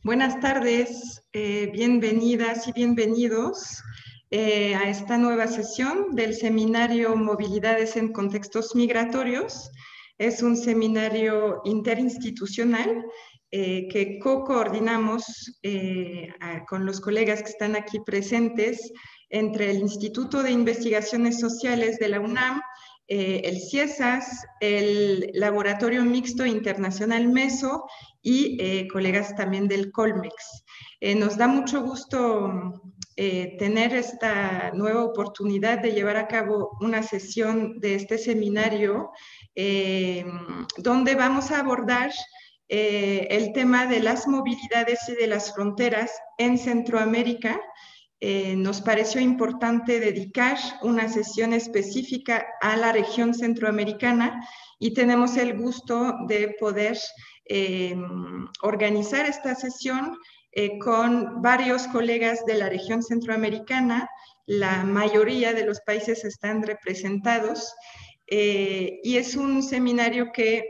Buenas tardes, bienvenidas y bienvenidos a esta nueva sesión del seminario Movilidades en Contextos Migratorios. Es un seminario interinstitucional que co-coordinamos con los colegas que están aquí presentes entre el Instituto de Investigaciones Sociales de la UNAM, el CIESAS, el Laboratorio Mixto Internacional MESO y colegas también del Colmex. Nos da mucho gusto tener esta nueva oportunidad de llevar a cabo una sesión de este seminario donde vamos a abordar el tema de las movilidades y de las fronteras en Centroamérica. Nos pareció importante dedicar una sesión específica a la región centroamericana y tenemos el gusto de poder organizar esta sesión con varios colegas de la región centroamericana. La mayoría de los países están representados y es un seminario que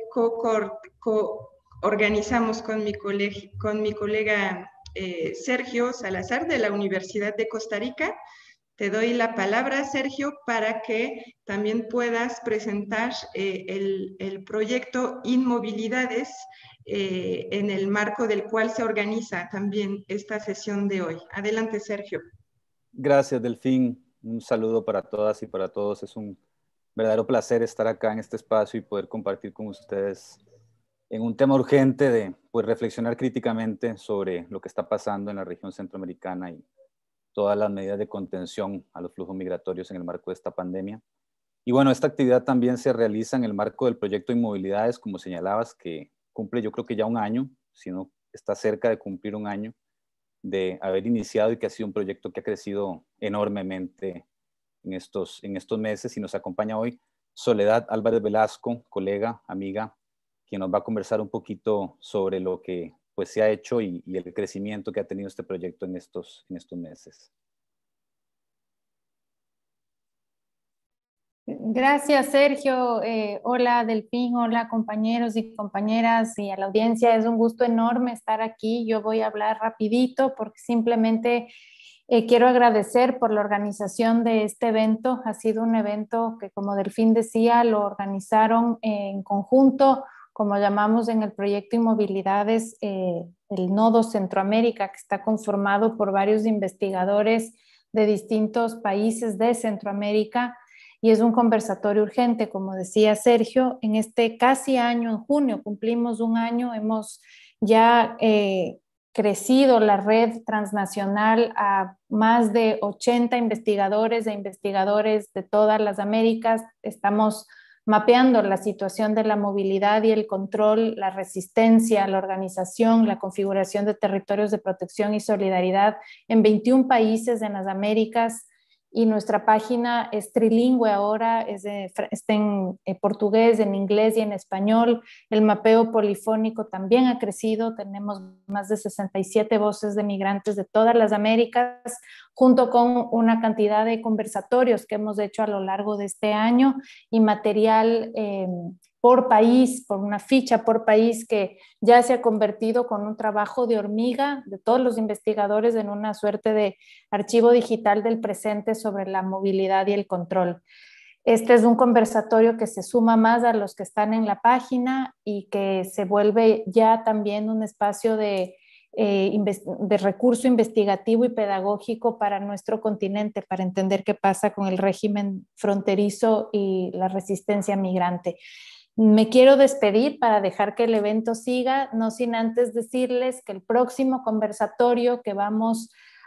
organizamos con mi colega Sergio Salazar de la Universidad de Costa Rica. Te doy la palabra, Sergio, para que también puedas presentar el proyecto Inmovilidades en el marco del cual se organiza también esta sesión de hoy. Adelante, Sergio. Gracias, Delfín. Un saludo para todas y para todos. Es un verdadero placer estar acá en este espacio y poder compartir con ustedes en un tema urgente de reflexionar críticamente sobre lo que está pasando en la región centroamericana y todas las medidas de contención a los flujos migratorios en el marco de esta pandemia. Y bueno, esta actividad también se realiza en el marco del proyecto Inmovilidades, como señalabas, que cumple yo creo que ya un año, si no está cerca de cumplir un año de haber iniciado y que ha sido un proyecto que ha crecido enormemente en estos meses. Y nos acompaña hoy Soledad Álvarez Velasco, colega, amiga, quien nos va a conversar un poquito sobre lo que pues se ha hecho y el crecimiento que ha tenido este proyecto en estos meses. Gracias, Sergio. Hola, Delfín. Hola, compañeros y compañeras y a la audiencia. Es un gusto enorme estar aquí. Yo voy a hablar rapidito porque simplemente quiero agradecer por la organización de este evento. Ha sido un evento que, como Delfín decía, lo organizaron en conjunto, como llamamos en el proyecto Inmovilidades, el Nodo Centroamérica, que está conformado por varios investigadores de distintos países de Centroamérica. Y es un conversatorio urgente, como decía Sergio, en este casi año, en junio, cumplimos un año, hemos ya crecido la red transnacional a más de 80 investigadores e investigadores de todas las Américas. Estamos mapeando la situación de la movilidad y el control, la resistencia, la organización, la configuración de territorios de protección y solidaridad en 21 países en las Américas. Y nuestra página es trilingüe ahora, está en portugués, en inglés y en español. El mapeo polifónico también ha crecido, tenemos más de 67 voces de migrantes de todas las Américas, junto con una cantidad de conversatorios que hemos hecho a lo largo de este año y material por país, por una ficha por país que ya se ha convertido con un trabajo de hormiga de todos los investigadores en una suerte de archivo digital del presente sobre la movilidad y el control. Este es un conversatorio que se suma más a los que están en la página y que se vuelve ya también un espacio de recurso investigativo y pedagógico para nuestro continente, para entender qué pasa con el régimen fronterizo y la resistencia migrante. Me quiero despedir para dejar que el evento siga, no sin antes decirles que el próximo conversatorio que vamos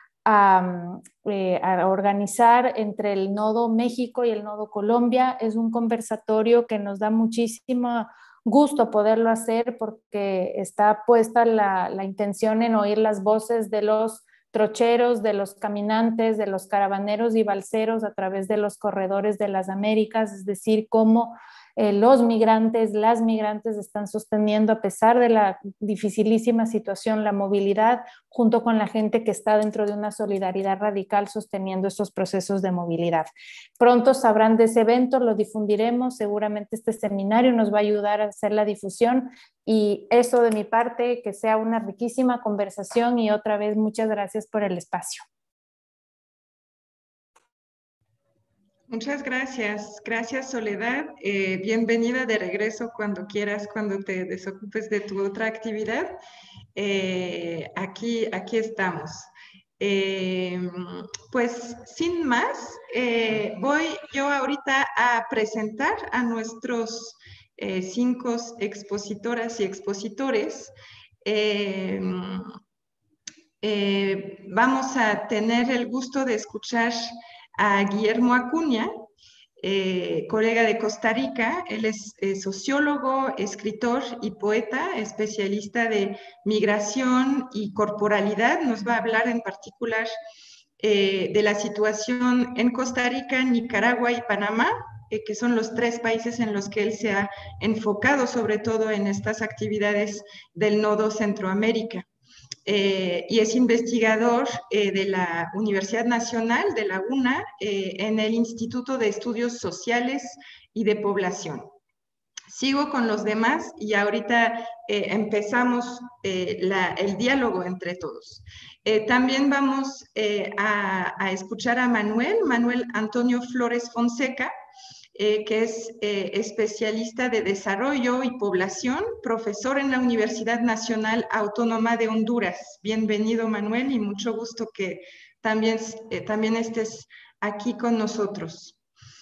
a organizar entre el Nodo México y el Nodo Colombia es un conversatorio que nos da muchísimo gusto poderlo hacer porque está puesta la intención en oír las voces de los trocheros, de los caminantes, de los caravaneros y balseros a través de los corredores de las Américas, es decir, cómo los migrantes, las migrantes están sosteniendo, a pesar de la dificilísima situación, la movilidad, junto con la gente que está dentro de una solidaridad radical sosteniendo estos procesos de movilidad. Pronto sabrán de ese evento, lo difundiremos, seguramente este seminario nos va a ayudar a hacer la difusión, y eso de mi parte, que sea una riquísima conversación, y otra vez muchas gracias por el espacio. Muchas gracias. Gracias, Soledad. Bienvenida de regreso cuando quieras, cuando te desocupes de tu otra actividad. Aquí estamos. Pues sin más, voy yo ahorita a presentar a nuestros 5 expositoras y expositores. Vamos a tener el gusto de escuchar a Guillermo Acuña, colega de Costa Rica. Él es sociólogo, escritor y poeta, especialista de migración y corporalidad. Nos va a hablar en particular de la situación en Costa Rica, Nicaragua y Panamá, que son los 3 países en los que él se ha enfocado, sobre todo en estas actividades del Nodo Centroamérica. Y es investigador de la Universidad Nacional de la UNA en el Instituto de Estudios Sociales y de Población. Sigo con los demás y ahorita empezamos el diálogo entre todos. También vamos a escuchar a Manuel Antonio Flores Fonseca, que es especialista de desarrollo y población, profesor en la Universidad Nacional Autónoma de Honduras. Bienvenido, Manuel, y mucho gusto que también estés aquí con nosotros.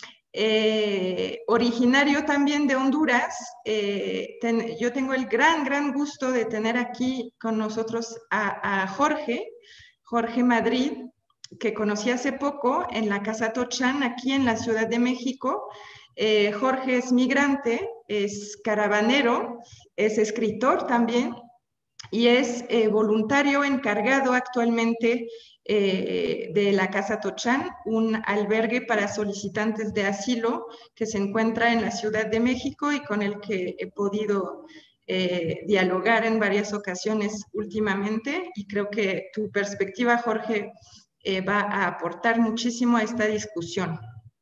Originario también de Honduras, yo tengo el gran gusto de tener aquí con nosotros a Jorge Madrid, que conocí hace poco en la Casa Tochán, aquí en la Ciudad de México. Jorge es migrante, es caravanero, es escritor también, y es voluntario encargado actualmente de la Casa Tochán, un albergue para solicitantes de asilo que se encuentra en la Ciudad de México y con el que he podido dialogar en varias ocasiones últimamente, y creo que tu perspectiva, Jorge, va a aportar muchísimo a esta discusión.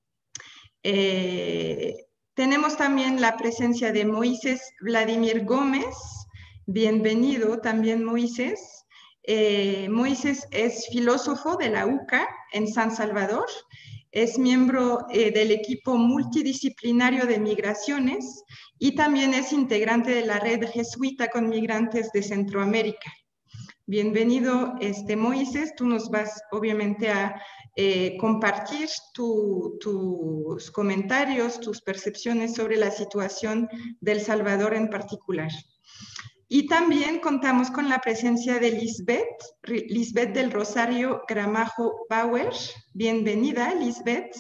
Tenemos también la presencia de Moisés Vladimir Gómez. Bienvenido también, Moisés. Moisés es filósofo de la UCA en San Salvador. Es miembro del equipo multidisciplinario de migraciones y también es integrante de la red jesuita con migrantes de Centroamérica. Bienvenido, Moisés. Tú nos vas obviamente a compartir tus comentarios, tus percepciones sobre la situación de El Salvador en particular. Y también contamos con la presencia de Lisbeth del Rosario Gramajo Bauer. Bienvenida, Lisbeth.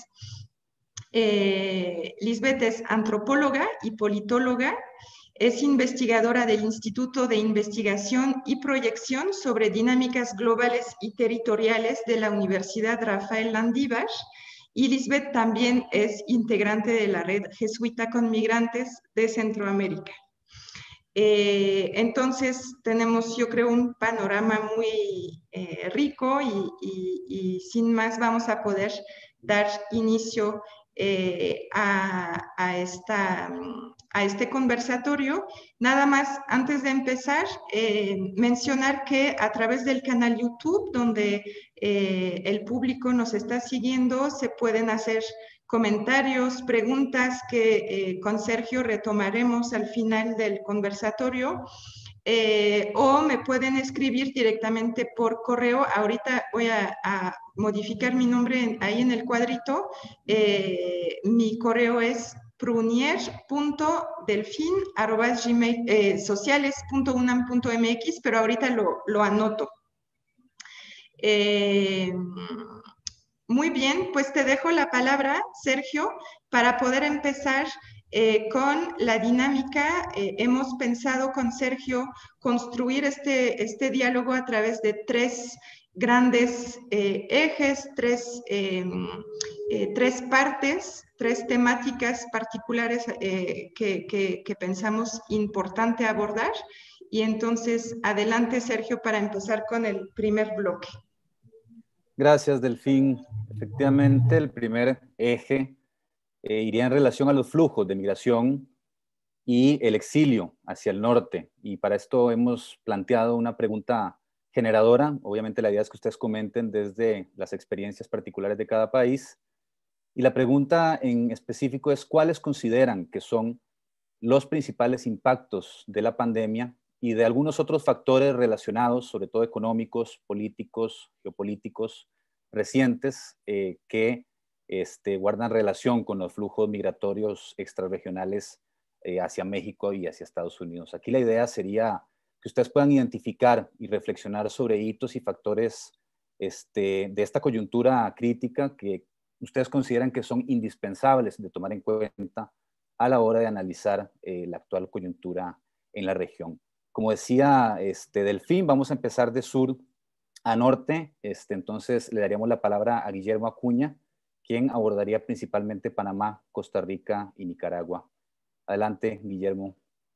Lisbeth es antropóloga y politóloga. Es investigadora del Instituto de Investigación y Proyección sobre Dinámicas Globales y Territoriales de la Universidad Rafael Landívar. Y Lisbeth también es integrante de la red jesuita con migrantes de Centroamérica. Entonces tenemos, yo creo, un panorama muy rico y sin más vamos a poder dar inicio a este conversatorio. Nada más, antes de empezar, mencionar que a través del canal YouTube, donde el público nos está siguiendo, se pueden hacer comentarios, preguntas que con Sergio retomaremos al final del conversatorio, o me pueden escribir directamente por correo. Ahorita voy a modificar mi nombre ahí en el cuadrito. Mi correo es prunier.delfin@sociales.unam.mx, pero ahorita lo anoto. Muy bien, pues te dejo la palabra, Sergio, para poder empezar con la dinámica. Hemos pensado con Sergio construir este diálogo a través de 3 grandes ejes, 3 tres partes, tres temáticas particulares que pensamos importante abordar. Y entonces, adelante, Sergio, para empezar con el primer bloque. Gracias, Delfín. Efectivamente, el primer eje iría en relación a los flujos de migración y el exilio hacia el norte. Y para esto hemos planteado una pregunta generadora. Obviamente la idea es que ustedes comenten desde las experiencias particulares de cada país. Y la pregunta en específico es, ¿cuáles consideran que son los principales impactos de la pandemia y de algunos otros factores relacionados, sobre todo económicos, políticos, geopolíticos, recientes, que guardan relación con los flujos migratorios extrarregionales hacia México y hacia Estados Unidos? Aquí la idea sería que ustedes puedan identificar y reflexionar sobre hitos y factores de esta coyuntura crítica que ustedes consideran que son indispensables de tomar en cuenta a la hora de analizar la actual coyuntura en la región. Como decía Delfín, vamos a empezar de sur a norte. Entonces le daríamos la palabra a Guillermo Acuña, quien abordaría principalmente Panamá, Costa Rica y Nicaragua. Adelante, Guillermo.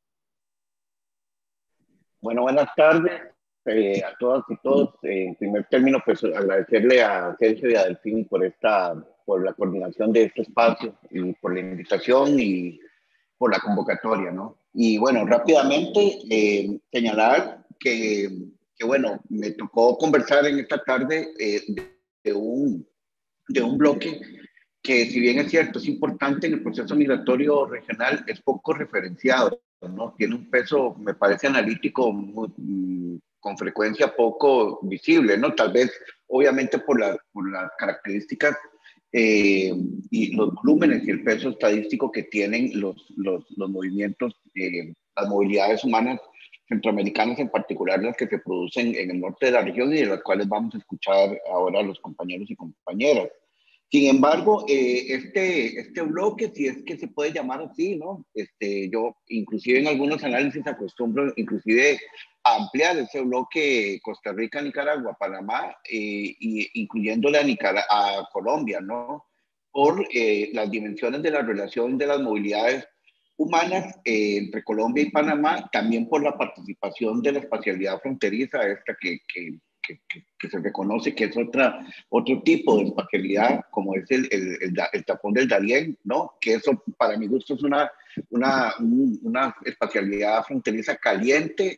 Bueno, buenas tardes a todas y todos. En primer término, pues agradecerle a Sergio y a Delfín por la coordinación de este espacio y por la invitación y por la convocatoria, ¿no? Y bueno, rápidamente señalar que, bueno, me tocó conversar en esta tarde de un bloque que, si bien es cierto, es importante en el proceso migratorio regional, es poco referenciado, ¿no? Tiene un peso, me parece, analítico con frecuencia poco visible, ¿no? Tal vez, obviamente, por las características y los volúmenes y el peso estadístico que tienen los movimientos, las movilidades humanas centroamericanas, en particular las que se producen en el norte de la región y de las cuales vamos a escuchar ahora a los compañeros y compañeras. Sin embargo, este bloque, si es que se puede llamar así, ¿no? Yo, inclusive en algunos análisis, acostumbro inclusive a ampliar ese bloque Costa Rica, Nicaragua, Panamá, incluyéndole a Colombia, ¿no? Por las dimensiones de la relación de las movilidades humanas entre Colombia y Panamá, también por la participación de la espacialidad fronteriza, esta que se reconoce que es otro tipo de espacialidad, como es el tapón del Darién, ¿no? Que eso, para mi gusto, es una espacialidad fronteriza caliente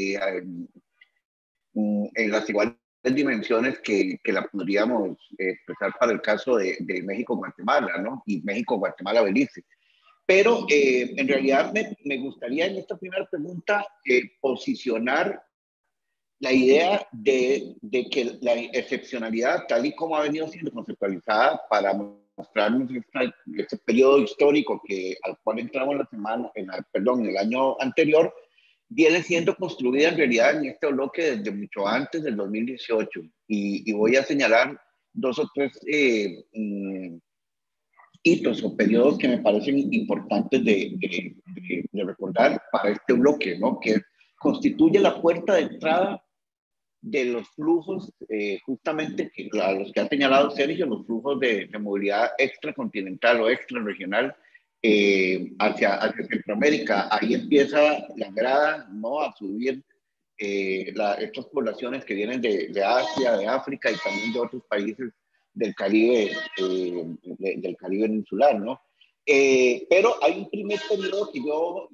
en las iguales dimensiones que la podríamos expresar para el caso de México-Guatemala, ¿no? Y México-Guatemala-Belice. Pero en realidad me gustaría en esta primera pregunta posicionar la idea de que la excepcionalidad, tal y como ha venido siendo conceptualizada para mostrarnos este periodo histórico al cual entramos el año anterior, viene siendo construida en realidad en este bloque desde mucho antes del 2018. Y voy a señalar dos o tres hitos o periodos que me parecen importantes de recordar para este bloque, ¿no? Que constituye la puerta de entrada de los flujos, justamente a los que ha señalado Sergio, los flujos de movilidad extracontinental o extrarregional hacia Centroamérica. Ahí empieza la grada, ¿no? A subir estas poblaciones que vienen de Asia, de África y también de otros países del Caribe, del Caribe insular, ¿no? Pero hay un primer periodo que yo,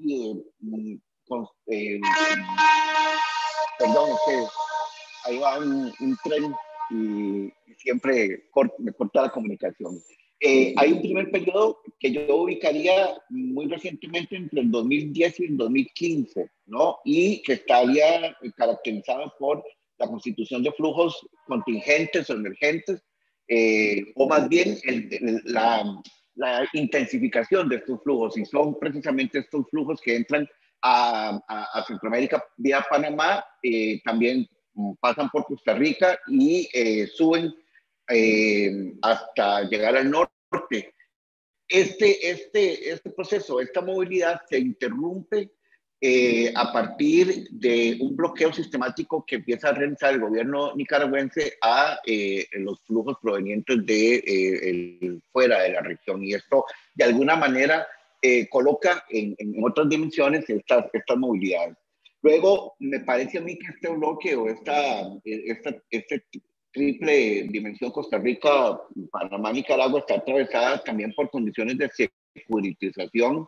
perdón, es que ahí va un tren y siempre me corta la comunicación. Hay un primer periodo que yo ubicaría muy recientemente entre el 2010 y el 2015, ¿no? Y que estaría caracterizado por la constitución de flujos contingentes o emergentes, o más bien la intensificación de estos flujos, y son precisamente estos flujos que entran a Centroamérica vía Panamá, también pasan por Costa Rica y suben hasta llegar al norte. Este proceso, esta movilidad se interrumpe a partir de un bloqueo sistemático que empieza a realizar el gobierno nicaragüense a los flujos provenientes de fuera de la región. Y esto, de alguna manera, coloca en otras dimensiones estas movilidades. Luego, me parece a mí que este bloque o este triple dimensión Costa Rica, Panamá, Nicaragua está atravesada también por condiciones de securitización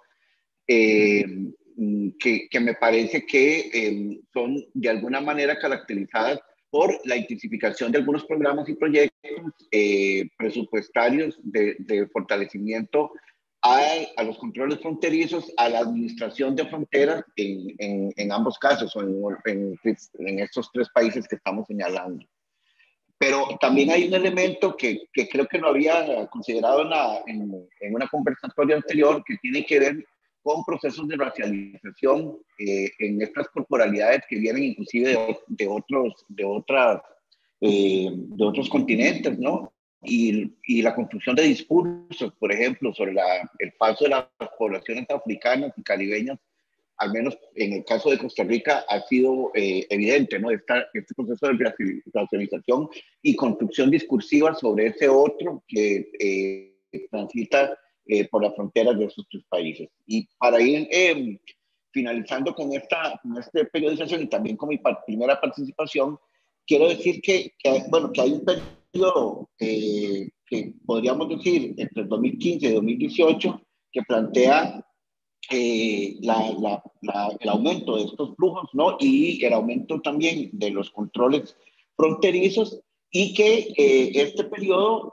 que me parece que son de alguna manera caracterizadas por la intensificación de algunos programas y proyectos presupuestarios de fortalecimiento a los controles fronterizos, a la administración de fronteras en ambos casos, o en estos tres países que estamos señalando. Pero también hay un elemento que creo que no había considerado en una conversatoria anterior, que tiene que ver con procesos de racialización en estas corporalidades que vienen inclusive de otros continentes, ¿no? Y la construcción de discursos, por ejemplo, sobre el paso de las poblaciones africanas y caribeñas, al menos en el caso de Costa Rica, ha sido evidente, ¿no? Este proceso de racialización y construcción discursiva sobre ese otro que transita por las fronteras de esos tres países. Y para ir finalizando con esta periodización y también con mi primera participación, quiero decir que hay un periodo que podríamos decir entre 2015 y 2018 que plantea el aumento de estos flujos, ¿no? Y el aumento también de los controles fronterizos, y que este periodo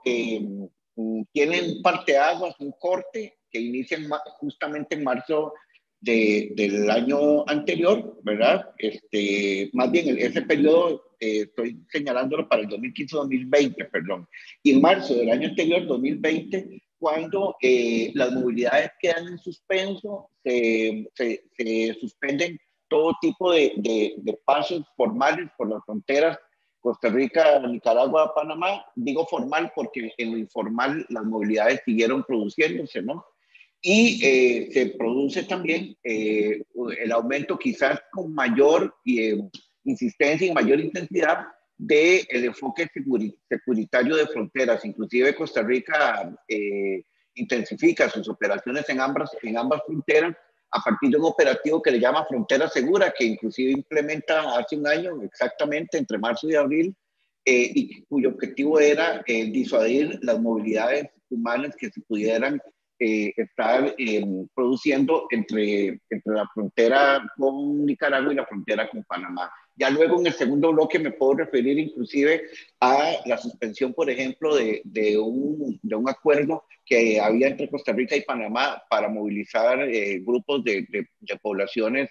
tiene un parteaguas, un corte que inicia justamente en marzo del año anterior, ¿verdad? Más bien ese periodo estoy señalándolo para el 2015-2020, perdón. Y en marzo del año anterior, 2020, cuando las movilidades quedan en suspenso, se suspenden todo tipo de pasos formales por las fronteras Costa Rica, Nicaragua, Panamá. Digo formal porque en lo informal las movilidades siguieron produciéndose, ¿no? Y se produce también el aumento quizás con mayor insistencia y mayor intensidad del enfoque securitario de fronteras. Inclusive Costa Rica intensifica sus operaciones en ambas fronteras a partir de un operativo que le llama Frontera Segura, que inclusive implementa hace un año exactamente, entre marzo y abril, y cuyo objetivo era disuadir las movilidades humanas que se pudieran estar produciendo entre la frontera con Nicaragua y la frontera con Panamá. Ya luego en el segundo bloque me puedo referir inclusive a la suspensión, por ejemplo, de un acuerdo que había entre Costa Rica y Panamá para movilizar grupos de poblaciones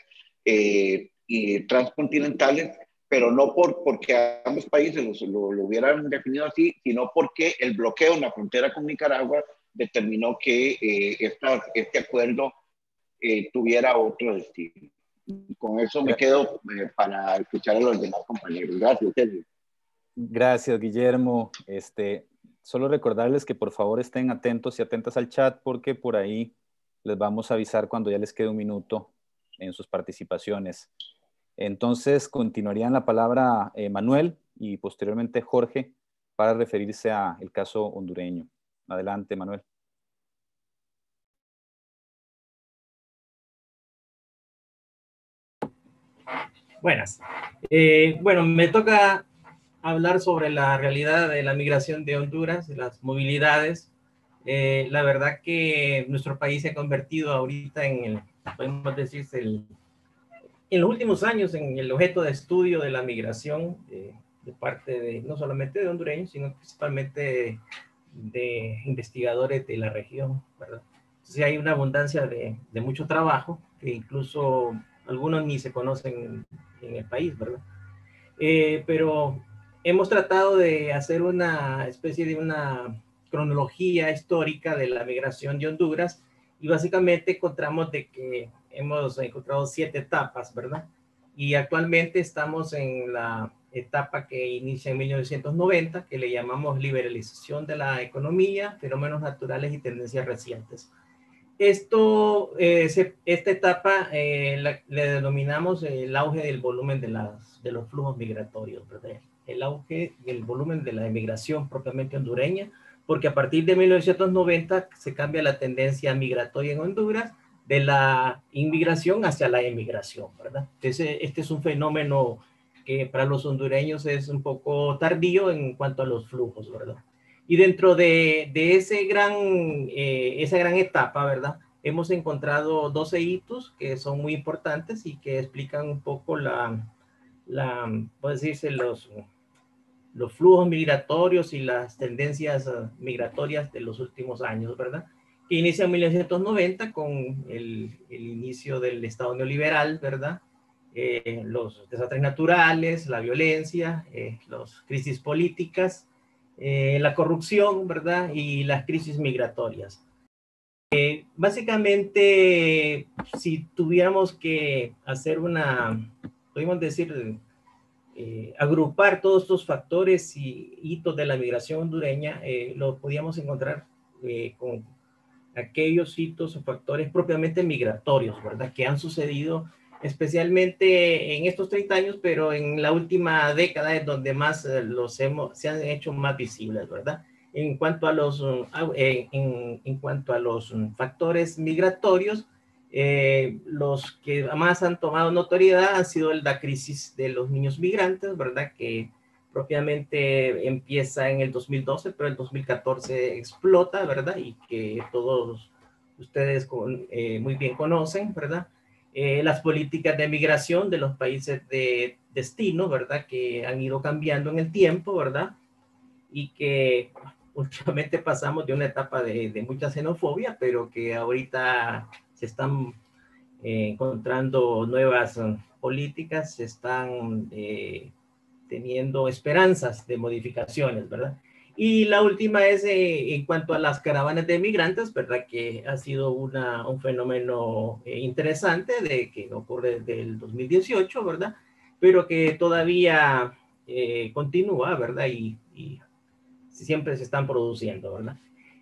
transcontinentales, pero no porque ambos países lo hubieran definido así, sino porque el bloqueo en la frontera con Nicaragua determinó que este acuerdo tuviera otro destino. Con eso me quedo para escuchar a los demás compañeros. Gracias, Sergio. Gracias, Guillermo. Solo recordarles que por favor estén atentos y atentas al chat, porque por ahí les vamos a avisar cuando ya les quede un minuto en sus participaciones. Entonces, continuarían la palabra Manuel y posteriormente Jorge para referirse al caso hondureño. Adelante, Manuel. Buenas. Bueno, me toca hablar sobre la realidad de la migración de Honduras, de las movilidades. La verdad que nuestro país se ha convertido ahorita podemos decir, en los últimos años en el objeto de estudio de la migración de parte no solamente de hondureños, sino principalmente de investigadores de la región, ¿verdad? Entonces hay una abundancia de mucho trabajo que incluso algunos ni se conocen en el país, ¿verdad? Pero hemos tratado de hacer una especie de una cronología histórica de la migración de Honduras, y básicamente encontramos de que hemos encontrado 7 etapas, ¿verdad? Y actualmente estamos en la etapa que inicia en 1990, que le llamamos liberalización de la economía, fenómenos naturales y tendencias recientes. esta etapa le denominamos el auge del volumen de los flujos migratorios, ¿verdad? El auge del volumen de la emigración propiamente hondureña, porque a partir de 1990 se cambia la tendencia migratoria en Honduras de la inmigración hacia la emigración, ¿verdad? Entonces, este es un fenómeno que para los hondureños es un poco tardío en cuanto a los flujos, ¿verdad? Y dentro de esa gran etapa, ¿verdad? Hemos encontrado 12 hitos que son muy importantes y que explican un poco puede decirse, los flujos migratorios y las tendencias migratorias de los últimos años, ¿verdad? Que inicia en 1990 con el inicio del Estado neoliberal, ¿verdad? Los desastres naturales, la violencia, las crisis políticas, la corrupción, ¿verdad? Y las crisis migratorias. Básicamente, si tuviéramos que hacer podríamos decir, agrupar todos estos factores y hitos de la migración hondureña, lo podíamos encontrar con aquellos hitos o factores propiamente migratorios, ¿verdad? Que han sucedido especialmente en estos 30 años, pero en la última década es donde más se han hecho más visibles, ¿verdad? En cuanto a los factores migratorios, los que más han tomado notoriedad han sido la crisis de los niños migrantes, ¿verdad? Que propiamente empieza en el 2012, pero el 2014 explota, ¿verdad? Y que todos ustedes muy bien conocen, ¿verdad? Las políticas de migración de los países de destino, ¿verdad? Que han ido cambiando en el tiempo, ¿verdad? Y que últimamente pasamos de una etapa de mucha xenofobia, pero que ahorita se están encontrando nuevas políticas, se están teniendo esperanzas de modificaciones, ¿verdad? Y la última es en cuanto a las caravanas de migrantes, ¿verdad? Que ha sido un fenómeno interesante que ocurre desde el 2018, ¿verdad? Pero que todavía continúa, ¿verdad? Y siempre se están produciendo, ¿verdad?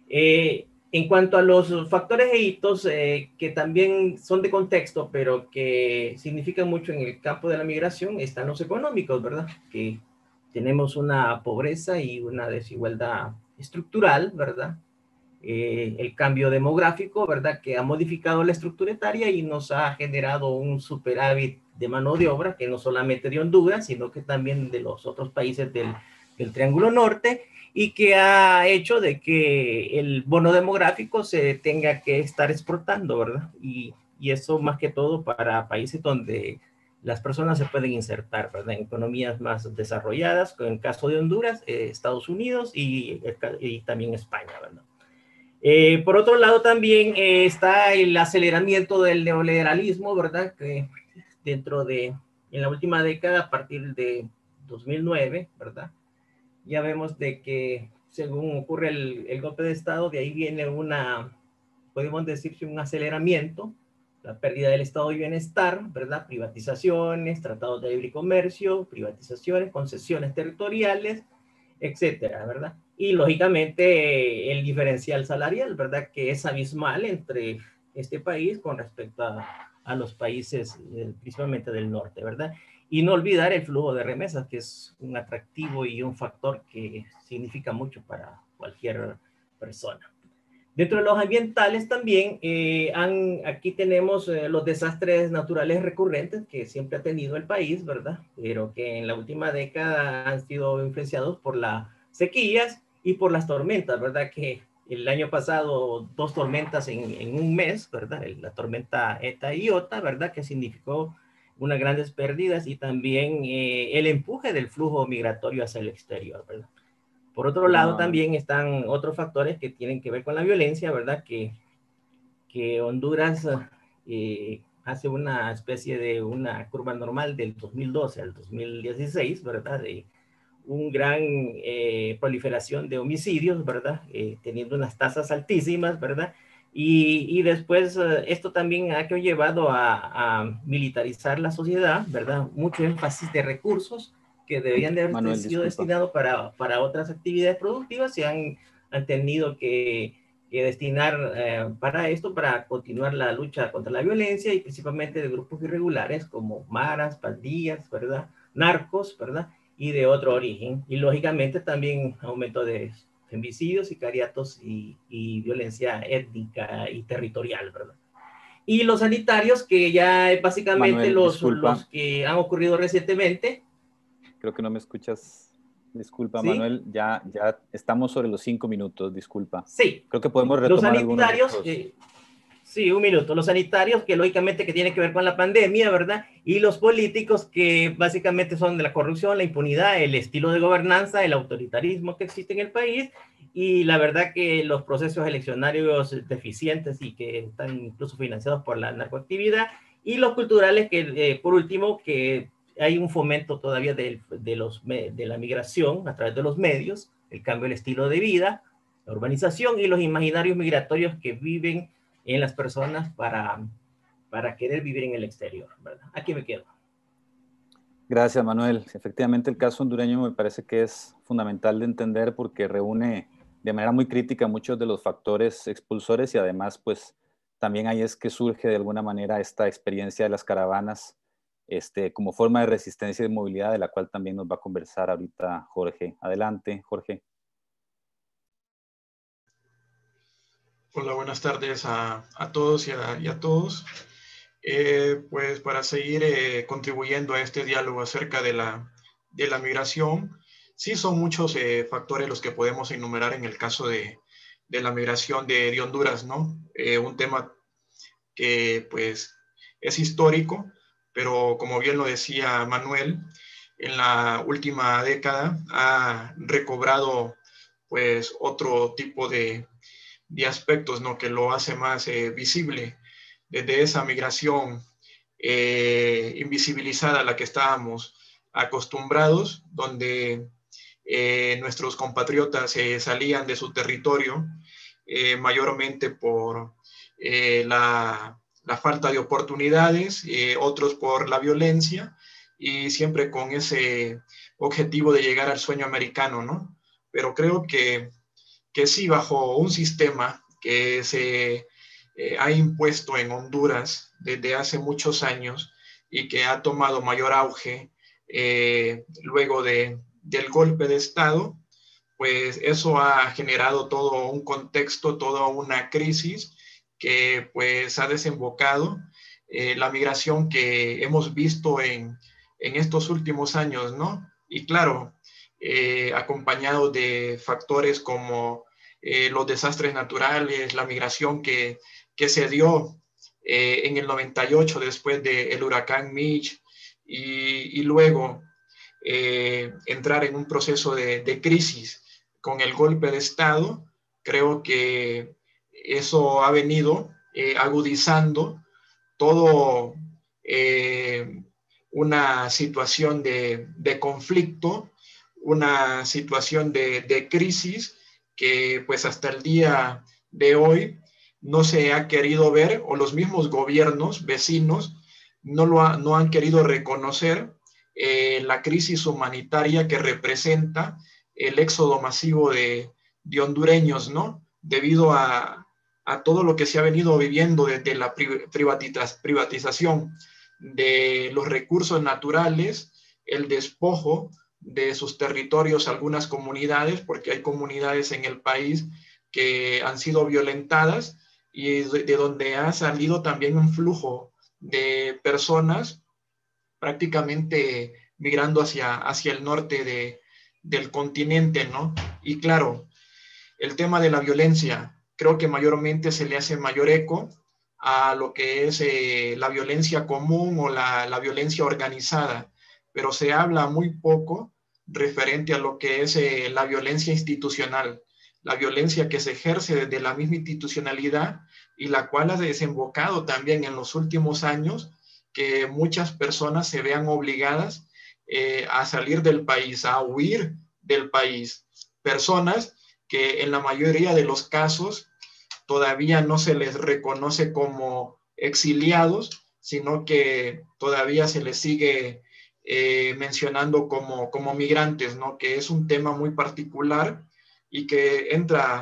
En cuanto a los factores e hitos que también son de contexto, pero que significan mucho en el campo de la migración, están los económicos, ¿verdad? Que tenemos una pobreza y una desigualdad estructural, ¿verdad? El cambio demográfico, ¿verdad? Que ha modificado la estructura etaria y nos ha generado un superávit de mano de obra, que no solamente de Honduras, sino que también de los otros países del Triángulo Norte, y que ha hecho de que el bono demográfico se tenga que estar exportando, ¿verdad? Y eso más que todo para países donde las personas se pueden insertar, ¿verdad? En economías más desarrolladas, en el caso de Honduras, Estados Unidos y también España, ¿verdad? Por otro lado también está el aceleramiento del neoliberalismo, ¿verdad? Que en la última década, a partir de 2009, ¿verdad? Ya vemos de que según ocurre el golpe de Estado, de ahí viene podemos decirse un aceleramiento, la pérdida del estado de bienestar, ¿verdad? Privatizaciones, tratados de libre comercio, privatizaciones, concesiones territoriales, etcétera, ¿verdad? Y lógicamente el diferencial salarial, ¿verdad? Que es abismal entre este país con respecto a los países principalmente del norte, ¿verdad? Y no olvidar el flujo de remesas, que es un atractivo y un factor que significa mucho para cualquier persona. Dentro de los ambientales también, aquí tenemos los desastres naturales recurrentes que siempre ha tenido el país, ¿verdad? Pero que en la última década han sido influenciados por las sequías y por las tormentas, ¿verdad? Que el año pasado 2 tormentas en un mes, ¿verdad? La tormenta Eta y Iota, ¿verdad? Que significó unas grandes pérdidas y también el empuje del flujo migratorio hacia el exterior, ¿verdad? Por otro lado, también están otros factores que tienen que ver con la violencia, ¿verdad? Que Honduras hace una especie de una curva normal del 2012 al 2016, ¿verdad? De una gran proliferación de homicidios, ¿verdad? Teniendo unas tasas altísimas, ¿verdad? Y después esto también ha llevado a militarizar la sociedad, ¿verdad? Mucho énfasis de recursos que deberían de haber sido destinados para otras actividades productivas y han tenido que que destinar para esto, para continuar la lucha contra la violencia y principalmente de grupos irregulares como maras, pandillas, ¿verdad? Narcos, ¿verdad? Y de otro origen. Y lógicamente también aumento de femicidios, sicariatos y violencia étnica y territorial, ¿verdad? Y los sanitarios, que ya básicamente Manuel, los disculpa. que han ocurrido recientemente. Creo que no me escuchas. Disculpa, ¿Sí? Manuel, ya estamos sobre los 5 minutos, disculpa. Sí. Creo que podemos Los retomar algunos de sanitarios, estos. sí, un minuto. Los sanitarios, que lógicamente que tiene que ver con la pandemia, ¿verdad? Y los políticos, que básicamente son de la corrupción, la impunidad, el estilo de gobernanza, el autoritarismo que existe en el país, y la verdad que los procesos eleccionarios deficientes y que están incluso financiados por la narcoactividad, y los culturales, que por último, que hay un fomento todavía de la migración a través de los medios, el cambio del estilo de vida, la urbanización y los imaginarios migratorios que viven en las personas para querer vivir en el exterior, ¿verdad? Aquí me quedo. Gracias, Manuel. Efectivamente, el caso hondureño me parece que es fundamental de entender porque reúne de manera muy crítica muchos de los factores expulsores y además, pues, también ahí es que surge de alguna manera esta experiencia de las caravanas como forma de resistencia y de movilidad, de la cual también nos va a conversar ahorita Jorge. Adelante, Jorge. Hola, buenas tardes a todos y a todos. Pues para seguir contribuyendo a este diálogo acerca de la migración, sí son muchos factores los que podemos enumerar en el caso de la migración de Honduras, ¿no? Un tema que pues es histórico, pero como bien lo decía Manuel, en la última década ha recobrado pues otro tipo de aspectos, ¿no? Que lo hace más visible. Desde esa migración invisibilizada a la que estábamos acostumbrados, donde nuestros compatriotas salían de su territorio mayormente por la falta de oportunidades, otros por la violencia, y siempre con ese objetivo de llegar al sueño americano, ¿no? Pero creo que sí, bajo un sistema que se ha impuesto en Honduras desde hace muchos años y que ha tomado mayor auge luego del golpe de Estado, pues eso ha generado todo un contexto, toda una crisis que pues ha desembocado la migración que hemos visto en estos últimos años, ¿no? Y claro, acompañado de factores como los desastres naturales, la migración que se dio en el 98 después del huracán Mitch y luego entrar en un proceso de crisis con el golpe de Estado. Creo que eso ha venido agudizando todo una situación de conflicto, una situación de crisis que pues hasta el día de hoy no se ha querido ver, o los mismos gobiernos vecinos no han querido reconocer la crisis humanitaria que representa el éxodo masivo de hondureños, ¿no? Debido a todo lo que se ha venido viviendo desde la privatización de los recursos naturales, el despojo de sus territorios a algunas comunidades, porque hay comunidades en el país que han sido violentadas y de donde ha salido también un flujo de personas prácticamente migrando hacia el norte del continente, ¿no? Y claro, el tema de la violencia, creo que mayormente se le hace mayor eco a lo que es la violencia común o la violencia organizada, pero se habla muy poco referente a lo que es la violencia institucional, la violencia que se ejerce desde la misma institucionalidad y la cual ha desembocado también en los últimos años que muchas personas se vean obligadas a salir del país, a huir del país. Personas que en la mayoría de los casos todavía no se les reconoce como exiliados, sino que todavía se les sigue mencionando como migrantes, ¿no? Que es un tema muy particular y que entra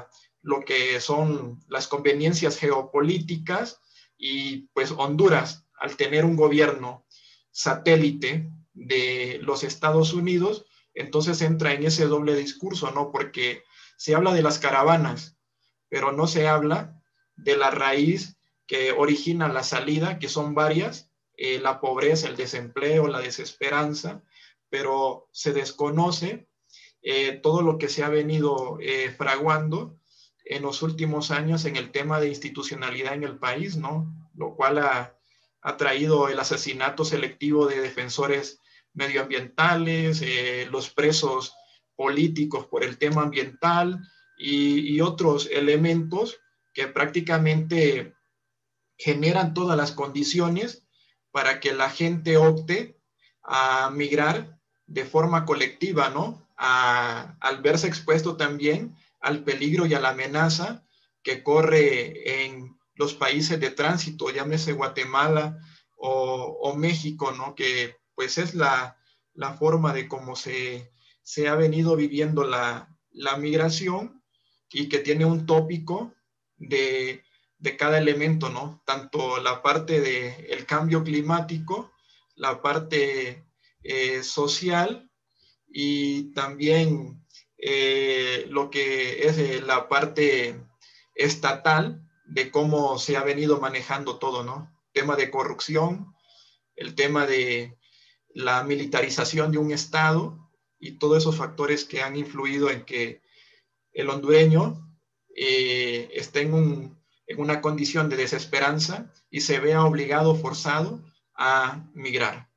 lo que son las conveniencias geopolíticas, y pues Honduras, al tener un gobierno satélite de los Estados Unidos, entonces entra en ese doble discurso, ¿no? Porque se habla de las caravanas, pero no se habla de la raíz que origina la salida, que son varias, la pobreza, el desempleo, la desesperanza, pero se desconoce todo lo que se ha venido fraguando en los últimos años en el tema de institucionalidad en el país, ¿no? Lo cual ha traído el asesinato selectivo de defensores medioambientales, los presos políticos por el tema ambiental y otros elementos que prácticamente generan todas las condiciones para que la gente opte a migrar de forma colectiva, ¿no? Al verse expuesto también al peligro y a la amenaza que corre en los países de tránsito, llámese Guatemala o México, ¿no? Que pues es la forma de cómo se ha venido viviendo la migración, y que tiene un tópico de cada elemento, ¿no? Tanto la parte del cambio climático, la parte social, y también lo que es la parte estatal de cómo se ha venido manejando todo, ¿no? Tema de corrupción, el tema de la militarización de un Estado y todos esos factores que han influido en que el hondureño esté en una condición de desesperanza y se vea obligado, forzado a migrar.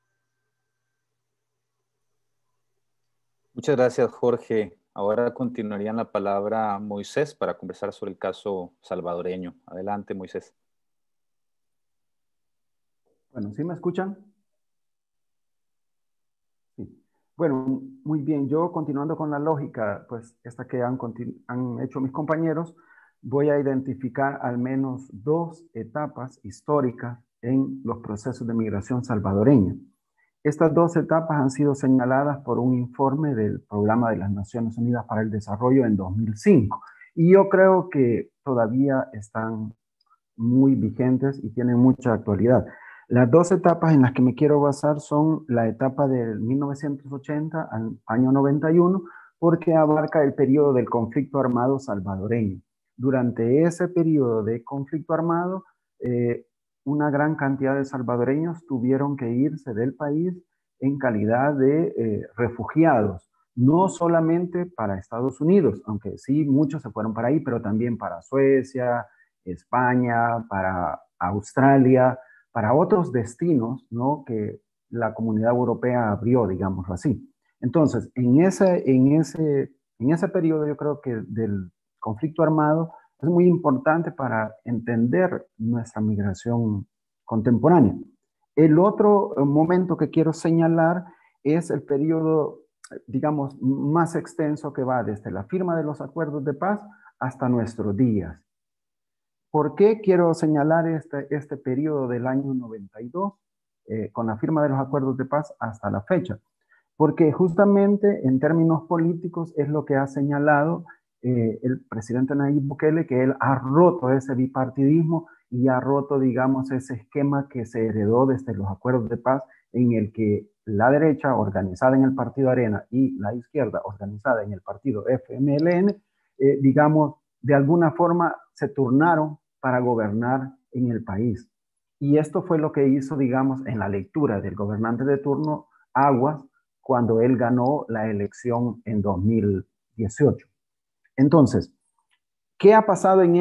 Muchas gracias, Jorge. Ahora continuaría la palabra Moisés para conversar sobre el caso salvadoreño. Adelante, Moisés. Bueno, ¿sí me escuchan? Sí. Bueno, muy bien. Yo, continuando con la lógica, pues esta que han hecho mis compañeros, voy a identificar al menos dos etapas históricas en los procesos de migración salvadoreña. Estas dos etapas han sido señaladas por un informe del Programa de las Naciones Unidas para el Desarrollo en 2005. Y yo creo que todavía están muy vigentes y tienen mucha actualidad. Las dos etapas en las que me quiero basar son la etapa del 1980 al año 91, porque abarca el periodo del conflicto armado salvadoreño. Durante ese periodo de conflicto armado, una gran cantidad de salvadoreños tuvieron que irse del país en calidad de refugiados, no solamente para Estados Unidos, aunque sí muchos se fueron para ahí, pero también para Suecia, España, para Australia, para otros destinos, ¿no?, que la comunidad europea abrió, digámoslo así. Entonces, en ese periodo, yo creo que del conflicto armado es muy importante para entender nuestra migración contemporánea. El otro momento que quiero señalar es el periodo, digamos, más extenso, que va desde la firma de los acuerdos de paz hasta nuestros días. ¿Por qué quiero señalar este periodo del año 92, con la firma de los acuerdos de paz hasta la fecha? Porque justamente en términos políticos es lo que ha señalado el presidente Nayib Bukele, que él ha roto ese bipartidismo y ha roto, digamos, ese esquema que se heredó desde los acuerdos de paz, en el que la derecha, organizada en el Partido Arena, y la izquierda, organizada en el partido FMLN, digamos, de alguna forma se turnaron para gobernar en el país. Y esto fue lo que hizo, digamos, en la lectura del gobernante de turno, Aguas, cuando él ganó la elección en 2018. Entonces, ¿qué ha pasado en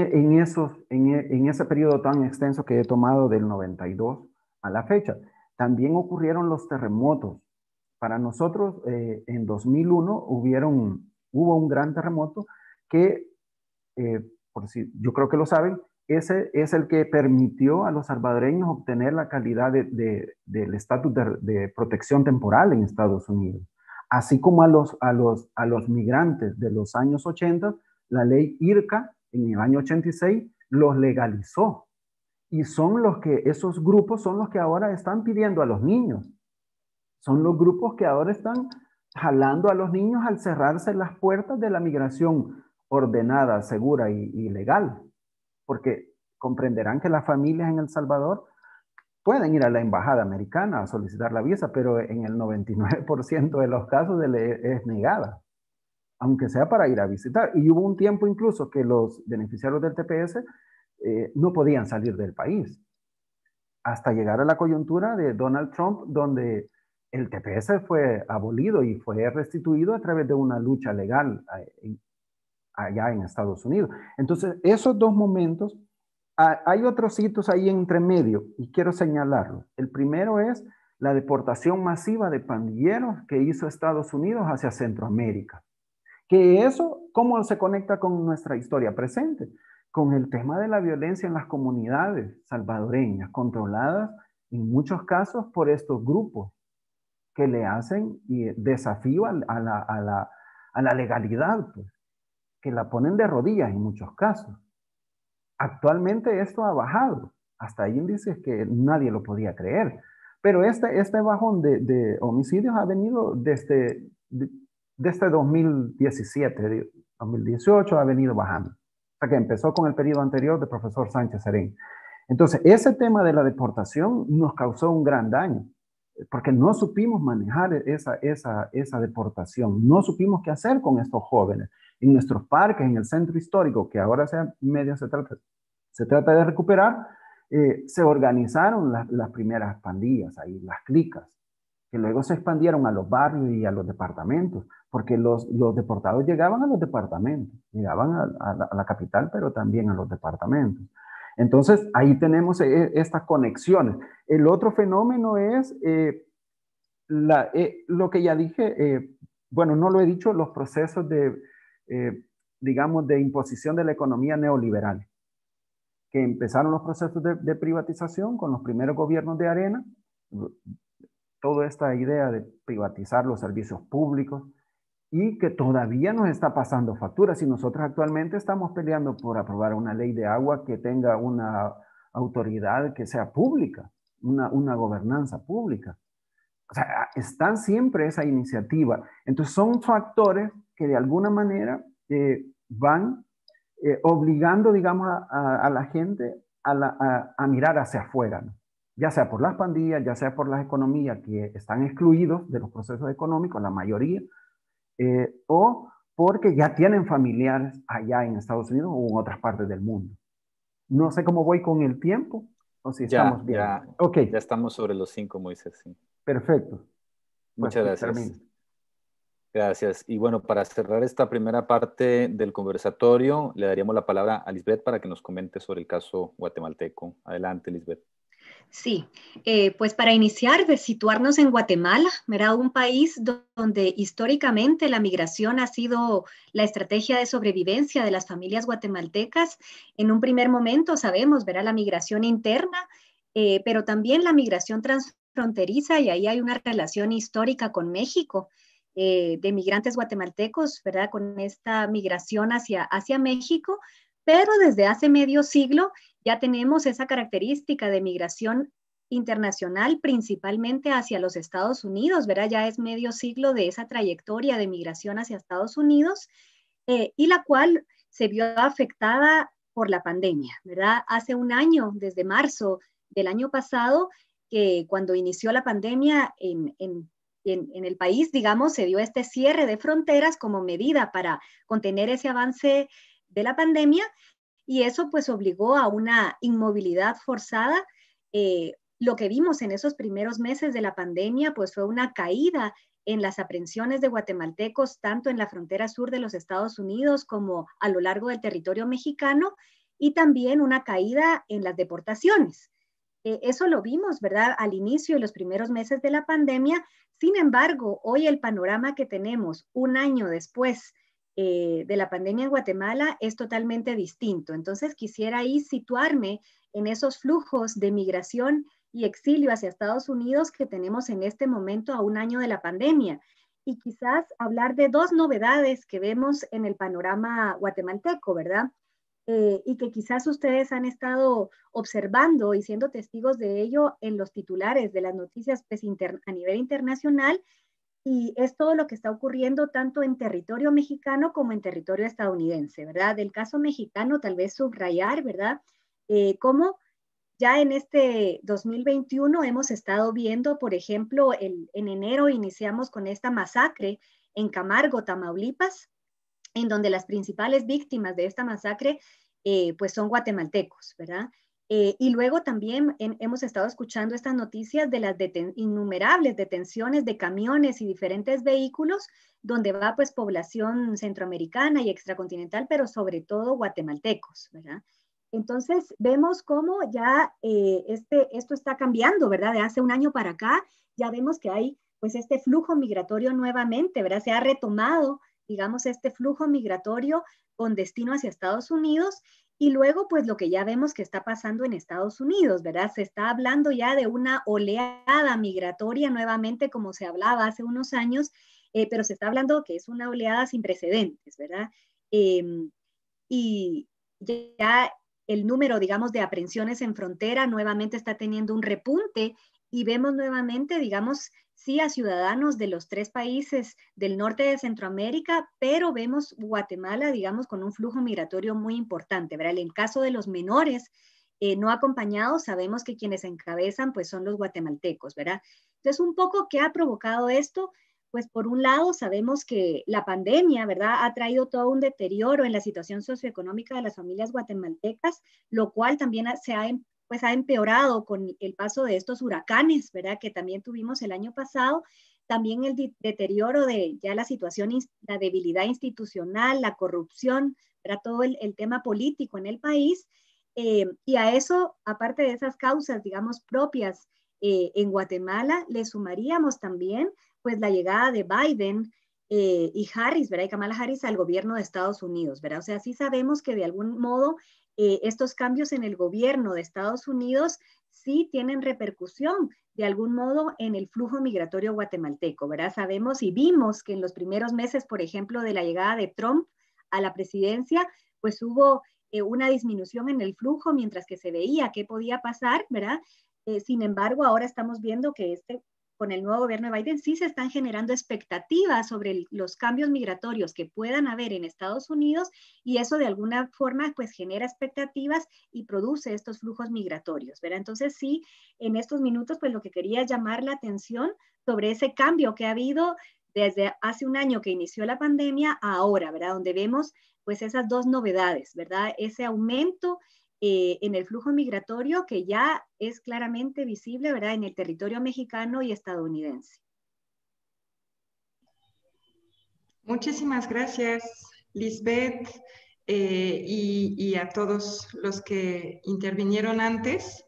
ese periodo tan extenso que he tomado del 92 a la fecha? También ocurrieron los terremotos. Para nosotros, en 2001 hubo un gran terremoto que, por si yo creo que lo saben, ese es el que permitió a los salvadoreños obtener la calidad del estatus de protección temporal en Estados Unidos. Así como a los migrantes de los años 80, la ley IRCA en el año 86 los legalizó. Y esos grupos son los que ahora están pidiendo a los niños. Son los grupos que ahora están jalando a los niños al cerrarse las puertas de la migración ordenada, segura y legal, porque comprenderán que las familias en El Salvador pueden ir a la embajada americana a solicitar la visa, pero en el 99% de los casos es negada, aunque sea para ir a visitar. Y hubo un tiempo incluso que los beneficiarios del TPS no podían salir del país, hasta llegar a la coyuntura de Donald Trump, donde el TPS fue abolido y fue restituido a través de una lucha legal allá en Estados Unidos. Entonces, esos dos momentos, hay otros hitos ahí entre medio y quiero señalarlo. El primero es la deportación masiva de pandilleros que hizo Estados Unidos hacia Centroamérica. Que eso, ¿cómo se conecta con nuestra historia presente? Con el tema de la violencia en las comunidades salvadoreñas, controladas en muchos casos por estos grupos que le hacen desafío a la legalidad, pues, que la ponen de rodillas en muchos casos. Actualmente esto ha bajado, hasta hay índices que nadie lo podía creer, pero este bajón de homicidios ha venido desde 2017, 2018 ha venido bajando, o sea que empezó con el periodo anterior del profesor Sánchez Serén. Entonces, ese tema de la deportación nos causó un gran daño, porque no supimos manejar esa deportación, no supimos qué hacer con estos jóvenes. En nuestros parques, en el centro histórico, que ahora se trata de recuperar, se organizaron las primeras pandillas ahí, las clicas, que luego se expandieron a los barrios y a los departamentos, porque los deportados llegaban a los departamentos, llegaban a la capital, pero también a los departamentos. Entonces, ahí tenemos estas conexiones. El otro fenómeno es lo que ya dije, bueno, no lo he dicho, los procesos digamos, de imposición de la economía neoliberal, que empezaron los procesos de privatización con los primeros gobiernos de Arena, toda esta idea de privatizar los servicios públicos, y que todavía nos está pasando facturas. Y nosotros actualmente estamos peleando por aprobar una ley de agua que tenga una autoridad que sea pública, una gobernanza pública. O sea, están siempre esa iniciativa. Entonces son factores que de alguna manera van obligando, digamos, a la gente a mirar hacia afuera, ¿no? Ya sea por las pandillas, ya sea por las economías que están excluidos de los procesos económicos, la mayoría, o porque ya tienen familiares allá en Estados Unidos o en otras partes del mundo. No sé cómo voy con el tiempo, o si estamos bien. Okay. Ya estamos sobre los 5, Moisés. Sí. Perfecto. Muchas gracias. Gracias. Y bueno, para cerrar esta primera parte del conversatorio, le daríamos la palabra a Lisbeth para que nos comente sobre el caso guatemalteco. Adelante, Lisbeth. Sí, pues para iniciar, de situarnos en Guatemala, ¿verdad? Un país donde históricamente la migración ha sido la estrategia de sobrevivencia de las familias guatemaltecas. En un primer momento sabemos, ¿verdad? La migración interna, pero también la migración transfronteriza, y ahí hay una relación histórica con México, de migrantes guatemaltecos, ¿verdad? Con esta migración hacia México, pero desde hace medio siglo ya tenemos esa característica de migración internacional, principalmente hacia los Estados Unidos, ¿verdad? Ya es medio siglo de esa trayectoria de migración hacia Estados Unidos, y la cual se vio afectada por la pandemia, ¿verdad? Hace un año, desde marzo del año pasado, que cuando inició la pandemia en el país, digamos, se dio este cierre de fronteras como medida para contener ese avance de la pandemia, y eso pues obligó a una inmovilidad forzada. Lo que vimos en esos primeros meses de la pandemia pues fue una caída en las aprehensiones de guatemaltecos, tanto en la frontera sur de los Estados Unidos como a lo largo del territorio mexicano, y también una caída en las deportaciones. Eso lo vimos, ¿verdad?, al inicio de los primeros meses de la pandemia. Sin embargo, hoy el panorama que tenemos un año después de la pandemia en Guatemala es totalmente distinto. Entonces quisiera ahí situarme en esos flujos de migración y exilio hacia Estados Unidos que tenemos en este momento a un año de la pandemia, y quizás hablar de dos novedades que vemos en el panorama guatemalteco, ¿verdad? Y que quizás ustedes han estado observando y siendo testigos de ello en los titulares de las noticias pues, a nivel internacional, y es todo lo que está ocurriendo tanto en territorio mexicano como en territorio estadounidense, ¿verdad? Del caso mexicano, tal vez subrayar, ¿verdad? Cómo ya en este 2021 hemos estado viendo, por ejemplo, en enero iniciamos con esta masacre en Camargo, Tamaulipas, en donde las principales víctimas de esta masacre pues son guatemaltecos, ¿verdad? Y luego también hemos estado escuchando estas noticias de las innumerables detenciones de camiones y diferentes vehículos donde va pues población centroamericana y extracontinental, pero sobre todo guatemaltecos, ¿verdad? Entonces vemos cómo ya esto está cambiando, ¿verdad? De hace un año para acá ya vemos que hay pues este flujo migratorio nuevamente, ¿verdad? Se ha retomado, digamos, este flujo migratorio con destino hacia Estados Unidos. Y luego, pues lo que ya vemos que está pasando en Estados Unidos, ¿verdad? Se está hablando ya de una oleada migratoria nuevamente, como se hablaba hace unos años, pero se está hablando que es una oleada sin precedentes, ¿verdad? Y ya el número, digamos, de aprehensiones en frontera nuevamente está teniendo un repunte y vemos nuevamente, digamos, sí a ciudadanos de los 3 países del norte de Centroamérica, pero vemos Guatemala, digamos, con un flujo migratorio muy importante, ¿verdad? En el caso de los menores no acompañados, sabemos que quienes encabezan, pues, son los guatemaltecos, ¿verdad? Entonces, un poco, ¿qué ha provocado esto? Pues, por un lado, sabemos que la pandemia, ¿verdad?, ha traído todo un deterioro en la situación socioeconómica de las familias guatemaltecas, lo cual también ha empeorado con el paso de estos huracanes, ¿verdad? Que también tuvimos el año pasado. También el deterioro de ya la situación, la debilidad institucional, la corrupción, ¿verdad? Todo el tema político en el país. Y a eso, aparte de esas causas, digamos, propias en Guatemala, le sumaríamos también, pues, la llegada de Biden y Harris, ¿verdad? Y Kamala Harris al gobierno de Estados Unidos, ¿verdad? O sea, sí sabemos que de algún modo estos cambios en el gobierno de Estados Unidos sí tienen repercusión de algún modo en el flujo migratorio guatemalteco, ¿verdad? Sabemos y vimos que en los primeros meses, por ejemplo, de la llegada de Trump a la presidencia, pues hubo una disminución en el flujo mientras que se veía qué podía pasar, ¿verdad? Sin embargo, ahora estamos viendo que con el nuevo gobierno de Biden sí se están generando expectativas sobre los cambios migratorios que puedan haber en Estados Unidos y eso de alguna forma pues genera expectativas y produce estos flujos migratorios, ¿verdad? Entonces sí, en estos minutos pues lo que quería llamar la atención sobre ese cambio que ha habido desde hace un año que inició la pandemia a ahora, ¿verdad? Donde vemos pues esas 2 novedades, ¿verdad? Ese aumento en el flujo migratorio que ya es claramente visible, ¿verdad?, en el territorio mexicano y estadounidense. Muchísimas gracias, Lisbeth, y a todos los que intervinieron antes.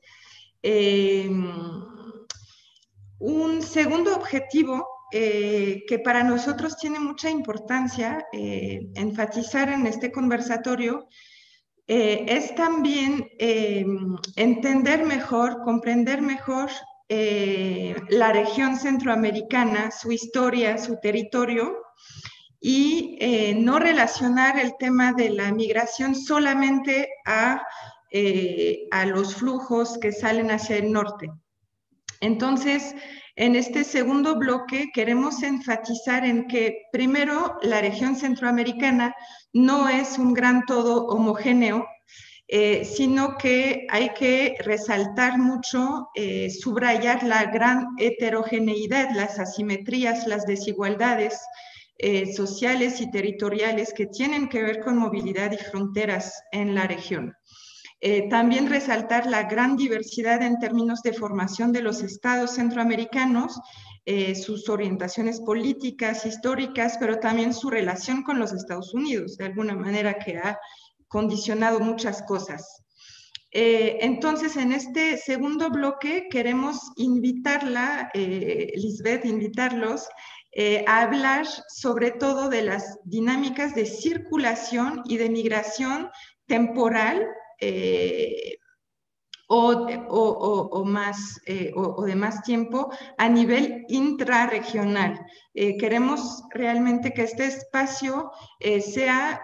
Un segundo objetivo que para nosotros tiene mucha importancia enfatizar en este conversatorio es también entender mejor, comprender mejor la región centroamericana, su historia, su territorio, y no relacionar el tema de la migración solamente a los flujos que salen hacia el norte. Entonces, en este segundo bloque queremos enfatizar en que, primero, la región centroamericana no es un gran todo homogéneo, sino que hay que resaltar mucho, subrayar la gran heterogeneidad, las asimetrías, las desigualdades sociales y territoriales que tienen que ver con movilidad y fronteras en la región. También resaltar la gran diversidad en términos de formación de los estados centroamericanos, sus orientaciones políticas, históricas, pero también su relación con los Estados Unidos, de alguna manera que ha condicionado muchas cosas. Entonces, en este segundo bloque queremos invitarla, Lisbeth, invitarlos a hablar sobre todo de las dinámicas de circulación y de migración temporal o de más tiempo a nivel intrarregional. Queremos realmente que este espacio sea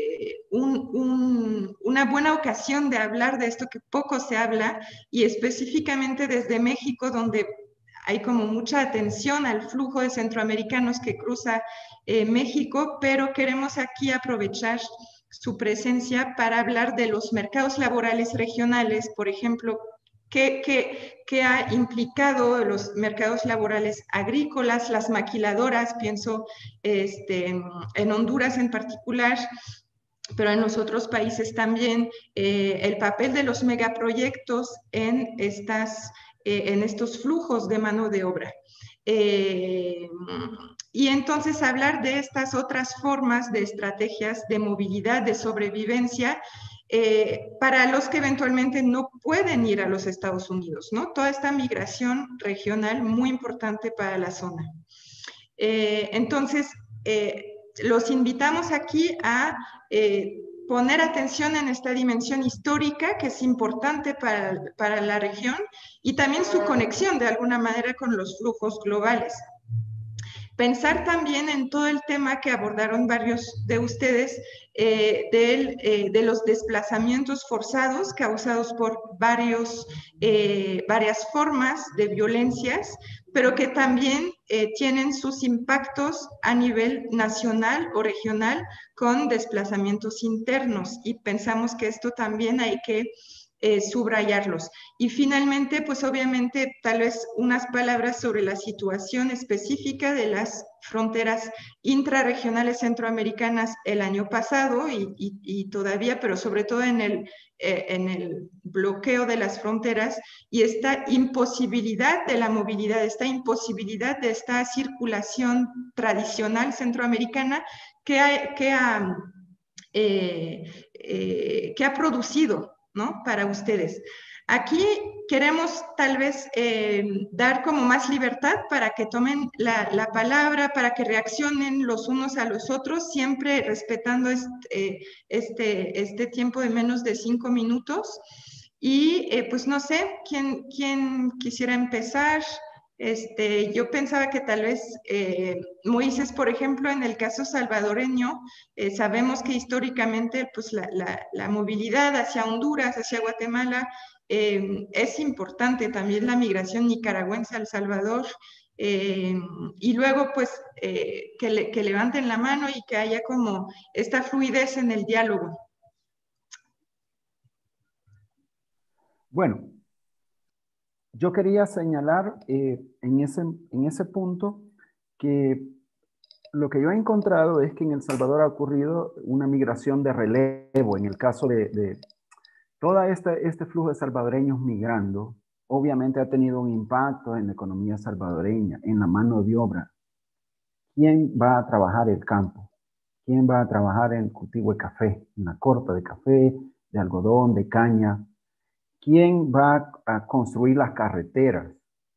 una buena ocasión de hablar de esto que poco se habla, y específicamente desde México, donde hay como mucha atención al flujo de centroamericanos que cruza México, pero queremos aquí aprovechar su presencia para hablar de los mercados laborales regionales, por ejemplo, ¿qué ha implicado los mercados laborales agrícolas, las maquiladoras? Pienso en Honduras en particular, pero en los otros países también, el papel de los megaproyectos en estos flujos de mano de obra. Y entonces hablar de estas otras formas de estrategias de movilidad, de sobrevivencia, para los que eventualmente no pueden ir a los Estados Unidos, ¿no? Toda esta migración regional muy importante para la zona. Entonces, los invitamos aquí a poner atención en esta dimensión histórica que es importante para la región y también su conexión de alguna manera con los flujos globales. Pensar también en todo el tema que abordaron varios de ustedes de los desplazamientos forzados causados por varias formas de violencias, pero que también tienen sus impactos a nivel nacional o regional con desplazamientos internos, y pensamos que esto también hay que subrayarlos. Y finalmente, pues obviamente, tal vez unas palabras sobre la situación específica de las fronteras intrarregionales centroamericanas el año pasado y todavía, pero sobre todo en el bloqueo de las fronteras y esta imposibilidad de la movilidad, esta imposibilidad de esta circulación tradicional centroamericana que ha producido, ¿no? Para ustedes. Aquí queremos tal vez dar como más libertad para que tomen la palabra, para que reaccionen los unos a los otros, siempre respetando este tiempo de menos de 5 minutos. Y pues no sé, ¿quién quisiera empezar? Yo pensaba que tal vez Moisés, por ejemplo, en el caso salvadoreño, sabemos que históricamente pues, la movilidad hacia Honduras, hacia Guatemala, es importante, también la migración nicaragüense a El Salvador, y luego pues que levanten la mano y que haya como esta fluidez en el diálogo. Bueno, yo quería señalar en ese punto que lo que yo he encontrado es que en El Salvador ha ocurrido una migración de relevo. En el caso de todo este flujo de salvadoreños migrando, obviamente ha tenido un impacto en la economía salvadoreña, en la mano de obra. ¿Quién va a trabajar el campo? ¿Quién va a trabajar en el cultivo de café, en la corta de café, de algodón, de caña? ¿Quién va a construir las carreteras?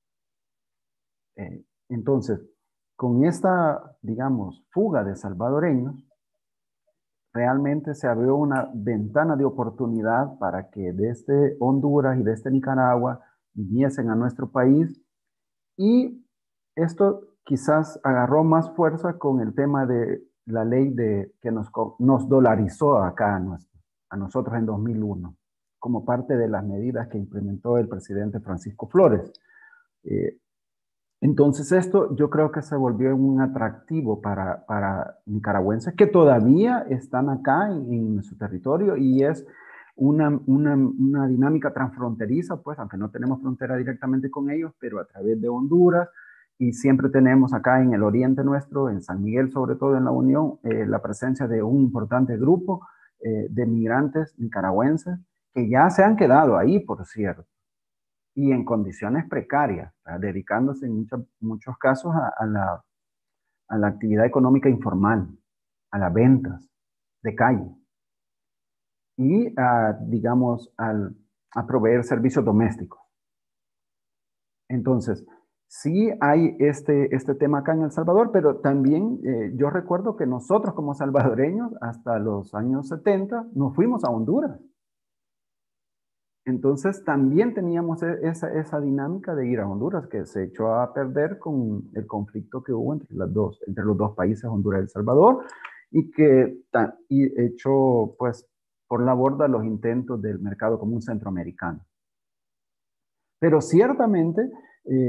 Entonces, con esta, digamos, fuga de salvadoreños, realmente se abrió una ventana de oportunidad para que desde Honduras y desde Nicaragua viniesen a nuestro país, y esto quizás agarró más fuerza con el tema de la ley que nos dolarizó acá a nosotros en 2001, como parte de las medidas que implementó el presidente Francisco Flores. Entonces esto yo creo que se volvió un atractivo para nicaragüenses que todavía están acá en su territorio, y es una dinámica transfronteriza, pues, aunque no tenemos frontera directamente con ellos, pero a través de Honduras, y siempre tenemos acá en el oriente nuestro, en San Miguel, sobre todo en la Unión, la presencia de un importante grupo de migrantes nicaragüenses que ya se han quedado ahí, por cierto, y en condiciones precarias, dedicándose en muchos casos a la actividad económica informal, a las ventas de calle y, digamos, a proveer servicios domésticos. Entonces, sí hay este tema acá en El Salvador, pero también yo recuerdo que nosotros como salvadoreños hasta los años 70 nos fuimos a Honduras. Entonces también teníamos esa dinámica de ir a Honduras, que se echó a perder con el conflicto que hubo entre los dos países, Honduras y El Salvador, y que echó pues por la borda los intentos del mercado común centroamericano. Pero ciertamente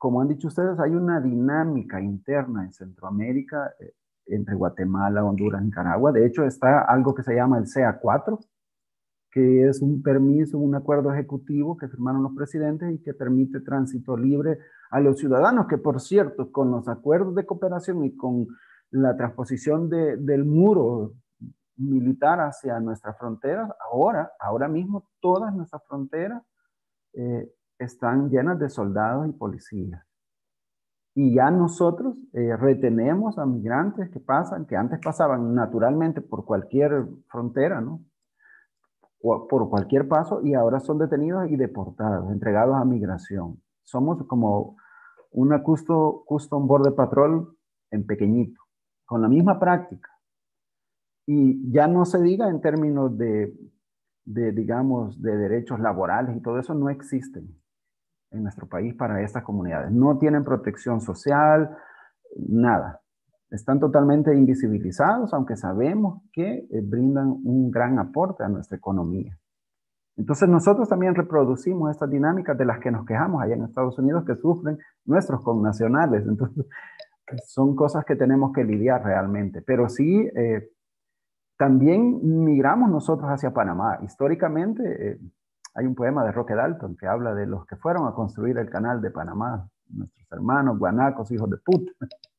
como han dicho ustedes, hay una dinámica interna en Centroamérica entre Guatemala, Honduras, Nicaragua. De hecho, está algo que se llama el CA4, que es un permiso, un acuerdo ejecutivo que firmaron los presidentes y que permite tránsito libre a los ciudadanos, que por cierto, con los acuerdos de cooperación y con la transposición del muro militar hacia nuestras fronteras, ahora mismo todas nuestras fronteras están llenas de soldados y policías. Y ya nosotros retenemos a migrantes que pasan, que antes pasaban naturalmente por cualquier frontera, ¿no? Por cualquier paso, y ahora son detenidos y deportados, entregados a migración. Somos como una Custom Border Patrol en pequeñito, con la misma práctica. Y ya no se diga en términos digamos, de derechos laborales y todo eso, no existen en nuestro país para estas comunidades. No tienen protección social, nada. Están totalmente invisibilizados, aunque sabemos que brindan un gran aporte a nuestra economía. Entonces nosotros también reproducimos estas dinámicas de las que nos quejamos allá en Estados Unidos, que sufren nuestros connacionales. Entonces son cosas que tenemos que lidiar realmente. Pero sí, también migramos nosotros hacia Panamá. Históricamente hay un poema de Roque Dalton que habla de los que fueron a construir el canal de Panamá, nuestros hermanos guanacos, hijos de puta.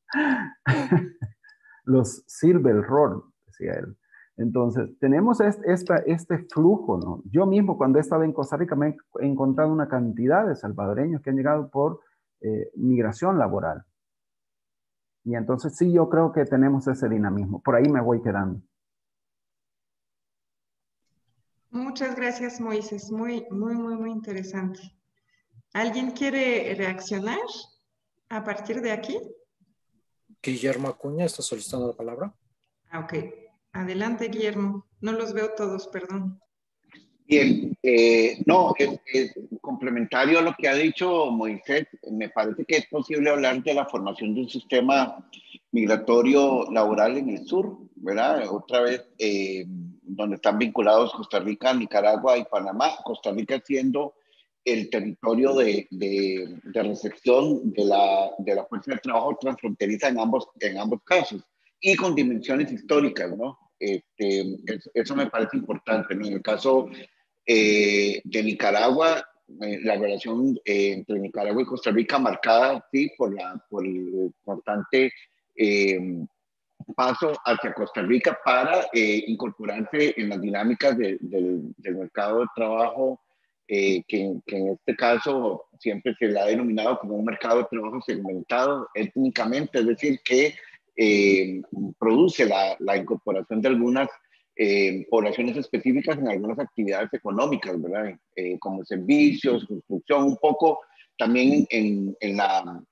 Los Silver Road, decía él. Entonces, tenemos este flujo, ¿no? Yo mismo, cuando he estado en Costa Rica, me he encontrado una cantidad de salvadoreños que han llegado por migración laboral. Y entonces, sí, yo creo que tenemos ese dinamismo. Por ahí me voy quedando. Muchas gracias, Moisés. Muy interesante. ¿Alguien quiere reaccionar a partir de aquí? Guillermo Acuña está solicitando la palabra. Ok. Adelante, Guillermo. No los veo todos, perdón. Bien, no, complementario a lo que ha dicho Moisés, me parece que es posible hablar de la formación de un sistema migratorio laboral en el sur, ¿verdad? Otra vez, donde están vinculados Costa Rica, Nicaragua y Panamá, Costa Rica siendo el territorio de recepción de la fuerza de trabajo transfronteriza en ambos casos, y con dimensiones históricas, ¿no? Eso me parece importante, ¿no? En el caso de Nicaragua, la relación entre Nicaragua y Costa Rica marcada, sí, por el constante paso hacia Costa Rica para incorporarse en las dinámicas del mercado de trabajo, que en este caso siempre se le ha denominado como un mercado de trabajo segmentado étnicamente, es decir, que produce la incorporación de algunas poblaciones específicas en algunas actividades económicas, ¿verdad? Como servicios, construcción, un poco también en la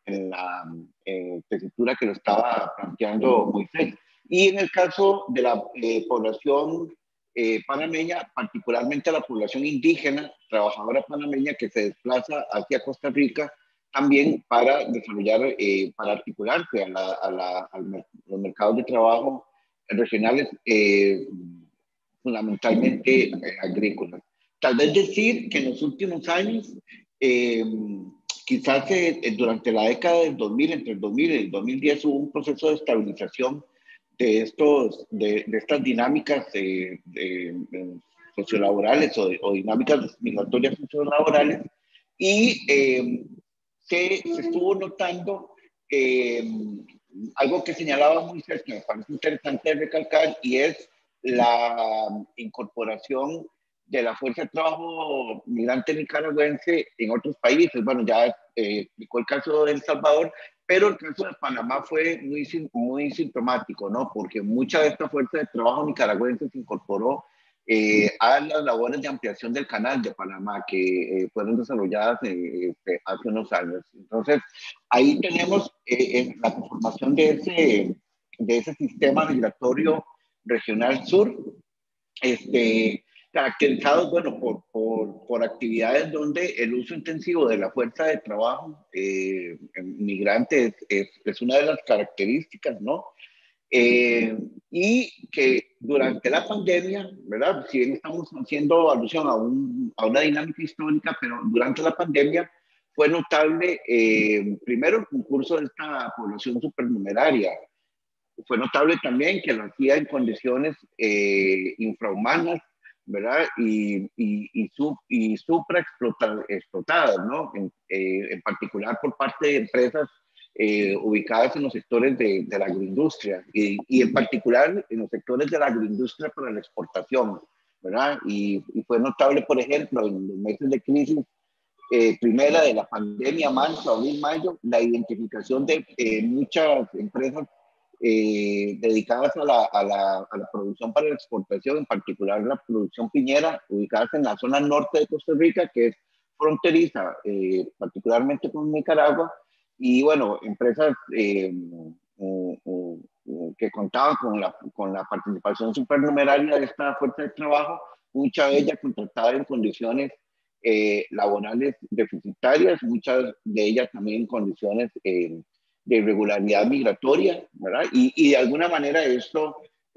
tesitura que lo estaba planteando Moisés. Y en el caso de la población panameña, particularmente la población indígena, trabajadora panameña que se desplaza hacia Costa Rica, también para desarrollar, para articularse a los mercados de trabajo regionales, fundamentalmente agrícolas. Tal vez decir que en los últimos años, quizás durante la década del 2000, entre el 2000 y el 2010, hubo un proceso de estabilización de estas dinámicas sociolaborales o dinámicas migratorias sociolaborales, y se estuvo notando algo que señalaba Moisés, que me parece interesante recalcar, y es la incorporación de la fuerza de trabajo migrante nicaragüense en otros países. Bueno, ya explicó el caso de El Salvador, pero el caso de Panamá fue muy sintomático, ¿no? Porque mucha de esta fuerza de trabajo nicaragüense se incorporó a las labores de ampliación del canal de Panamá que fueron desarrolladas hace unos años. Entonces, ahí tenemos la conformación de ese sistema migratorio regional sur, caracterizados, bueno, por actividades donde el uso intensivo de la fuerza de trabajo migrante es una de las características, ¿no? Y que durante la pandemia, ¿verdad? Si bien estamos haciendo alusión a una dinámica histórica, pero durante la pandemia fue notable, primero, el concurso de esta población supernumeraria. Fue notable también que lo hacía en condiciones infrahumanas, ¿verdad? Y supraexplotadas, ¿no? En particular por parte de empresas ubicadas en los sectores de la agroindustria y en particular en los sectores de la agroindustria para la exportación, ¿verdad? Y fue notable, por ejemplo, en los meses de crisis primera de la pandemia, marzo, abril, mayo, la identificación de muchas empresas dedicadas a la producción para la exportación, en particular la producción piñera, ubicadas en la zona norte de Costa Rica, que es fronteriza, particularmente con Nicaragua, y bueno, empresas que contaban con la participación supernumeraria de esta fuerza de trabajo, muchas de ellas contratadas en condiciones laborales deficitarias, muchas de ellas también en condiciones de irregularidad migratoria, ¿verdad? Y de alguna manera esto,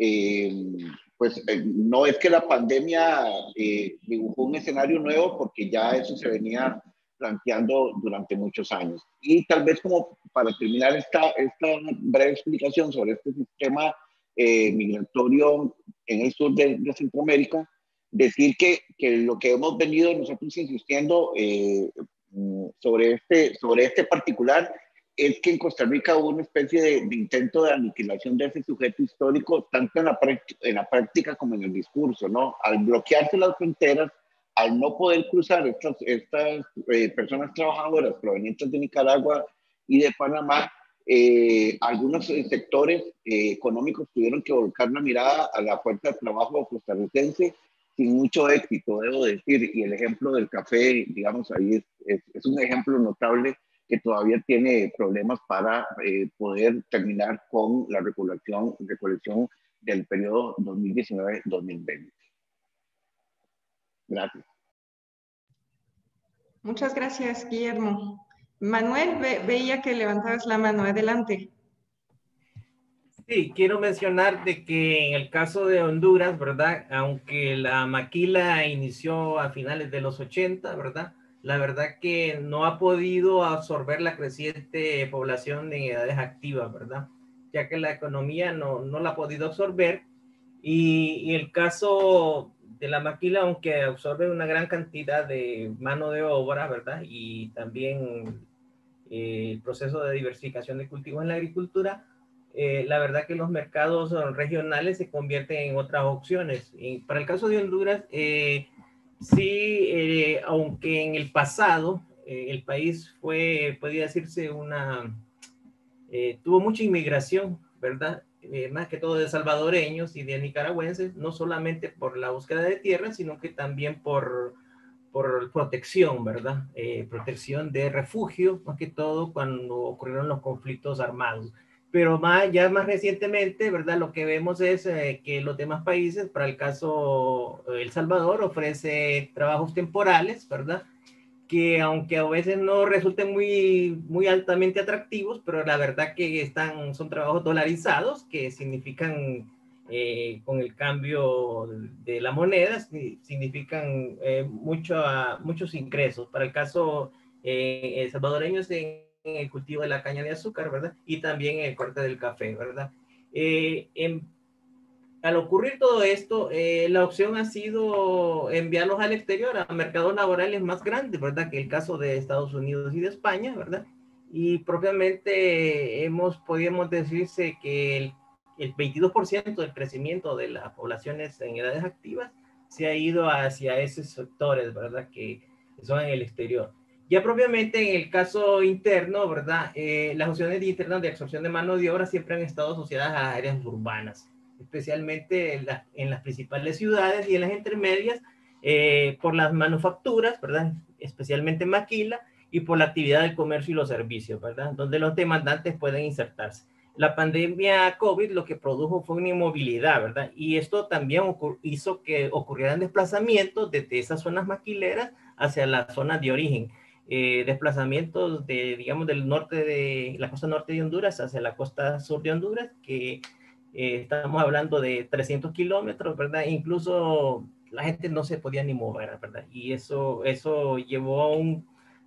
no es que la pandemia dibujó un escenario nuevo, porque ya eso se venía planteando durante muchos años. Y tal vez como para terminar esta breve explicación sobre este sistema migratorio en el sur de Centroamérica, decir que lo que hemos venido nosotros insistiendo sobre este particular es que en Costa Rica hubo una especie de intento de aniquilación de ese sujeto histórico, tanto en la práctica como en el discurso, ¿no? Al bloquearse las fronteras, al no poder cruzar estas personas trabajadoras provenientes de Nicaragua y de Panamá, algunos sectores económicos tuvieron que volcar la mirada a la fuerza de trabajo costarricense sin mucho éxito, debo decir, y el ejemplo del café, digamos, ahí es un ejemplo notable que todavía tiene problemas para poder terminar con la recolección del periodo 2019-2020. Gracias. Muchas gracias, Guillermo. Manuel, veía que levantabas la mano. Adelante. Sí, quiero mencionar de que en el caso de Honduras, ¿verdad? Aunque la maquila inició a finales de los 80, ¿verdad? La verdad que no ha podido absorber la creciente población en edades activas, ¿verdad? Ya que la economía no la ha podido absorber. Y el caso de la maquila, aunque absorbe una gran cantidad de mano de obra, ¿verdad? Y también el proceso de diversificación de cultivos en la agricultura, la verdad que los mercados regionales se convierten en otras opciones. Y para el caso de Honduras, sí, aunque en el pasado el país podía decirse tuvo mucha inmigración, ¿verdad? Más que todo de salvadoreños y de nicaragüenses, no solamente por la búsqueda de tierra, sino que también por protección, ¿verdad? Protección de refugio, más que todo cuando ocurrieron los conflictos armados. Pero ya más recientemente, ¿verdad? Lo que vemos es que los demás países, para el caso El Salvador, ofrece trabajos temporales, ¿verdad? Que aunque a veces no resulten muy altamente atractivos, pero la verdad que son trabajos dolarizados, que significan, con el cambio de la moneda, significan muchos ingresos. Para el caso salvadoreño, en el cultivo de la caña de azúcar, ¿verdad? Y también en el corte del café, ¿verdad? Al ocurrir todo esto, la opción ha sido enviarlos al exterior, a mercados laborales más grandes, ¿verdad? Que el caso de Estados Unidos y de España, ¿verdad? Y propiamente podríamos decirse que el 22% del crecimiento de las poblaciones en edades activas se ha ido hacia esos sectores, ¿verdad? Que son en el exterior. Ya propiamente en el caso interno, ¿verdad? Las opciones internas de absorción de mano de obra siempre han estado asociadas a las áreas urbanas, especialmente en las principales ciudades y en las intermedias, por las manufacturas, ¿verdad? Especialmente maquila, y por la actividad del comercio y los servicios, ¿verdad? Donde los demandantes pueden insertarse. La pandemia COVID lo que produjo fue una inmovilidad, ¿verdad? Y esto también hizo que ocurrieran desplazamientos desde esas zonas maquileras hacia las zonas de origen. Desplazamientos digamos, del norte de la costa norte de Honduras hacia la costa sur de Honduras, que estamos hablando de 300 kilómetros, ¿verdad? Incluso la gente no se podía ni mover, ¿verdad? Y eso llevó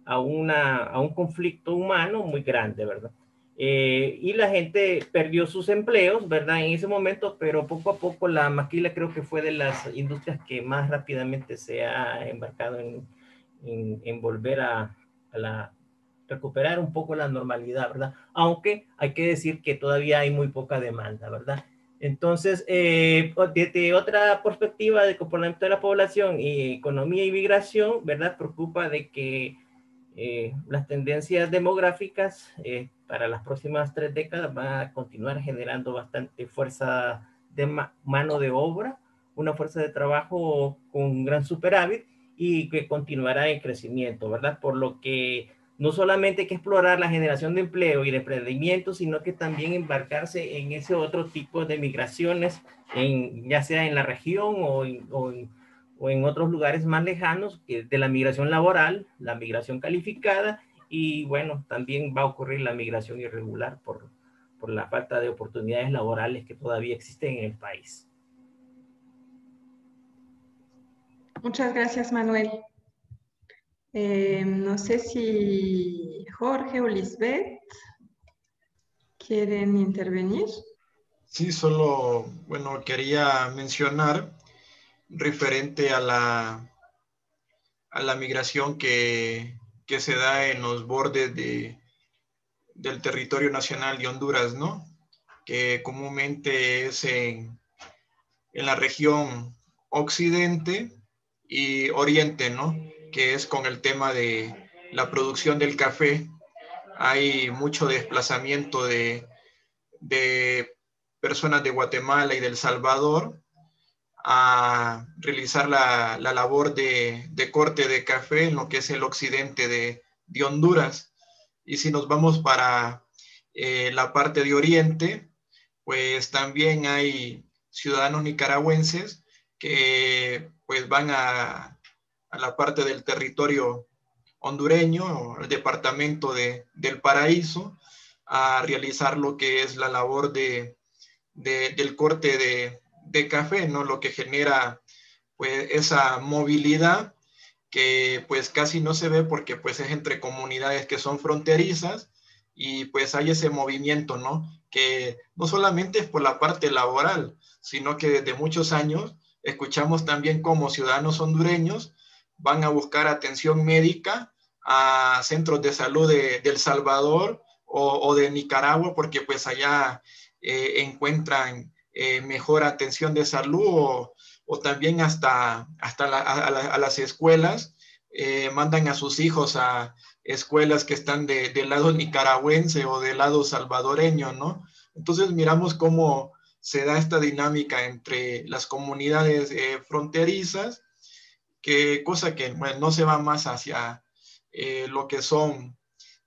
a un conflicto humano muy grande, ¿verdad? Y la gente perdió sus empleos, ¿verdad? En ese momento, pero poco a poco la maquila creo que fue de las industrias que más rápidamente se ha embarcado en volver a recuperar un poco la normalidad, ¿verdad? Aunque hay que decir que todavía hay muy poca demanda, ¿verdad? Entonces, desde otra perspectiva de comportamiento de la población y economía y migración, ¿verdad? Preocupa de que las tendencias demográficas para las próximas 3 décadas van a continuar generando bastante fuerza de mano de obra, una fuerza de trabajo con gran superávit y que continuará en crecimiento, ¿verdad? Por lo que no solamente hay que explorar la generación de empleo y de emprendimiento, sino que también embarcarse en ese otro tipo de migraciones, ya sea en la región o en otros lugares más lejanos, de la migración laboral, la migración calificada, y bueno, también va a ocurrir la migración irregular por la falta de oportunidades laborales que todavía existen en el país. Muchas gracias, Manuel. No sé si Jorge o Lisbeth quieren intervenir. Sí, solo, bueno, quería mencionar referente a la migración que se da en los bordes del territorio nacional de Honduras, ¿no? Que comúnmente es en la región occidente y oriente, ¿no? Que es con el tema de la producción del café. Hay mucho desplazamiento de personas de Guatemala y de El Salvador a realizar la labor de corte de café en lo que es el occidente de Honduras. Y si nos vamos para la parte de oriente, pues también hay ciudadanos nicaragüenses que pues van a la parte del territorio hondureño, el departamento del Paraíso, a realizar lo que es la labor del corte de café, ¿no? Lo que genera pues esa movilidad que pues casi no se ve porque pues es entre comunidades que son fronterizas y pues hay ese movimiento, ¿no? Que no solamente es por la parte laboral, sino que desde muchos años escuchamos también cómo ciudadanos hondureños van a buscar atención médica a centros de salud de El Salvador o de Nicaragua, porque pues allá encuentran mejor atención de salud o también hasta a las escuelas, mandan a sus hijos a escuelas que están del lado nicaragüense o del lado salvadoreño, ¿no? Entonces miramos cómo se da esta dinámica entre las comunidades fronterizas, cosa que bueno, no se va más hacia lo que son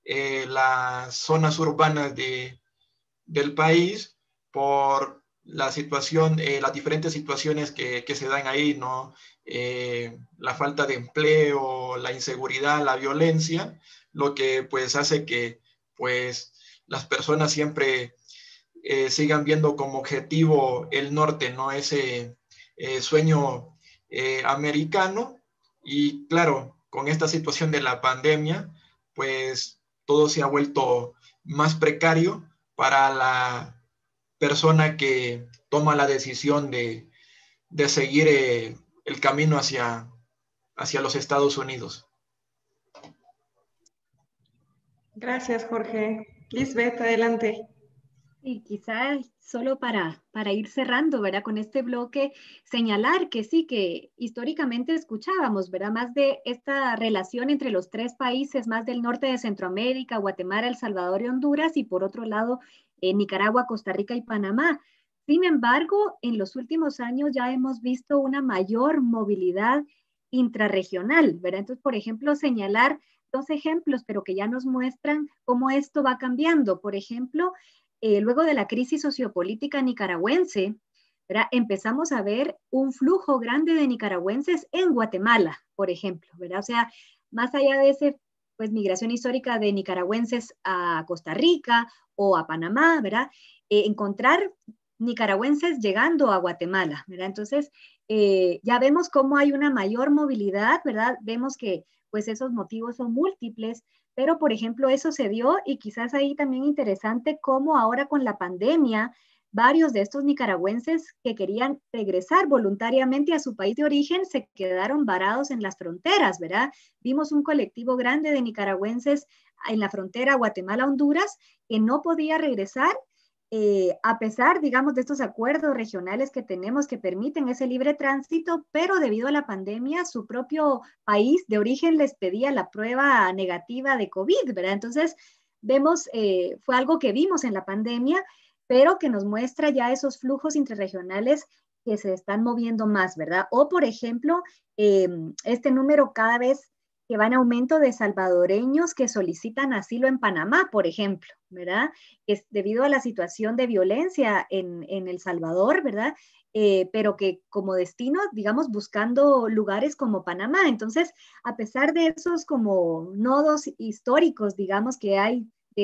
las zonas urbanas del país por la situación, las diferentes situaciones que se dan ahí, ¿no? La falta de empleo, la inseguridad, la violencia, lo que pues hace que pues las personas siempre sigan viendo como objetivo el norte, ¿no? Ese sueño americano. Y claro, con esta situación de la pandemia, pues todo se ha vuelto más precario para la persona que toma la decisión de seguir el camino hacia los Estados Unidos. Gracias, Jorge. Lisbeth, adelante. Y quizás solo para ir cerrando, ¿verdad? Con este bloque, señalar que sí, que históricamente escuchábamos, ¿verdad? Más de esta relación entre los 3 países, más del norte de Centroamérica, Guatemala, El Salvador y Honduras, y por otro lado, Nicaragua, Costa Rica y Panamá. Sin embargo, en los últimos años ya hemos visto una mayor movilidad intrarregional, ¿verdad? Entonces, por ejemplo, señalar 2 ejemplos, pero que ya nos muestran cómo esto va cambiando. Por ejemplo, luego de la crisis sociopolítica nicaragüense, ¿verdad? Empezamos a ver un flujo grande de nicaragüenses en Guatemala, por ejemplo, ¿verdad? O sea, más allá de esa pues, migración histórica de nicaragüenses a Costa Rica o a Panamá, ¿verdad? Encontrar nicaragüenses llegando a Guatemala, ¿verdad? Entonces, ya vemos cómo hay una mayor movilidad, ¿verdad? Vemos que pues esos motivos son múltiples, pero por ejemplo eso se dio y quizás ahí también interesante cómo ahora con la pandemia, varios de estos nicaragüenses que querían regresar voluntariamente a su país de origen se quedaron varados en las fronteras, ¿verdad? Vimos un colectivo grande de nicaragüenses en la frontera Guatemala-Honduras que no podía regresar a pesar, digamos, de estos acuerdos regionales que tenemos que permiten ese libre tránsito, pero debido a la pandemia, su propio país de origen les pedía la prueba negativa de COVID, ¿verdad? Entonces, vemos, fue algo que vimos en la pandemia, pero que nos muestra ya esos flujos intrarregionales que se están moviendo más, ¿verdad? O, por ejemplo, este número cada vez que va en aumento de salvadoreños que solicitan asilo en Panamá, por ejemplo, ¿verdad? Es debido a la situación de violencia en El Salvador, ¿verdad? Pero que como destino, digamos, buscando lugares como Panamá. Entonces, a pesar de esos como nodos históricos, digamos, que hay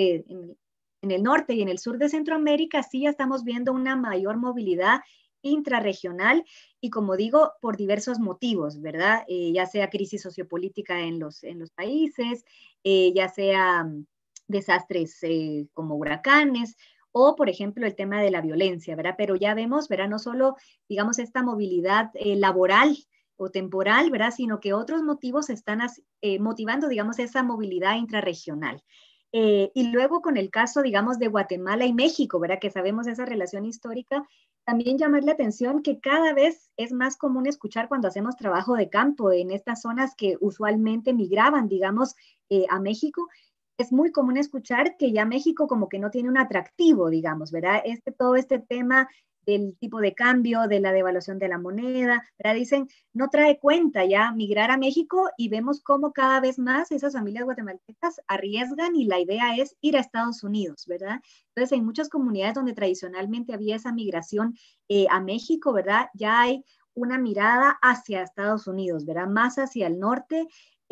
en el norte y en el sur de Centroamérica, sí ya estamos viendo una mayor movilidad intrarregional y como digo, por diversos motivos, ¿verdad? Ya sea crisis sociopolítica en los países, ya sea desastres como huracanes o, por ejemplo, el tema de la violencia, ¿verdad? Pero ya vemos, ¿verdad? No solo, digamos, esta movilidad laboral o temporal, ¿verdad? Sino que otros motivos están motivando, digamos, esa movilidad intrarregional. Y luego con el caso, digamos, de Guatemala y México, ¿verdad? Que sabemos esa relación histórica, también llamar la atención que cada vez es más común escuchar cuando hacemos trabajo de campo en estas zonas que usualmente migraban, digamos, a México. Es muy común escuchar que ya México como que no tiene un atractivo, digamos, ¿verdad? Todo este tema del tipo de cambio, de la devaluación de la moneda, ¿verdad? Dicen, no trae cuenta ya migrar a México y vemos cómo cada vez más esas familias guatemaltecas arriesgan y la idea es ir a Estados Unidos, ¿verdad? Entonces, en muchas comunidades donde tradicionalmente había esa migración a México, ¿verdad? Ya hay una mirada hacia Estados Unidos, ¿verdad? Más hacia el norte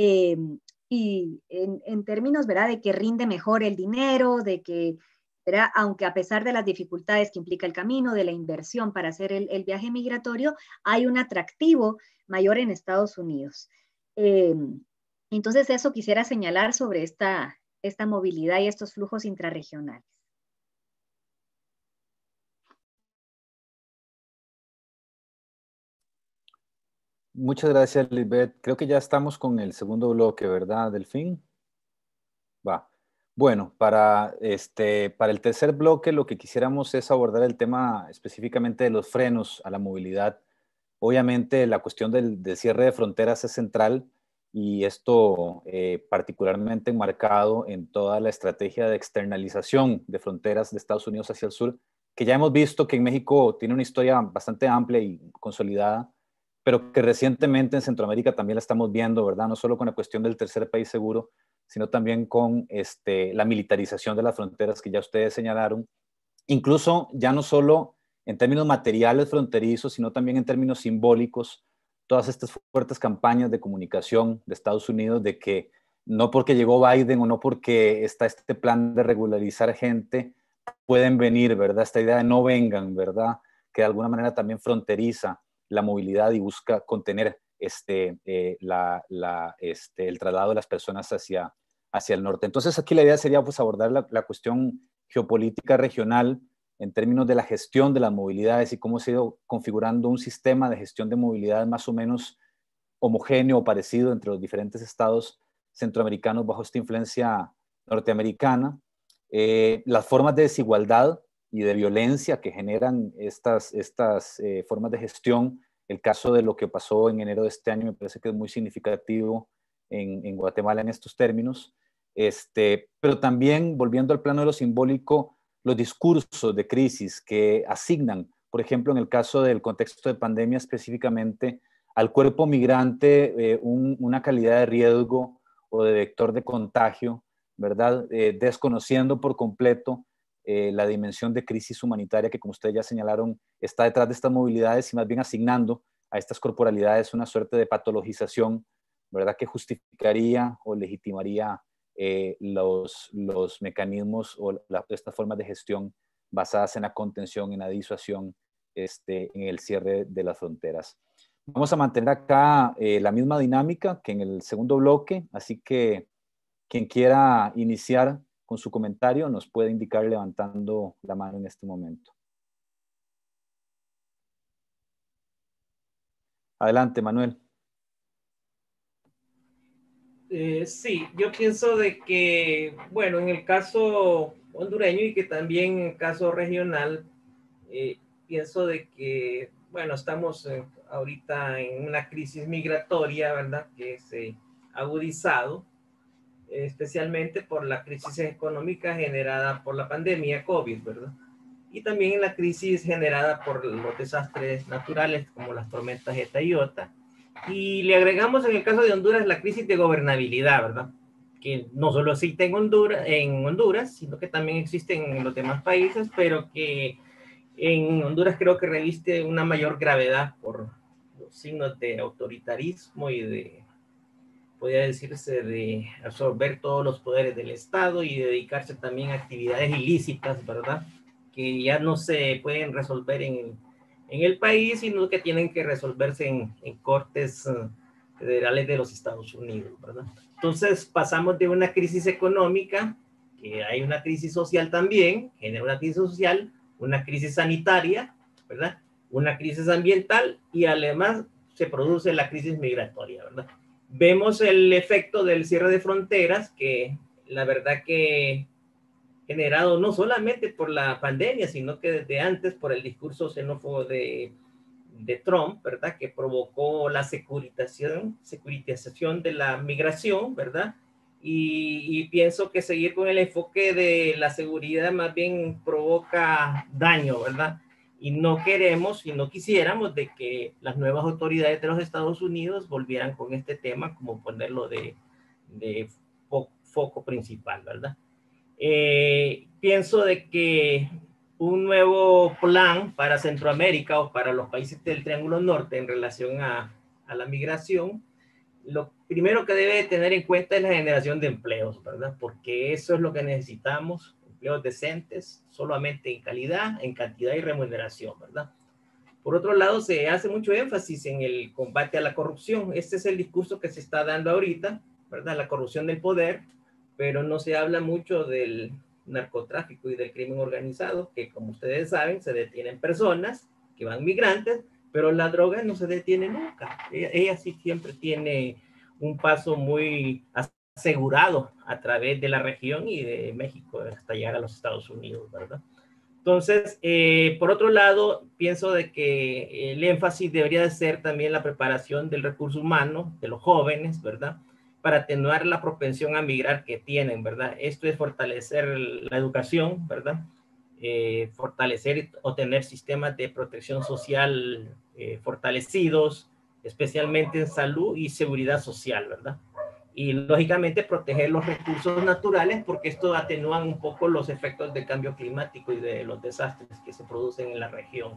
y en términos, ¿verdad? De que rinde mejor el dinero, de que ¿verdad? Aunque a pesar de las dificultades que implica el camino, de la inversión para hacer el viaje migratorio, hay un atractivo mayor en Estados Unidos. Entonces eso quisiera señalar sobre esta movilidad y estos flujos intrarregionales. Muchas gracias, Lisbeth. Creo que ya estamos con el segundo bloque, ¿verdad, Delfín? Va. Bueno, para el tercer bloque lo que quisiéramos es abordar el tema específicamente de los frenos a la movilidad. Obviamente la cuestión del cierre de fronteras es central y esto particularmente enmarcado en toda la estrategia de externalización de fronteras de Estados Unidos hacia el sur, que ya hemos visto que en México tiene una historia bastante amplia y consolidada, pero que recientemente en Centroamérica también la estamos viendo, ¿verdad? No solo con la cuestión del tercer país seguro, sino también con la militarización de las fronteras que ya ustedes señalaron, incluso ya no solo en términos materiales fronterizos, sino también en términos simbólicos, todas estas fuertes campañas de comunicación de Estados Unidos de que no porque llegó Biden o no porque está este plan de regularizar gente, pueden venir, ¿verdad? Esta idea de no vengan, ¿verdad? Que de alguna manera también fronteriza la movilidad y busca contener el traslado de las personas hacia el norte. Entonces aquí la idea sería pues abordar la cuestión geopolítica regional en términos de la gestión de las movilidades y cómo se ha ido configurando un sistema de gestión de movilidad más o menos homogéneo o parecido entre los diferentes estados centroamericanos bajo esta influencia norteamericana, las formas de desigualdad y de violencia que generan estas formas de gestión. El caso de lo que pasó en enero de este año me parece que es muy significativo en Guatemala en estos términos. Pero también, volviendo al plano de lo simbólico, los discursos de crisis que asignan, por ejemplo, en el caso del contexto de pandemia específicamente, al cuerpo migrante una calidad de riesgo o de vector de contagio, ¿verdad? Desconociendo por completo la dimensión de crisis humanitaria que, como ustedes ya señalaron, está detrás de estas movilidades y más bien asignando a estas corporalidades una suerte de patologización, ¿verdad? Que justificaría o legitimaría los mecanismos o estas formas de gestión basadas en la contención, en la disuasión, en el cierre de las fronteras. Vamos a mantener acá la misma dinámica que en el segundo bloque, así que quien quiera iniciar con su comentario nos puede indicar levantando la mano en este momento. Adelante, Manuel. Sí, yo pienso de que, bueno, en el caso hondureño y que también en el caso regional, pienso de que, bueno, estamos ahorita en una crisis migratoria, ¿verdad? Que se ha agudizado, especialmente por la crisis económica generada por la pandemia COVID, ¿verdad? Y también en la crisis generada por los desastres naturales como las tormentas Eta y Iota. Y le agregamos en el caso de Honduras la crisis de gobernabilidad, ¿verdad? Que no solo existe en Honduras, sino que también existe en los demás países, pero que en Honduras creo que reviste una mayor gravedad por los signos de autoritarismo y de, podría decirse, de absorber todos los poderes del Estado y dedicarse también a actividades ilícitas, ¿verdad? Que ya no se pueden resolver en el país, sino que tienen que resolverse en cortes federales de los Estados Unidos, ¿verdad? Entonces pasamos de una crisis económica, que hay una crisis social también, genera una crisis social, una crisis sanitaria, ¿verdad? Una crisis ambiental y además se produce la crisis migratoria, ¿verdad? Vemos el efecto del cierre de fronteras, que la verdad que generado no solamente por la pandemia, sino que desde antes por el discurso xenófobo de Trump, ¿verdad? Que provocó la securitización de la migración, ¿verdad? Y pienso que seguir con el enfoque de la seguridad más bien provoca daño, ¿verdad? Y no queremos y no quisiéramos de que las nuevas autoridades de los Estados Unidos volvieran con este tema como ponerlo de foco principal, ¿verdad? Pienso de que un nuevo plan para Centroamérica o para los países del Triángulo Norte en relación a la migración, lo primero que debe tener en cuenta es la generación de empleos, ¿verdad? Porque eso es lo que necesitamos, empleos decentes, solamente en calidad, en cantidad y remuneración, ¿verdad? Por otro lado, se hace mucho énfasis en el combate a la corrupción. Este es el discurso que se está dando ahorita, ¿verdad? La corrupción del poder, pero no se habla mucho del narcotráfico y del crimen organizado, que como ustedes saben, se detienen personas que van migrantes, pero la droga no se detiene nunca. Ella sí siempre tiene un paso muy asegurado a través de la región y de México hasta llegar a los Estados Unidos, ¿verdad? Entonces, por otro lado, pienso de que el énfasis debería de ser también la preparación del recurso humano, de los jóvenes, ¿verdad? Para atenuar la propensión a migrar que tienen, ¿verdad? Esto es fortalecer la educación, ¿verdad? Fortalecer o tener sistemas de protección social fortalecidos, especialmente en salud y seguridad social, ¿verdad? Y lógicamente proteger los recursos naturales porque esto atenúa un poco los efectos del cambio climático y de los desastres que se producen en la región.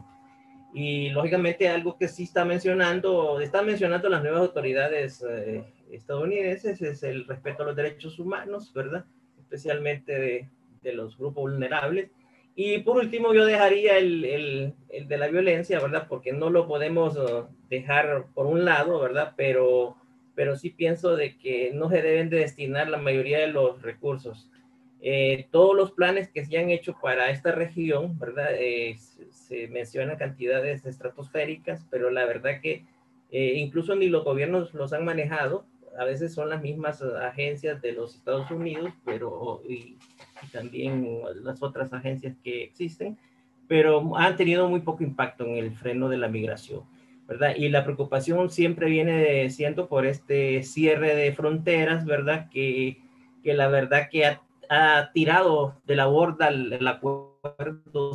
Y lógicamente algo que sí están mencionando las nuevas autoridades estadounidenses es el respeto a los derechos humanos, ¿verdad? Especialmente de los grupos vulnerables. Y por último yo dejaría el de la violencia, ¿verdad? Porque no lo podemos dejar por un lado, ¿verdad? Pero sí pienso de que no se deben de destinar la mayoría de los recursos. Todos los planes que se han hecho para esta región, ¿verdad? Se mencionan cantidades estratosféricas, pero la verdad que incluso ni los gobiernos los han manejado. A veces son las mismas agencias de los Estados Unidos, pero y también las otras agencias que existen, pero han tenido muy poco impacto en el freno de la migración, ¿verdad? Y la preocupación siempre viene siendo por este cierre de fronteras, ¿verdad? Que la verdad que ha tirado de la borda el acuerdo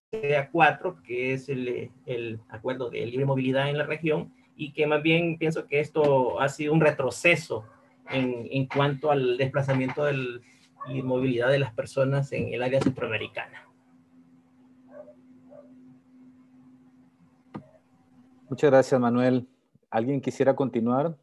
CA4, que es el acuerdo de libre movilidad en la región, y que más bien pienso que esto ha sido un retroceso en cuanto al desplazamiento y movilidad de las personas en el área centroamericana. Muchas gracias, Manuel. ¿Alguien quisiera continuar?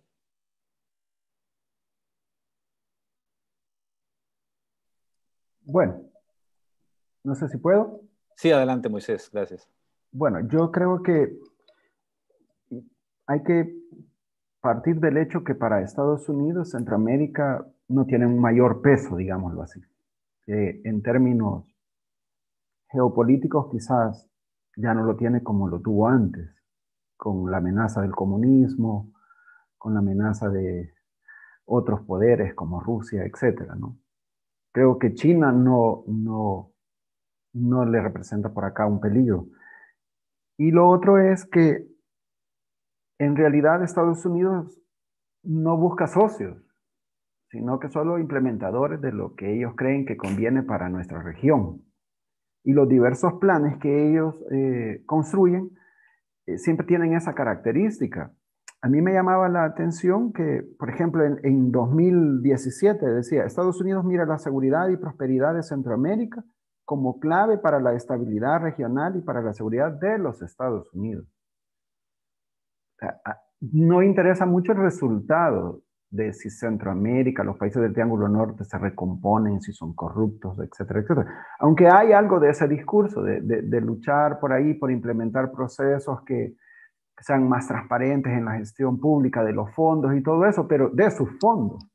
Bueno, no sé si puedo. Sí, adelante, Moisés. Gracias. Bueno, yo creo que hay que partir del hecho que para Estados Unidos, Centroamérica no tiene un mayor peso, digámoslo así. En términos geopolíticos quizás ya no lo tiene como lo tuvo antes, con la amenaza del comunismo, con la amenaza de otros poderes como Rusia, etcétera, ¿no? Creo que China no le representa por acá un peligro. Y lo otro es que en realidad Estados Unidos no busca socios, sino que solo implementadores de lo que ellos creen que conviene para nuestra región. Y los diversos planes que ellos construyen siempre tienen esa característica. A mí me llamaba la atención que, por ejemplo, en 2017 decía, Estados Unidos mira la seguridad y prosperidad de Centroamérica como clave para la estabilidad regional y para la seguridad de los Estados Unidos. O sea, no interesa mucho el resultado de si Centroamérica, los países del Triángulo Norte se recomponen, si son corruptos, etcétera, etcétera. Aunque hay algo de ese discurso, de luchar por ahí, por implementar procesos que sean más transparentes en la gestión pública de los fondos y todo eso, pero de sus fondos,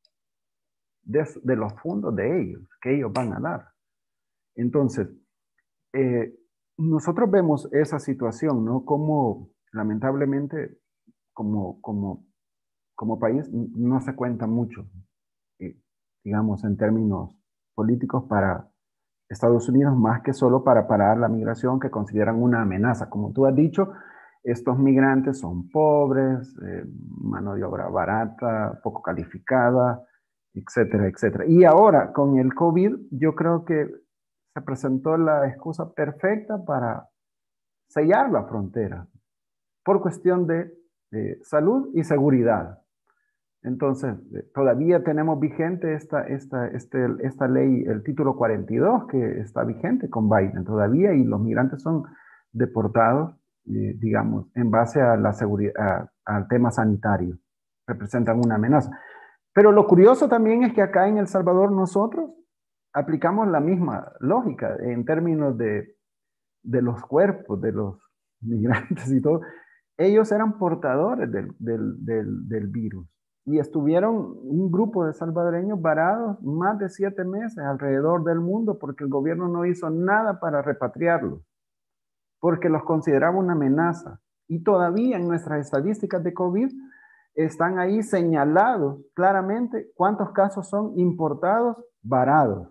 de los fondos de ellos, que ellos van a dar. Entonces, nosotros vemos esa situación, ¿no? Como lamentablemente, como país, no se cuenta mucho, digamos, en términos políticos para Estados Unidos, más que solo para parar la migración que consideran una amenaza. Como tú has dicho, estos migrantes son pobres, mano de obra barata, poco calificada, etcétera, etcétera. Y ahora, con el COVID, yo creo que se presentó la excusa perfecta para sellar la frontera por cuestión de salud y seguridad. Entonces, todavía tenemos vigente esta ley, el título 42, que está vigente con Biden todavía, y los migrantes son deportados, digamos, en base a la seguridad, al tema sanitario. Representan una amenaza. Pero lo curioso también es que acá en El Salvador nosotros aplicamos la misma lógica en términos de los cuerpos, de los migrantes y todo. Ellos eran portadores del virus. Y estuvieron un grupo de salvadoreños varados más de 7 meses alrededor del mundo porque el gobierno no hizo nada para repatriarlos, porque los consideraba una amenaza. Y todavía en nuestras estadísticas de COVID están ahí señalados claramente cuántos casos son importados varados.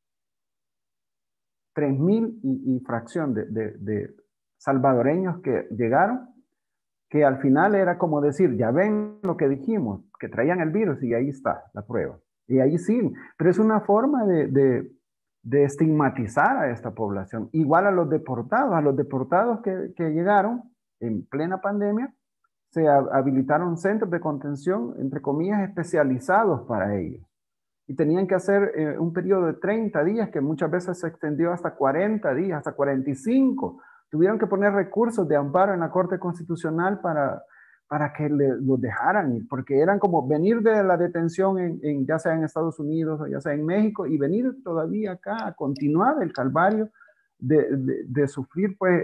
3,000 y fracción de salvadoreños que llegaron, que al final era como decir, ya ven lo que dijimos, que traían el virus y ahí está la prueba. Y ahí sí, pero es una forma de estigmatizar a esta población. Igual a los deportados que llegaron en plena pandemia, se habilitaron centros de contención, entre comillas, especializados para ellos. Y tenían que hacer un periodo de 30 días, que muchas veces se extendió hasta 40 días, hasta 45. Tuvieron que poner recursos de amparo en la Corte Constitucional para que los dejaran ir, porque eran como venir de la detención ya sea en Estados Unidos o ya sea en México, y venir todavía acá a continuar el calvario de sufrir pues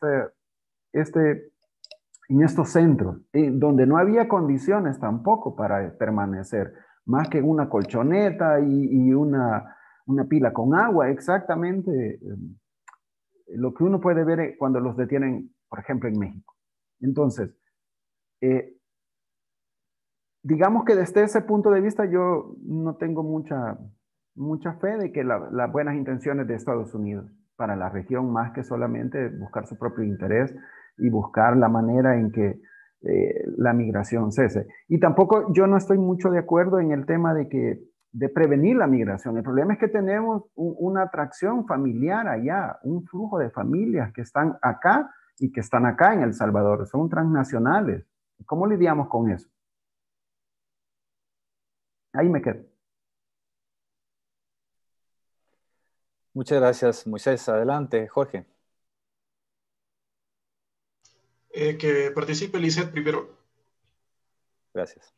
en estos centros, donde no había condiciones tampoco para permanecer, más que una colchoneta y una pila con agua, exactamente lo que uno puede ver cuando los detienen, por ejemplo, en México. Entonces, digamos que desde ese punto de vista yo no tengo mucha fe de que las buenas intenciones de Estados Unidos para la región, más que solamente buscar su propio interés y buscar la manera en que la migración cese. Y tampoco yo no estoy mucho de acuerdo en el tema de prevenir la migración. El problema es que tenemos una atracción familiar allá, un flujo de familias que están acá y que están acá en El Salvador, son transnacionales. ¿Cómo lidiamos con eso? Ahí me quedo. Muchas gracias, Moisés. Adelante, Jorge. Que participe Lisette primero. Gracias.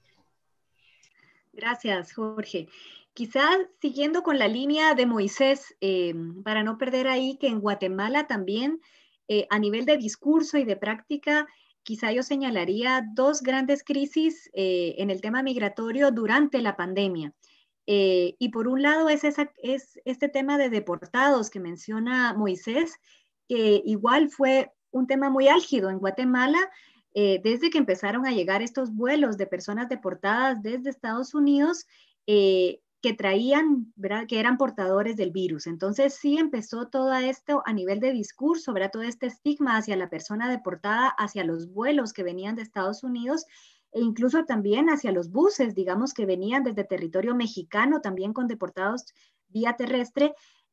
Gracias, Jorge. Quizás siguiendo con la línea de Moisés, para no perder ahí que en Guatemala también, a nivel de discurso y de práctica, quizá yo señalaría dos grandes crisis en el tema migratorio durante la pandemia. Y por un lado es este tema de deportados que menciona Moisés, que igual fue un tema muy álgido en Guatemala desde que empezaron a llegar estos vuelos de personas deportadas desde Estados Unidos que traían, ¿verdad?, que eran portadores del virus. Entonces sí empezó todo esto a nivel de discurso, ¿verdad?, todo este estigma hacia la persona deportada, hacia los vuelos que venían de Estados Unidos, e incluso también hacia los buses, digamos, que venían desde territorio mexicano, también con deportados vía terrestre,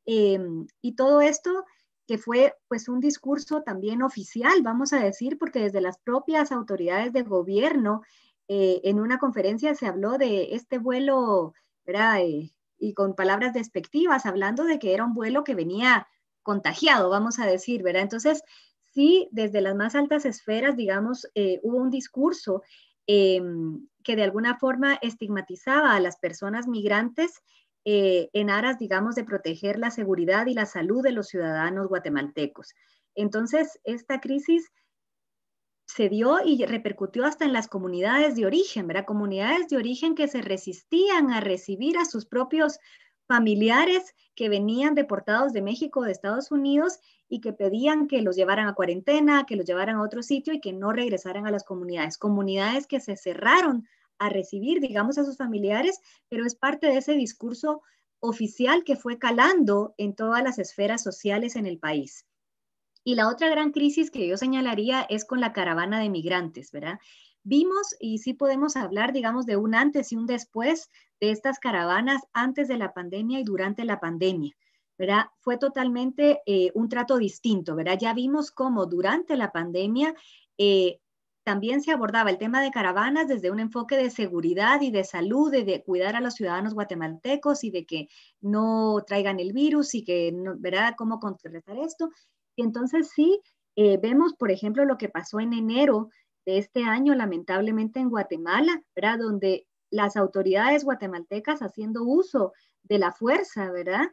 y todo esto que fue pues un discurso también oficial, vamos a decir, porque desde las propias autoridades de gobierno, en una conferencia se habló de este vuelo, ¿verdad? Y con palabras despectivas, hablando de que era un vuelo que venía contagiado, vamos a decir, ¿verdad? Entonces, sí, desde las más altas esferas, digamos, hubo un discurso que de alguna forma estigmatizaba a las personas migrantes en aras, digamos, de proteger la seguridad y la salud de los ciudadanos guatemaltecos. Entonces, esta crisis se dio y repercutió hasta en las comunidades de origen, ¿verdad? Comunidades de origen que se resistían a recibir a sus propios familiares que venían deportados de México, de Estados Unidos, y que pedían que los llevaran a cuarentena, que los llevaran a otro sitio y que no regresaran a las comunidades. Comunidades que se cerraron a recibir, digamos, a sus familiares, pero es parte de ese discurso oficial que fue calando en todas las esferas sociales en el país. Y la otra gran crisis que yo señalaría es con la caravana de migrantes, ¿verdad? Vimos, y sí podemos hablar, digamos, de un antes y un después de estas caravanas antes de la pandemia y durante la pandemia, ¿verdad? Fue totalmente un trato distinto, ¿verdad? Ya vimos cómo durante la pandemia también se abordaba el tema de caravanas desde un enfoque de seguridad y de salud, de cuidar a los ciudadanos guatemaltecos y de que no traigan el virus y que, no, ¿verdad?, cómo contrarrestar esto. Y entonces sí, vemos, por ejemplo, lo que pasó en enero de este año, lamentablemente en Guatemala, ¿verdad?, donde las autoridades guatemaltecas, haciendo uso de la fuerza, ¿verdad?,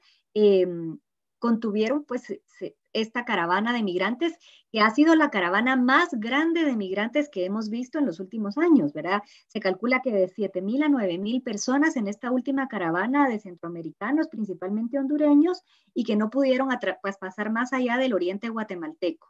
contuvieron pues esta caravana de migrantes, que ha sido la caravana más grande de migrantes que hemos visto en los últimos años, ¿verdad? Se calcula que de 7,000 a 9,000 personas en esta última caravana de centroamericanos, principalmente hondureños, y que no pudieron pues, pasar más allá del oriente guatemalteco.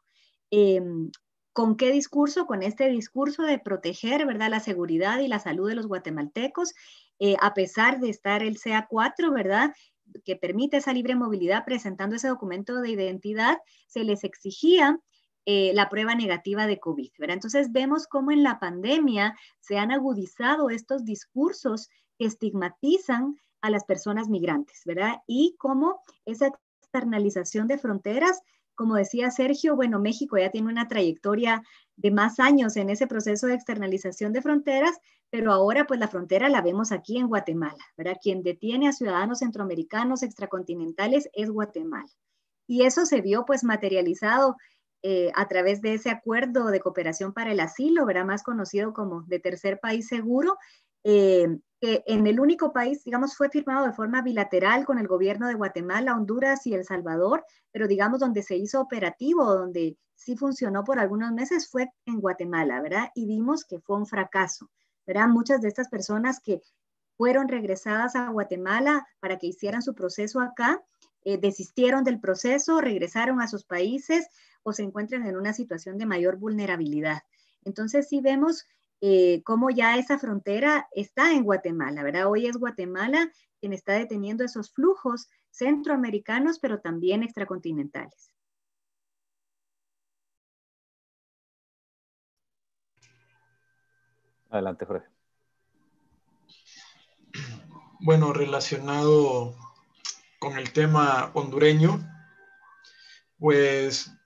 ¿Con qué discurso? Con este discurso de proteger, ¿verdad?, la seguridad y la salud de los guatemaltecos, a pesar de estar el CA4, ¿verdad?, que permite esa libre movilidad, presentando ese documento de identidad, se les exigía la prueba negativa de COVID, ¿verdad? Entonces vemos cómo en la pandemia se han agudizado estos discursos que estigmatizan a las personas migrantes, ¿verdad? Y cómo esa externalización de fronteras, como decía Sergio, bueno, México ya tiene una trayectoria de más años en ese proceso de externalización de fronteras, pero ahora pues la frontera la vemos aquí en Guatemala, ¿verdad? Quien detiene a ciudadanos centroamericanos extracontinentales es Guatemala. Y eso se vio pues materializado a través de ese acuerdo de cooperación para el asilo, ¿verdad?, más conocido como de tercer país seguro, que en el único país, digamos, fue firmado de forma bilateral con el gobierno de Guatemala, Honduras y El Salvador, pero digamos donde se hizo operativo, donde sí funcionó por algunos meses, fue en Guatemala, ¿verdad? Y vimos que fue un fracaso, ¿verdad? Muchas de estas personas que fueron regresadas a Guatemala para que hicieran su proceso acá, desistieron del proceso, regresaron a sus países o se encuentran en una situación de mayor vulnerabilidad. Entonces sí vemos cómo ya esa frontera está en Guatemala, ¿verdad? Hoy es Guatemala quien está deteniendo esos flujos centroamericanos, pero también extracontinentales. Adelante, Jorge. Bueno, relacionado con el tema hondureño, pues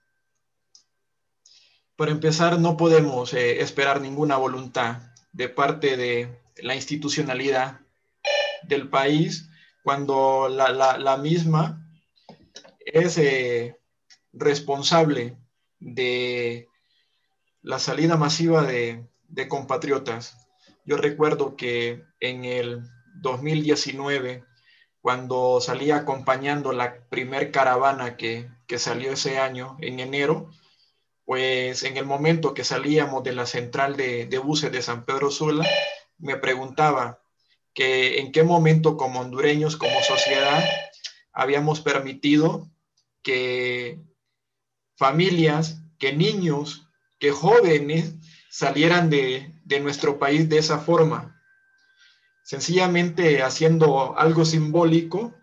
para empezar no podemos esperar ninguna voluntad de parte de la institucionalidad del país cuando la misma es responsable de la salida masiva de compatriotas. Yo recuerdo que en el 2019, cuando salía acompañando la primer caravana que salió ese año, en enero, pues en el momento que salíamos de la central de buses de San Pedro Sula, me preguntaba que en qué momento como hondureños, como sociedad, habíamos permitido que familias, que niños, que jóvenes salieran de nuestro país de esa forma. Sencillamente haciendo algo simbólico,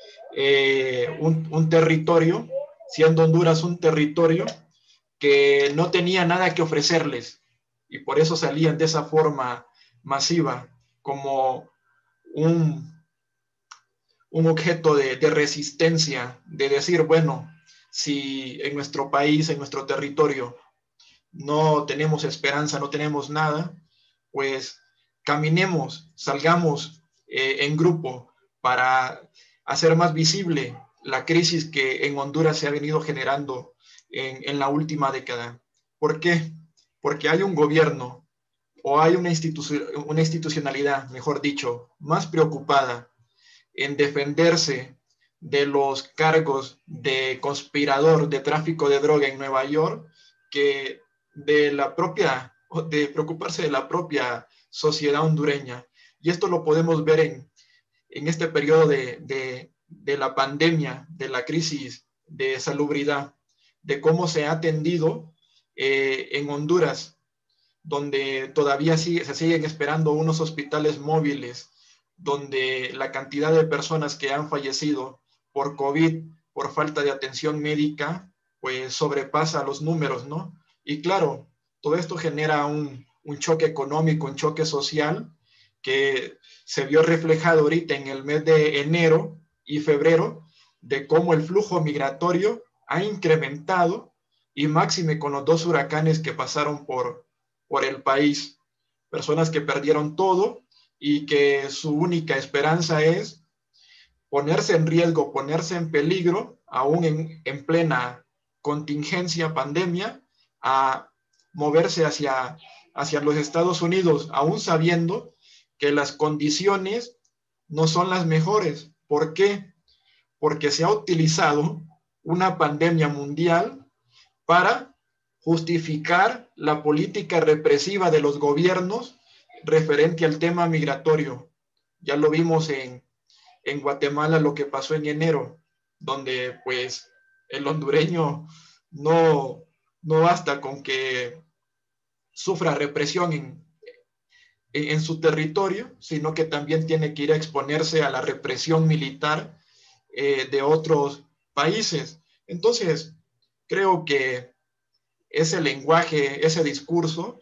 un territorio, siendo Honduras un territorio que no tenía nada que ofrecerles y por eso salían de esa forma masiva como un objeto de resistencia, de decir, bueno, si en nuestro país, en nuestro territorio, no tenemos esperanza, no tenemos nada, pues caminemos, salgamos en grupo para hacer más visible la crisis que en Honduras se ha venido generando en la última década. ¿Por qué? Porque hay un gobierno o hay una institucionalidad, mejor dicho, más preocupada en defenderse de los cargos de conspirador de tráfico de droga en Nueva York que de preocuparse de la propia sociedad hondureña. Y esto lo podemos ver en este periodo de la pandemia, de la crisis de salubridad, de cómo se ha atendido en Honduras, donde todavía se siguen esperando unos hospitales móviles, donde la cantidad de personas que han fallecido por COVID, por falta de atención médica, pues sobrepasa los números, ¿no? Y claro, todo esto genera un choque económico, un choque social que se vio reflejado ahorita en el mes de enero y febrero, de cómo el flujo migratorio ha incrementado y máxime con los 2 huracanes que pasaron por el país. Personas que perdieron todo y que su única esperanza es ponerse en riesgo, ponerse en peligro, aún en plena contingencia, pandemia, a moverse hacia los Estados Unidos, aún sabiendo que las condiciones no son las mejores. ¿Por qué? Porque se ha utilizado una pandemia mundial para justificar la política represiva de los gobiernos referente al tema migratorio. Ya lo vimos en Guatemala, lo que pasó en enero, donde pues el hondureño no basta con que sufra represión en su territorio, sino que también tiene que ir a exponerse a la represión militar de otros países. Entonces, creo que ese lenguaje, ese discurso,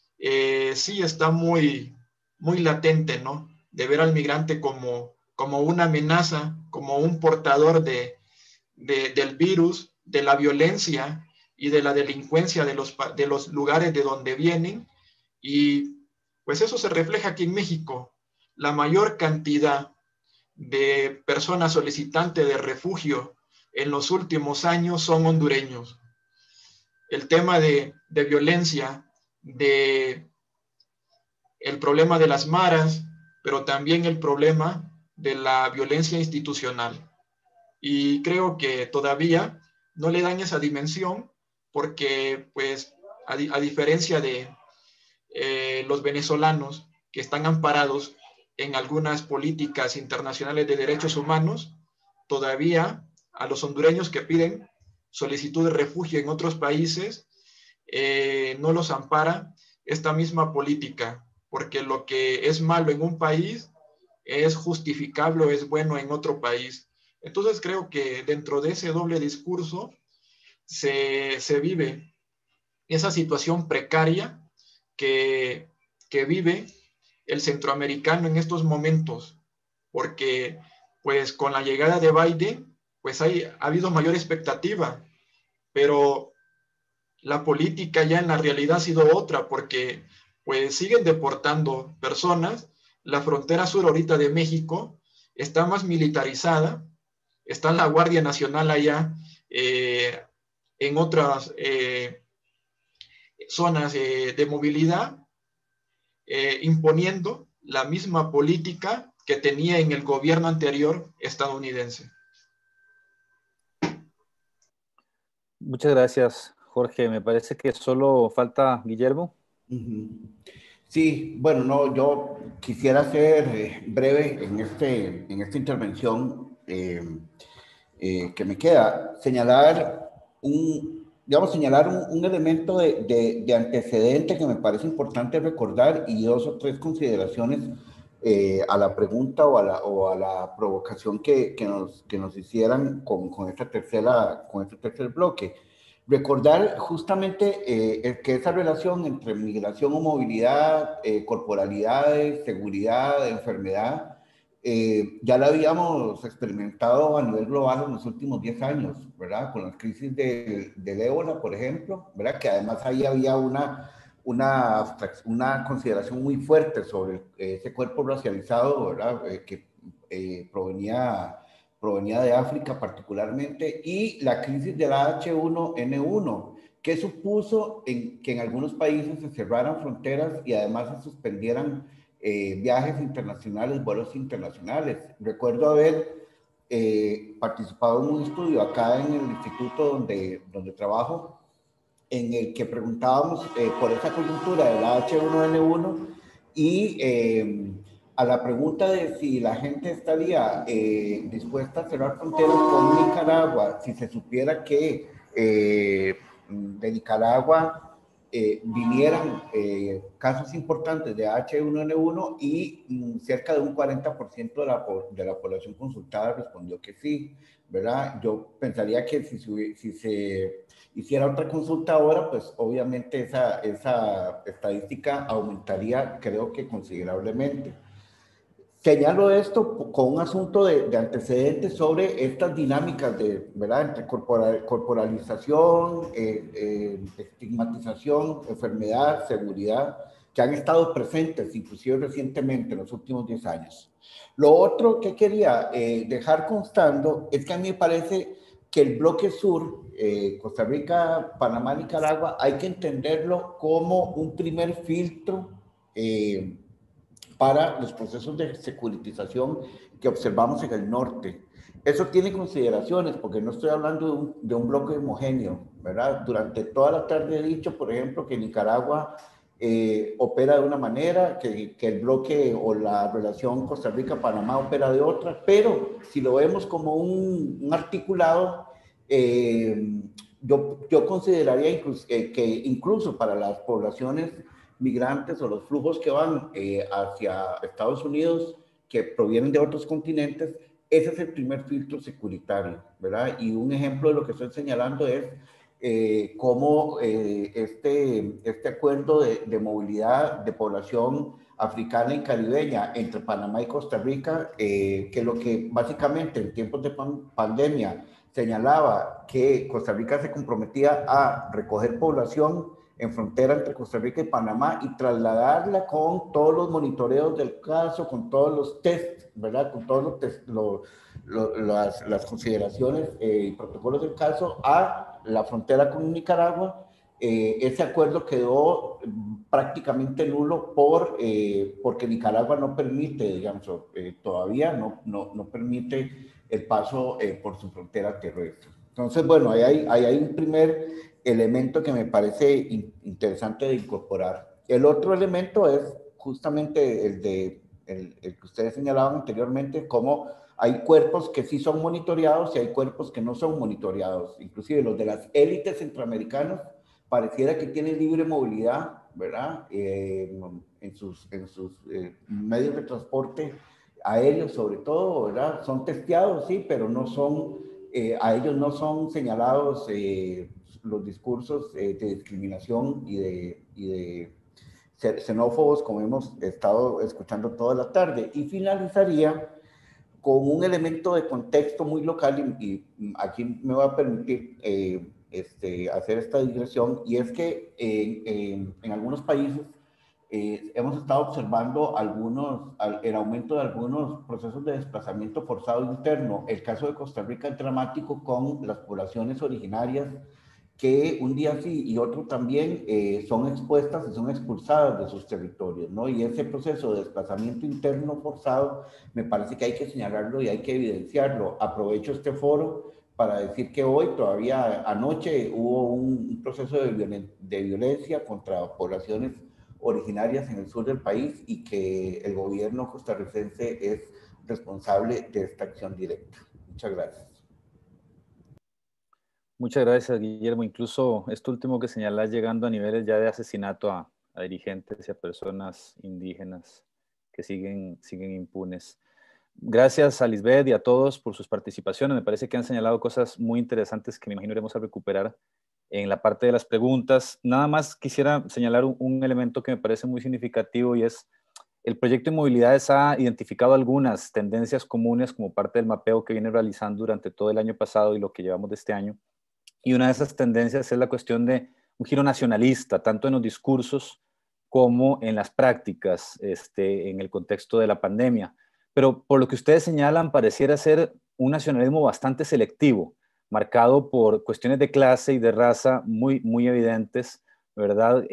sí está muy latente, ¿no? De ver al migrante como una amenaza, como un portador del virus, de la violencia y de la delincuencia de los lugares de donde vienen. Y pues eso se refleja aquí en México. La mayor cantidad de personas solicitantes de refugio en los últimos años son hondureños. El tema de violencia, el problema de las maras, pero también el problema de la violencia institucional. Y creo que todavía no le dan esa dimensión porque, pues, a diferencia de los venezolanos que están amparados en algunas políticas internacionales de derechos humanos, todavía a los hondureños que piden solicitud de refugio en otros países, no los ampara esta misma política, porque lo que es malo en un país es justificable o es bueno en otro país. Entonces creo que dentro de ese doble discurso se vive esa situación precaria que vive el centroamericano en estos momentos, porque pues con la llegada de Biden, pues ha habido mayor expectativa, pero la política ya en la realidad ha sido otra, porque pues siguen deportando personas. La frontera sur ahorita de México está más militarizada, está la Guardia Nacional allá, en otras zonas de movilidad, imponiendo la misma política que tenía en el gobierno anterior estadounidense. Muchas gracias, Jorge, me parece que solo falta Guillermo. Sí, bueno, no, yo quisiera ser breve en esta intervención que me queda. Señalar un elemento de antecedente que me parece importante recordar y 2 o 3 consideraciones a la pregunta o a la provocación que nos hicieran con este tercer bloque. Recordar justamente que esa relación entre migración o movilidad, corporalidades, seguridad, enfermedad, ya la habíamos experimentado a nivel global en los últimos 10 años, ¿verdad? Con la crisis del ébola, por ejemplo, ¿verdad? Que además ahí había una consideración muy fuerte sobre ese cuerpo racializado, ¿verdad? Que provenía de África particularmente, y la crisis de la H1N1, que supuso que en algunos países se cerraran fronteras y además se suspendieran viajes internacionales, vuelos internacionales. Recuerdo haber participado en un estudio acá en el instituto donde trabajo, en el que preguntábamos por esa coyuntura de la H1N1 y a la pregunta de si la gente estaría dispuesta a cerrar fronteras con Nicaragua, si se supiera que de Nicaragua vinieran casos importantes de H1N1 y cerca de un 40% de la población consultada respondió que sí, ¿verdad? Yo pensaría que si se hiciera otra consulta ahora, pues obviamente esa estadística aumentaría, creo que considerablemente. Señalo esto con un asunto de antecedentes sobre estas dinámicas ¿verdad? Entre corporalización, estigmatización, enfermedad, seguridad, que han estado presentes inclusive recientemente en los últimos 10 años. Lo otro que quería dejar constando es que a mí me parece que el bloque sur, Costa Rica, Panamá, Nicaragua, hay que entenderlo como un primer filtro para los procesos de securitización que observamos en el norte. Eso tiene consideraciones, porque no estoy hablando de un bloque homogéneo, ¿verdad? Durante toda la tarde he dicho, por ejemplo, que Nicaragua opera de una manera, que el bloque o la relación Costa Rica-Panamá opera de otra, pero si lo vemos como un articulado, yo consideraría que incluso para las poblaciones migrantes o los flujos que van hacia Estados Unidos, que provienen de otros continentes, ese es el primer filtro securitario, ¿verdad? Y un ejemplo de lo que estoy señalando es cómo este acuerdo de movilidad de población africana y caribeña entre Panamá y Costa Rica, que lo que básicamente en tiempos de pandemia señalaba que Costa Rica se comprometía a recoger población en frontera entre Costa Rica y Panamá y trasladarla con todos los monitoreos del caso, con todos los tests, ¿verdad? Con todos las consideraciones y protocolos del caso a la frontera con Nicaragua. Ese acuerdo quedó prácticamente nulo porque Nicaragua no permite, digamos, todavía no permite el paso por su frontera terrestre. Entonces, bueno, ahí hay un primer elemento que me parece interesante de incorporar. El otro elemento es justamente el que ustedes señalaban anteriormente, cómo hay cuerpos que sí son monitoreados y hay cuerpos que no son monitoreados. Inclusive los de las élites centroamericanas pareciera que tienen libre movilidad, ¿verdad? En sus medios de transporte aéreos sobre todo, ¿verdad? Son testeados, sí, pero no son, a ellos no son señalados los discursos de discriminación y de xenófobos, como hemos estado escuchando toda la tarde. Y finalizaría con un elemento de contexto muy local, y aquí me va a permitir hacer esta digresión, y es que en algunos países hemos estado observando el aumento de algunos procesos de desplazamiento forzado interno. El caso de Costa Rica es dramático con las poblaciones originarias que un día sí y otro también son expuestas y son expulsadas de sus territorios, ¿no? Y ese proceso de desplazamiento interno forzado me parece que hay que señalarlo y hay que evidenciarlo. Aprovecho este foro para decir que hoy, todavía anoche, hubo un proceso de violencia contra poblaciones originarias en el sur del país y que el gobierno costarricense es responsable de esta acción directa. Muchas gracias. Muchas gracias, Guillermo. Incluso esto último que señalás, llegando a niveles ya de asesinato a dirigentes y a personas indígenas que siguen impunes. Gracias a Lisbeth y a todos por sus participaciones. Me parece que han señalado cosas muy interesantes que me imagino iremos a recuperar en la parte de las preguntas. Nada más quisiera señalar un elemento que me parece muy significativo, y es el proyecto de movilidades ha identificado algunas tendencias comunes como parte del mapeo que viene realizando durante todo el año pasado y lo que llevamos de este año. Y una de esas tendencias es la cuestión de un giro nacionalista, tanto en los discursos como en las prácticas, en el contexto de la pandemia. Pero por lo que ustedes señalan, pareciera ser un nacionalismo bastante selectivo, marcado por cuestiones de clase y de raza muy evidentes, ¿verdad?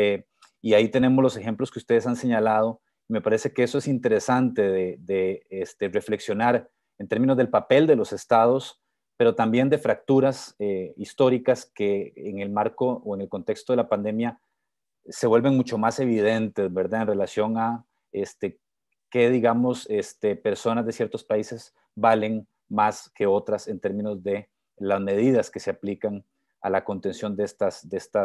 Y ahí tenemos los ejemplos que ustedes han señalado. Me parece que eso es interesante de reflexionar en términos del papel de los estados, pero también de fracturas históricas que en el marco o en el contexto de la pandemia se vuelven mucho más evidentes, ¿verdad? En relación a que, digamos, personas de ciertos países valen más que otras en términos de las medidas que se aplican a la contención de estas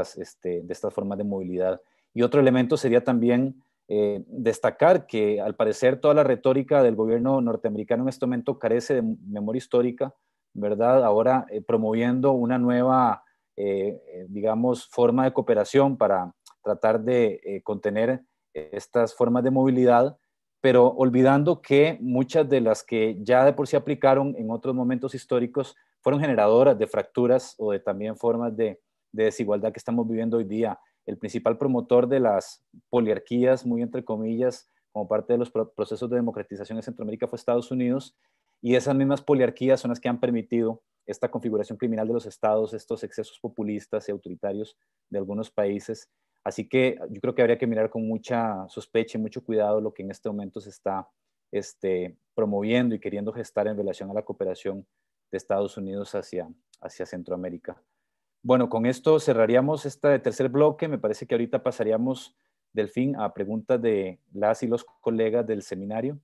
formas de movilidad. Y otro elemento sería también destacar que, al parecer, toda la retórica del gobierno norteamericano en este momento carece de memoria histórica, ¿verdad? Ahora promoviendo una nueva, digamos, forma de cooperación para tratar de contener estas formas de movilidad, pero olvidando que muchas de las que ya de por sí aplicaron en otros momentos históricos fueron generadoras de fracturas o de también formas de desigualdad que estamos viviendo hoy día. El principal promotor de las poliarquías, muy entre comillas, como parte de los procesos de democratización en Centroamérica fue Estados Unidos, y esas mismas poliarquías son las que han permitido esta configuración criminal de los estados, estos excesos populistas y autoritarios de algunos países. Así que yo creo que habría que mirar con mucha sospecha y mucho cuidado lo que en este momento se está promoviendo y queriendo gestar en relación a la cooperación de Estados Unidos hacia Centroamérica. Bueno, con esto cerraríamos este tercer bloque. Me parece que ahorita pasaríamos, Delfín, a preguntas de las y los colegas del seminario.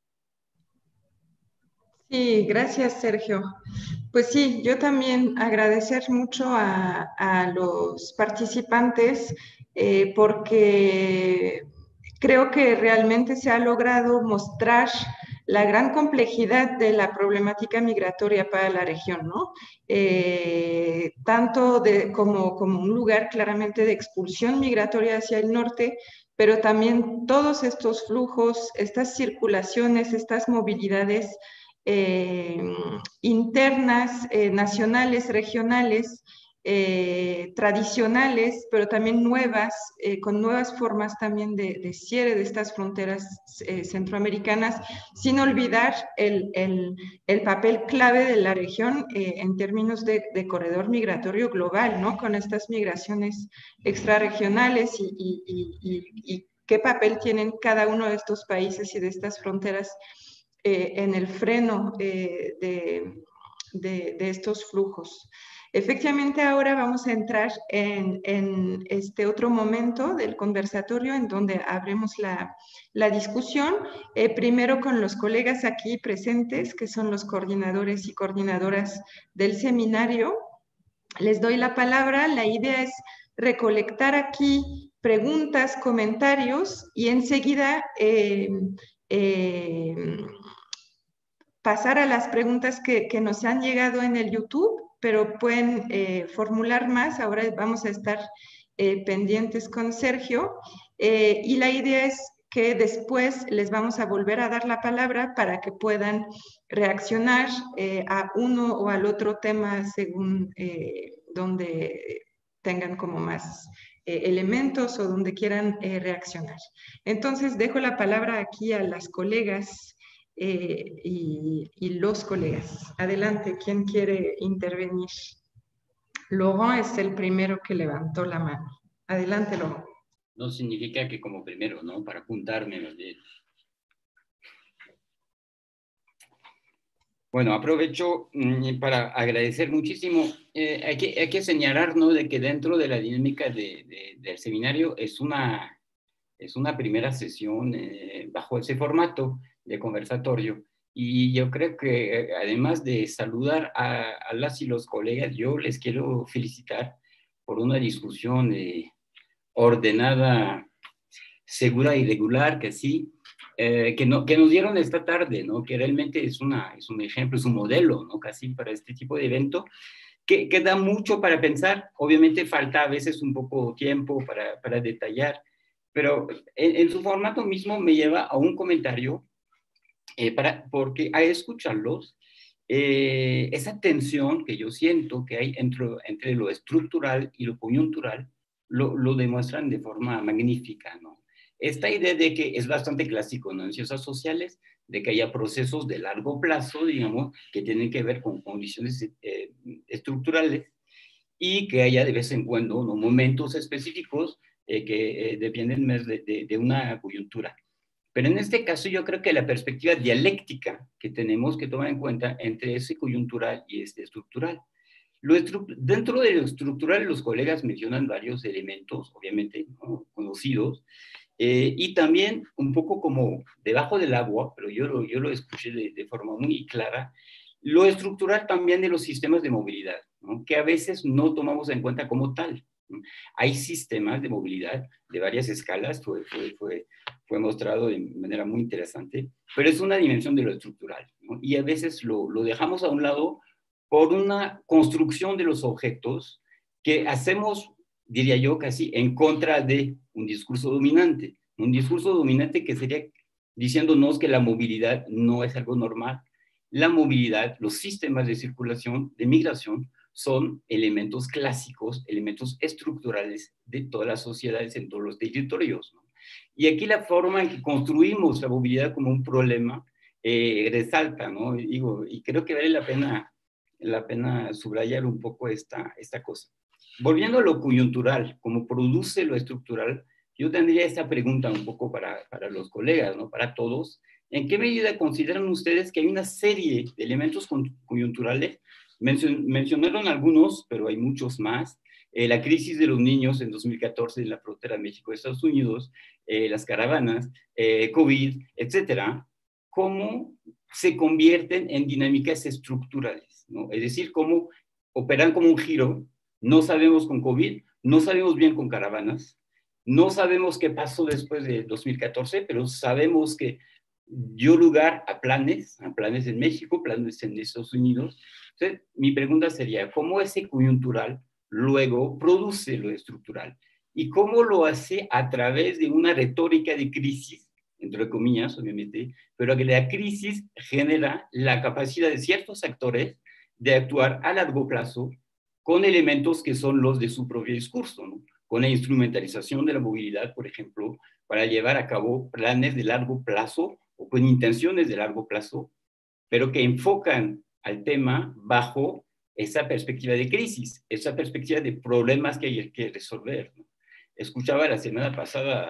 Sí, gracias, Sergio. Pues sí, yo también agradecer mucho a los participantes porque creo que realmente se ha logrado mostrar la gran complejidad de la problemática migratoria para la región, ¿no? Tanto como un lugar claramente de expulsión migratoria hacia el norte, pero también todos estos flujos, estas circulaciones, estas movilidades internas, nacionales, regionales, tradicionales, pero también nuevas, con nuevas formas también de cierre de estas fronteras centroamericanas, sin olvidar el papel clave de la región en términos de corredor migratorio global, ¿no? Con estas migraciones extrarregionales y qué papel tienen cada uno de estos países y de estas fronteras en el freno de estos flujos. Efectivamente, ahora vamos a entrar en este otro momento del conversatorio en donde abrimos la discusión, primero con los colegas aquí presentes, que son los coordinadores y coordinadoras del seminario. Les doy la palabra. La idea es recolectar aquí preguntas, comentarios y enseguida pasar a las preguntas que nos han llegado en el YouTube, pero pueden formular más. Ahora vamos a estar pendientes con Sergio y la idea es que después les vamos a volver a dar la palabra para que puedan reaccionar a uno o al otro tema según donde tengan como más elementos o donde quieran reaccionar. Entonces dejo la palabra aquí a las colegas y los colegas. Adelante, ¿quién quiere intervenir? Laurent es el primero que levantó la mano. Adelante, Laurent. No significa que como primero, ¿no? Para apuntarme los dedos. Bueno, aprovecho para agradecer muchísimo. Hay que señalar, ¿no?, de que dentro de la dinámica del seminario es una primera sesión bajo ese formato de conversatorio. Y yo creo que además de saludar a las y los colegas, yo les quiero felicitar por una discusión ordenada, segura y regular, que sí, que nos dieron esta tarde, ¿no? Que realmente es un ejemplo, es un modelo, ¿no?, casi para este tipo de evento, que da mucho para pensar. Obviamente falta a veces un poco tiempo para detallar, pero en su formato mismo me lleva a un comentario, porque al escucharlos, esa tensión que yo siento que hay entre lo estructural y lo coyuntural, lo demuestran de forma magnífica, ¿no? Esta idea de que es bastante clásico, ¿no?, en ciencias sociales, de que haya procesos de largo plazo, digamos, que tienen que ver con condiciones estructurales, y que haya de vez en cuando, ¿no?, momentos específicos que dependen más de una coyuntura. Pero en este caso yo creo que la perspectiva dialéctica que tenemos que tomar en cuenta entre ese coyuntural y este estructural. Dentro de lo estructural, los colegas mencionan varios elementos, obviamente, ¿no?, conocidos, y también un poco como debajo del agua, pero yo lo escuché de forma muy clara, lo estructural también de los sistemas de movilidad, ¿no?, que a veces no tomamos en cuenta como tal. Hay sistemas de movilidad de varias escalas, fue mostrado de manera muy interesante, pero es una dimensión de lo estructural, ¿no? Y a veces lo dejamos a un lado por una construcción de los objetos que hacemos, diría yo, casi en contra de un discurso dominante que sería diciéndonos que la movilidad no es algo normal. La movilidad, los sistemas de circulación, de migración, son elementos clásicos, elementos estructurales de todas las sociedades en todos los territorios, ¿no? Y aquí la forma en que construimos la movilidad como un problema resalta, ¿no? Y creo que vale la pena subrayar un poco esta cosa. Volviendo a lo coyuntural, como produce lo estructural, yo tendría esta pregunta un poco para los colegas, ¿no?, para todos. ¿En qué medida consideran ustedes que hay una serie de elementos coyunturales? Mencionaron algunos, pero hay muchos más. La crisis de los niños en 2014 en la frontera México-Estados Unidos, las caravanas, COVID, etcétera. ¿Cómo se convierten en dinámicas estructurales, ¿no? Es decir, cómo operan como un giro. No sabemos con COVID, no sabemos bien con caravanas, no sabemos qué pasó después de 2014, pero sabemos que dio lugar a planes en México, planes en Estados Unidos. Entonces, mi pregunta sería, ¿cómo ese coyuntural luego produce lo estructural? ¿Y cómo lo hace a través de una retórica de crisis, entre comillas, obviamente, pero que la crisis genera la capacidad de ciertos actores de actuar a largo plazo con elementos que son los de su propio discurso, ¿no? Con la instrumentalización de la movilidad, por ejemplo, para llevar a cabo planes de largo plazo o con intenciones de largo plazo, pero que enfocan al tema bajo esa perspectiva de crisis, esa perspectiva de problemas que hay que resolver, ¿no? Escuchaba la semana pasada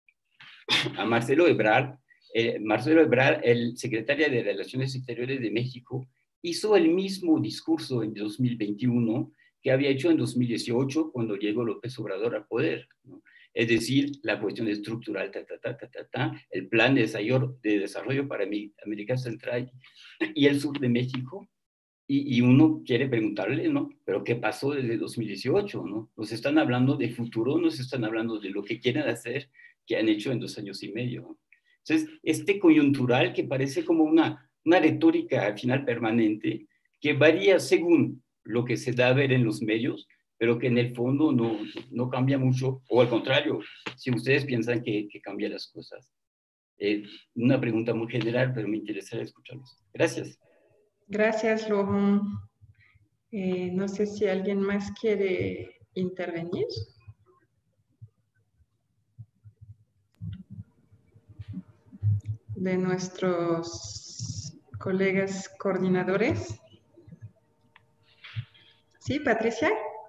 a Marcelo Ebrard. Marcelo Ebrard, el secretario de Relaciones Exteriores de México, hizo el mismo discurso en 2021 que había hecho en 2018 cuando llegó López Obrador al poder, ¿no? Es decir, la cuestión estructural, el plan de desarrollo para América Central y el sur de México, y uno quiere preguntarle, ¿no? ¿Pero qué pasó desde 2018, no? Nos están hablando de futuro, nos están hablando de lo que quieren hacer, que han hecho en 2 años y medio, ¿no? Entonces, este coyuntural que parece como una retórica al final permanente, que varía según lo que se da a ver en los medios, pero que en el fondo no cambia mucho, o al contrario, si ustedes piensan que cambia las cosas. Una pregunta muy general, pero me interesaría escucharlos. Gracias. Gracias, Lobo. No sé si alguien más quiere intervenir. De nuestros colegas coordinadores. ¿Sí, Patricia?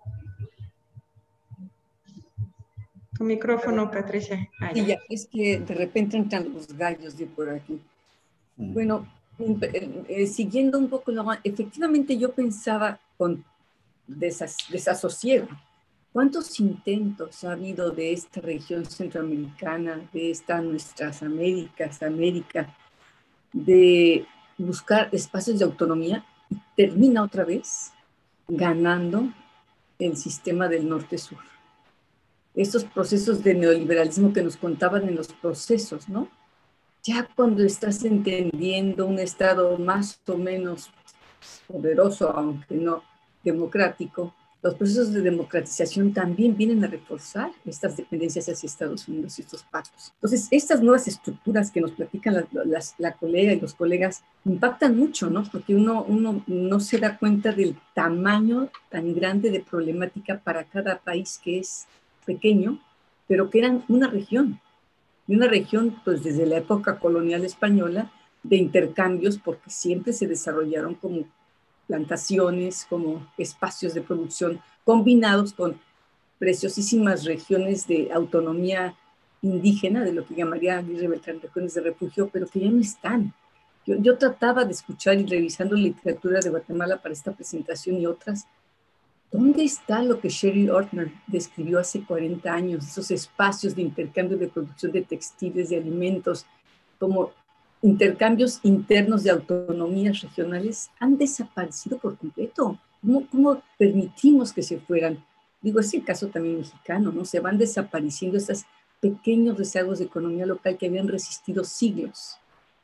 Tu micrófono, Patricia. Sí, ya, es que de repente entran los gallos de por aquí. Bueno, siguiendo un poco, efectivamente yo pensaba con desasosiego. ¿Cuántos intentos ha habido de esta región centroamericana, de nuestras América, de buscar espacios de autonomía y termina otra vez ganando el sistema del norte-sur? Estos procesos de neoliberalismo que nos contaban en los procesos, ¿no? Ya cuando estás entendiendo un Estado más o menos poderoso, aunque no democrático, los procesos de democratización también vienen a reforzar estas dependencias hacia Estados Unidos y estos pactos. Entonces, estas nuevas estructuras que nos platican la colega y los colegas impactan mucho, ¿no? Porque uno no se da cuenta del tamaño tan grande de problemática para cada país que es pequeño, pero que eran una región. Y una región, pues desde la época colonial española, de intercambios, porque siempre se desarrollaron como plantaciones, como espacios de producción combinados con preciosísimas regiones de autonomía indígena, de lo que llamaría Aguirre Beltrán regiones de refugio, pero que ya no están. Yo trataba de escuchar y revisando literatura de Guatemala para esta presentación y otras. ¿Dónde está lo que Sherry Ortner describió hace 40 años? Esos espacios de intercambio de producción de textiles, de alimentos, como intercambios internos de autonomías regionales, han desaparecido por completo. ¿Cómo permitimos que se fueran? Digo, es el caso también mexicano, ¿no? Se van desapareciendo estos pequeños rezagos de economía local que habían resistido siglos.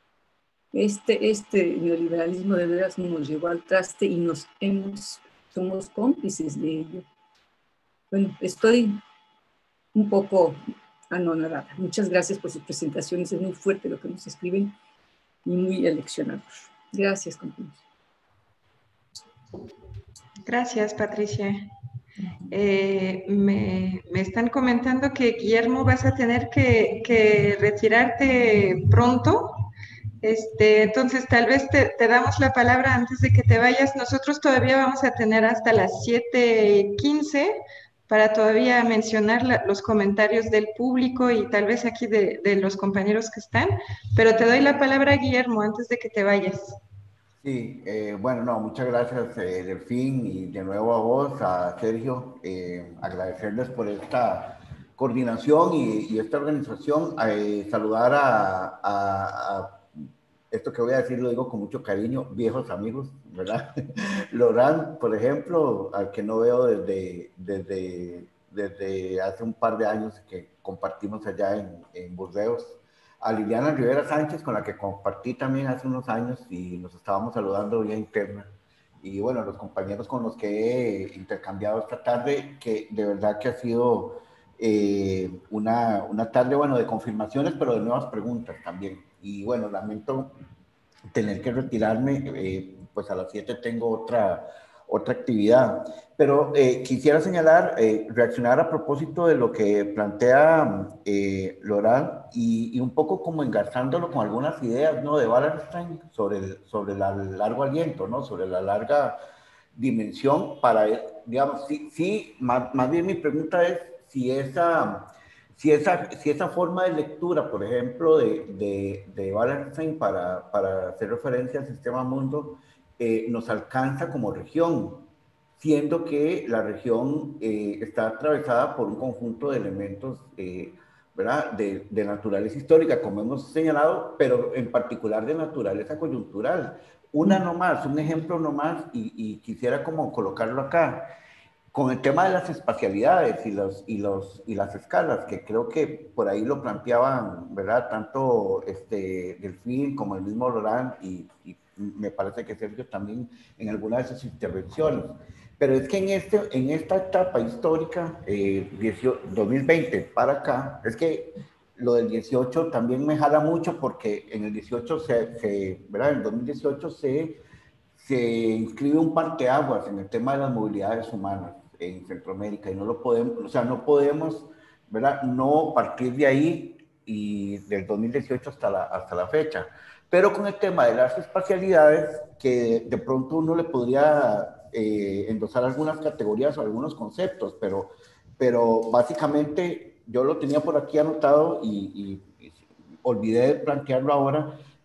Este neoliberalismo de veras nos llevó al traste y somos cómplices de ello. Bueno, estoy un poco anonadada. Muchas gracias por sus presentaciones. Es muy fuerte lo que nos escriben y muy aleccionador. Gracias, compañeros. Gracias, Patricia. Me están comentando que, Guillermo, vas a tener que retirarte pronto. Entonces, tal vez te damos la palabra antes de que te vayas. Nosotros todavía vamos a tener hasta las 7:15 para todavía mencionar los comentarios del público y tal vez aquí de los compañeros que están. Pero te doy la palabra, Guillermo, antes de que te vayas. Sí, bueno, no, muchas gracias, Delfín, y de nuevo a vos, a Sergio, agradecerles por esta coordinación y esta organización, saludar a esto que voy a decir lo digo con mucho cariño, viejos amigos, ¿verdad? Laurent, por ejemplo, al que no veo desde hace un par de años que compartimos allá en Burdeos. A Liliana Rivera Sánchez, con la que compartí también hace unos años y nos estábamos saludando vía interna. Y bueno, los compañeros con los que he intercambiado esta tarde, que de verdad que ha sido una tarde, bueno, de confirmaciones, pero de nuevas preguntas también. Y bueno, lamento tener que retirarme, pues a las 7 tengo otra actividad. Pero quisiera señalar, reaccionar a propósito de lo que plantea Laurent y un poco como engarzándolo con algunas ideas, ¿no? De Wallerstein sobre el largo aliento, ¿no? Sobre la larga dimensión para, digamos, sí, más bien mi pregunta es si esa forma de lectura, por ejemplo, de Wallerstein para hacer referencia al sistema mundo, nos alcanza como región, siendo que la región está atravesada por un conjunto de elementos, ¿verdad? De naturaleza histórica, como hemos señalado, pero en particular de naturaleza coyuntural. Un ejemplo nomás, y quisiera como colocarlo acá, con el tema de las espacialidades y las escalas, que creo que por ahí lo planteaban, ¿verdad? Tanto Delfín como el mismo Laurent y me parece que Sergio también en alguna de sus intervenciones. Pero es que en esta etapa histórica, 2020 para acá, es que lo del 18 también me jala mucho porque en el 18 ¿verdad? En el 2018 se inscribe un parteaguas en el tema de las movilidades humanas en Centroamérica y no lo podemos, o sea, no podemos, ¿verdad? No partir de ahí y del 2018 hasta la fecha. Pero con el tema de las espacialidades, que de pronto uno le podría endosar algunas categorías o algunos conceptos, pero básicamente yo lo tenía por aquí anotado y olvidé de plantearlo ahora,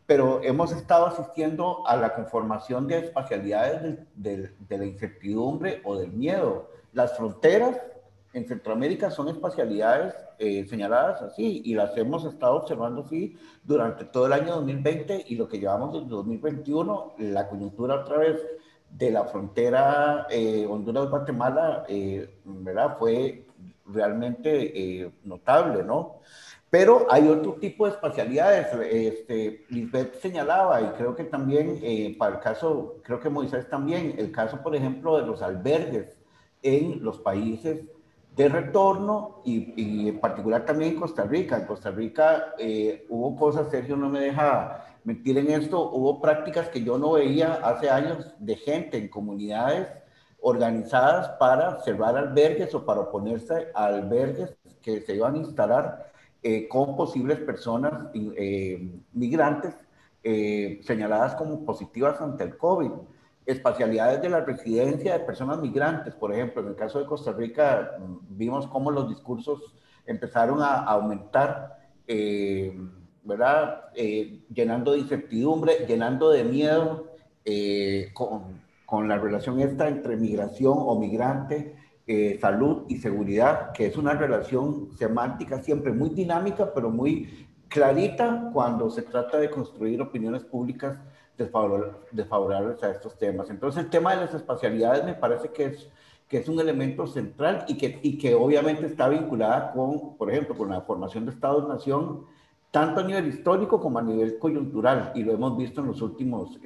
pero hemos estado asistiendo a la conformación de espacialidades de la incertidumbre o del miedo. Las fronteras en Centroamérica son espacialidades señaladas así, y las hemos estado observando así durante todo el año 2020 y lo que llevamos desde 2021, la coyuntura otra vez de la frontera Honduras-Guatemala, ¿verdad? Fue realmente notable, ¿no? Pero hay otro tipo de espacialidades. Lisbeth señalaba, y creo que también para el caso, creo que Moisés también, el caso, por ejemplo, de los albergues en los países de retorno y en particular también en Costa Rica. En Costa Rica hubo cosas, Sergio no me deja mentir en esto, hubo prácticas que yo no veía hace años de gente en comunidades organizadas para cerrar albergues o para oponerse a albergues que se iban a instalar con posibles personas migrantes señaladas como positivas ante el COVID. Espacialidades de la residencia de personas migrantes, por ejemplo, en el caso de Costa Rica, vimos cómo los discursos empezaron a aumentar, ¿verdad? Llenando de incertidumbre, llenando de miedo con la relación esta entre migración o migrante, salud y seguridad, que es una relación semántica siempre muy dinámica, pero muy clarita cuando se trata de construir opiniones públicas desfavorables a estos temas. Entonces, el tema de las espacialidades me parece que es un elemento central y que obviamente está vinculada con, por ejemplo, con la formación de Estados-nación, tanto a nivel histórico como a nivel coyuntural, y lo hemos visto en los últimos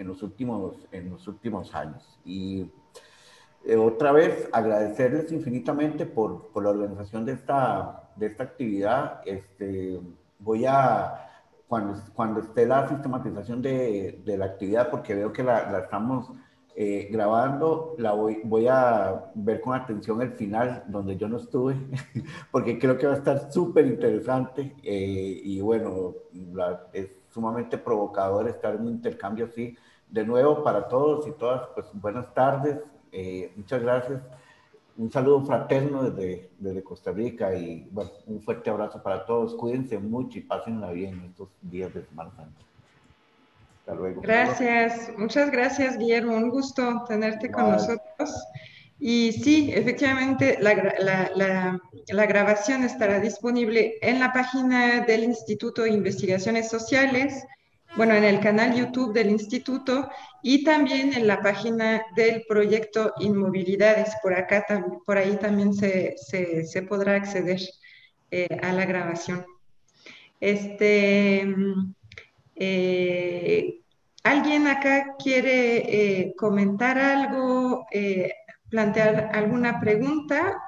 años. Y otra vez, agradecerles infinitamente por la organización de esta actividad. Voy a, cuando esté la sistematización de la actividad, porque veo que la estamos grabando, voy a ver con atención el final, donde yo no estuve, porque creo que va a estar súper interesante. Y bueno, es sumamente provocador estar en un intercambio así. De nuevo, para todos y todas, pues buenas tardes. Muchas gracias. Un saludo fraterno desde Costa Rica y bueno, un fuerte abrazo para todos. Cuídense mucho y pásenla bien estos días de Semana Santa. Hasta luego. Gracias, muchas gracias, Guillermo. Un gusto tenerte con nosotros. Y sí, efectivamente, la grabación estará disponible en la página del Instituto de Investigaciones Sociales, bueno, en el canal YouTube del Instituto y también en la página del proyecto Inmovilidades. Por ahí también se podrá acceder a la grabación. ¿Alguien acá quiere comentar algo, plantear alguna pregunta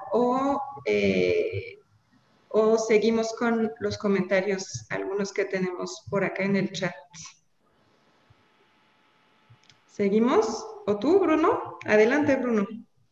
o seguimos con los comentarios, algunos que tenemos por acá en el chat? ¿Seguimos? ¿O tú, Bruno? Adelante, Bruno.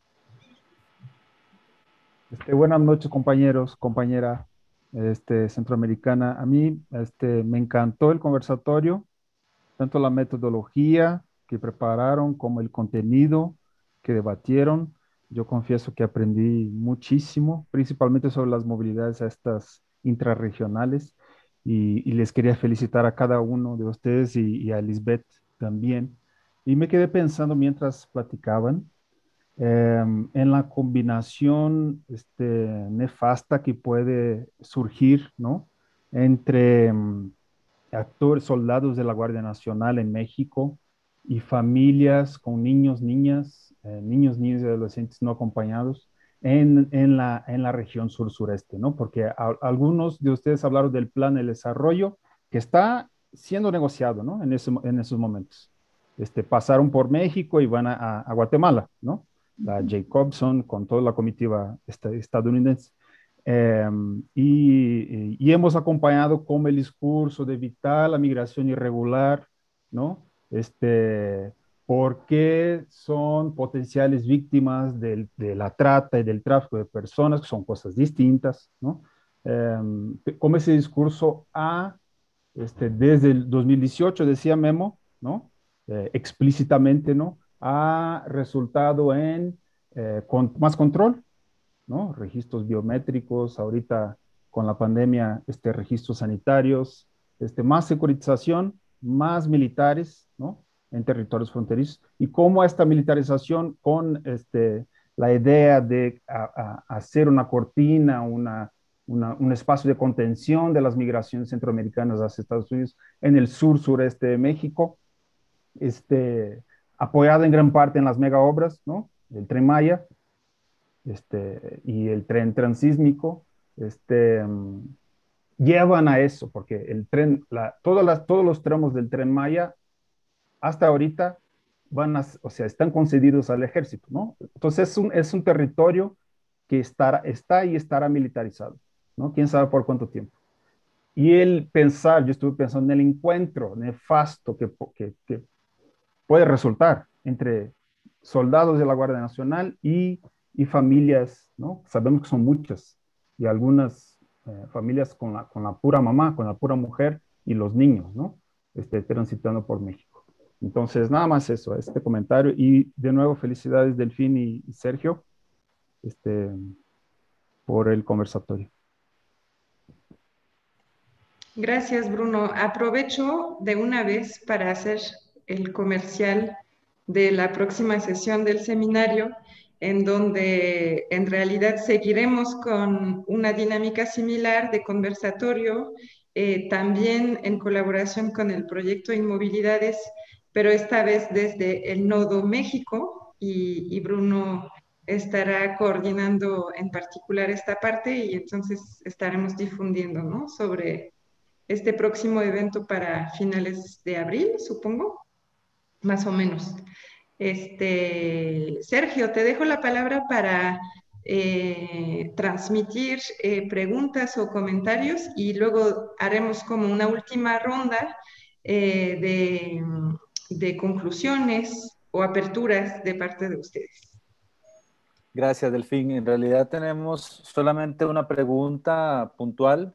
Buenas noches, compañeros, compañera centroamericana. A mí me encantó el conversatorio, tanto la metodología que prepararon como el contenido que debatieron. Yo confieso que aprendí muchísimo, principalmente sobre las movilidades estas intrarregionales, y les quería felicitar a cada uno de ustedes y a Lisbeth también. Y me quedé pensando mientras platicaban en la combinación nefasta que puede surgir, ¿no? Entre actores, soldados de la Guardia Nacional en México y familias con niños, niñas y adolescentes no acompañados en la región sur-sureste, ¿no? Porque algunos de ustedes hablaron del plan de desarrollo que está siendo negociado, ¿no? En esos momentos. Pasaron por México y van a Guatemala, ¿no? La Jacobson con toda la comitiva estadounidense. Y hemos acompañado con el discurso de evitar la migración irregular, ¿no? Porque son potenciales víctimas de la trata y del tráfico de personas, que son cosas distintas, ¿no? Como ese discurso desde el 2018, decía Memo, ¿no? Explícitamente, ¿no? Ha resultado en con más control, ¿no? Registros biométricos, ahorita con la pandemia, registros sanitarios, más securitización más militares, ¿no? En territorios fronterizos, y cómo esta militarización con la idea de hacer una cortina, un espacio de contención de las migraciones centroamericanas hacia Estados Unidos en el sur-sureste de México, apoyada en gran parte en las mega obras, ¿no? El Tren Maya, y el tren transísmico, llevan a eso, porque el tren, todos los tramos del Tren Maya hasta ahorita o sea, están concedidos al ejército, ¿no? Entonces es un territorio que está y estará militarizado, ¿no? Quién sabe por cuánto tiempo. Y yo estuve pensando en el encuentro nefasto que puede resultar entre soldados de la Guardia Nacional y familias, ¿no? Sabemos que son muchas, y algunas familias con la pura mamá, con la pura mujer y los niños, ¿no? Transitando por México. Entonces, nada más eso, este comentario. Y de nuevo, felicidades Delfín y Sergio, por el conversatorio. Gracias, Bruno. Aprovecho de una vez para hacer el comercial de la próxima sesión del seminario, en donde en realidad seguiremos con una dinámica similar de conversatorio, también en colaboración con el proyecto Inmovilidades, pero esta vez desde el Nodo México, y Bruno estará coordinando en particular esta parte, y entonces estaremos difundiendo, ¿no?, sobre este próximo evento para finales de abril, supongo, más o menos. Sergio, te dejo la palabra para transmitir preguntas o comentarios, y luego haremos como una última ronda de conclusiones o aperturas de parte de ustedes. Gracias, Delfín. En realidad tenemos solamente una pregunta puntual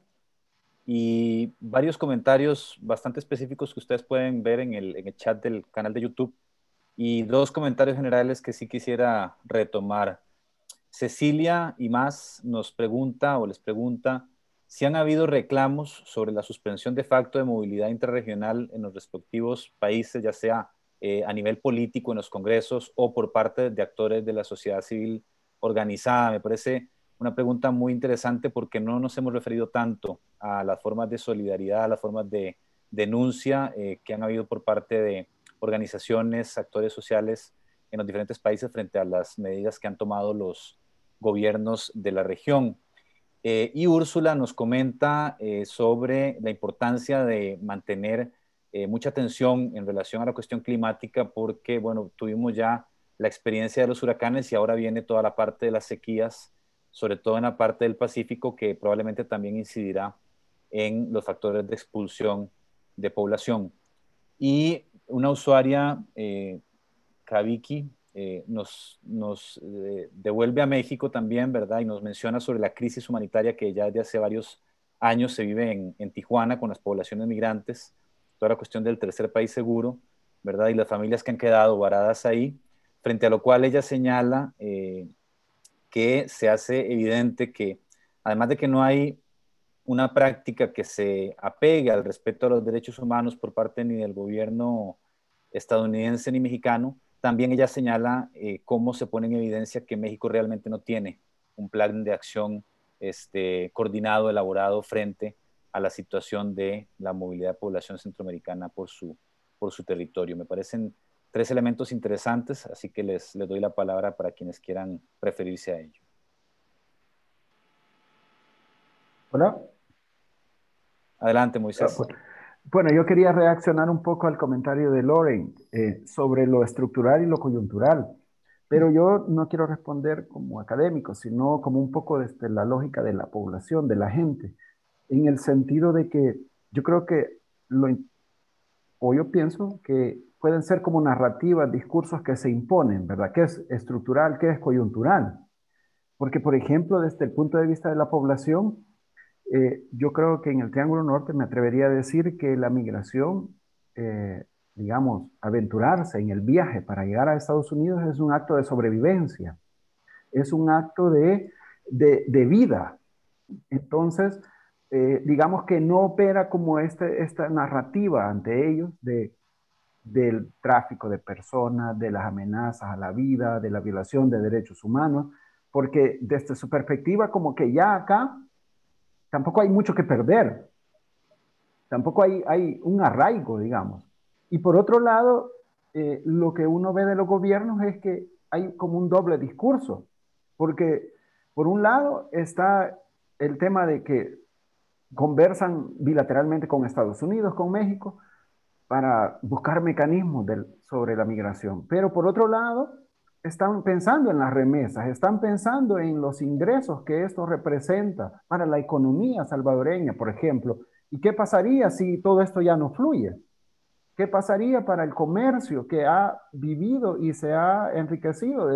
y varios comentarios bastante específicos que ustedes pueden ver en el chat del canal de YouTube, y dos comentarios generales que sí quisiera retomar. Cecilia y más nos pregunta o les pregunta si han habido reclamos sobre la suspensión de facto de movilidad interregional en los respectivos países, ya sea a nivel político en los congresos o por parte de actores de la sociedad civil organizada. Me parece una pregunta muy interesante porque no nos hemos referido tanto a las formas de solidaridad, a las formas de denuncia que han habido por parte de organizaciones, actores sociales en los diferentes países frente a las medidas que han tomado los gobiernos de la región. Y Úrsula nos comenta sobre la importancia de mantener mucha atención en relación a la cuestión climática, porque, bueno, tuvimos ya la experiencia de los huracanes y ahora viene toda la parte de las sequías, sobre todo en la parte del Pacífico, que probablemente también incidirá en los factores de expulsión de población. Y una usuaria, Kaviki, nos devuelve a México también, ¿verdad? Y nos menciona sobre la crisis humanitaria que ya desde hace varios años se vive en Tijuana con las poblaciones migrantes, toda la cuestión del tercer país seguro, ¿verdad? Y las familias que han quedado varadas ahí, frente a lo cual ella señala que se hace evidente que, además de que no hay una práctica que se apegue al respeto a los derechos humanos por parte ni del gobierno estadounidense ni mexicano, también ella señala cómo se pone en evidencia que México realmente no tiene un plan de acción coordinado, elaborado frente a la situación de la movilidad de población centroamericana por su territorio. Me parecen tres elementos interesantes, así que les doy la palabra para quienes quieran referirse a ello. Hola. Adelante, Moisés. Bueno, yo quería reaccionar un poco al comentario de Lauren sobre lo estructural y lo coyuntural, pero yo no quiero responder como académico, sino como un poco desde la lógica de la población, de la gente, en el sentido de que yo creo que, yo pienso que pueden ser como narrativas, discursos que se imponen, ¿verdad? ¿Qué es estructural? ¿Qué es coyuntural? Porque, por ejemplo, desde el punto de vista de la población, yo creo que en el Triángulo Norte me atrevería a decir que la migración, digamos, aventurarse en el viaje para llegar a Estados Unidos es un acto de sobrevivencia, es un acto de vida. Entonces, digamos que no opera como esta narrativa ante ellos del tráfico de personas, de las amenazas a la vida, de la violación de derechos humanos, porque desde su perspectiva como que ya acá tampoco hay mucho que perder, tampoco hay un arraigo, digamos. Y por otro lado, lo que uno ve de los gobiernos es que hay como un doble discurso, porque por un lado está el tema de que conversan bilateralmente con Estados Unidos, con México, para buscar mecanismos sobre la migración. Pero por otro lado, están pensando en las remesas, están pensando en los ingresos que esto representa para la economía salvadoreña, por ejemplo. ¿Y qué pasaría si todo esto ya no fluye? ¿Qué pasaría para el comercio que ha vivido y se ha enriquecido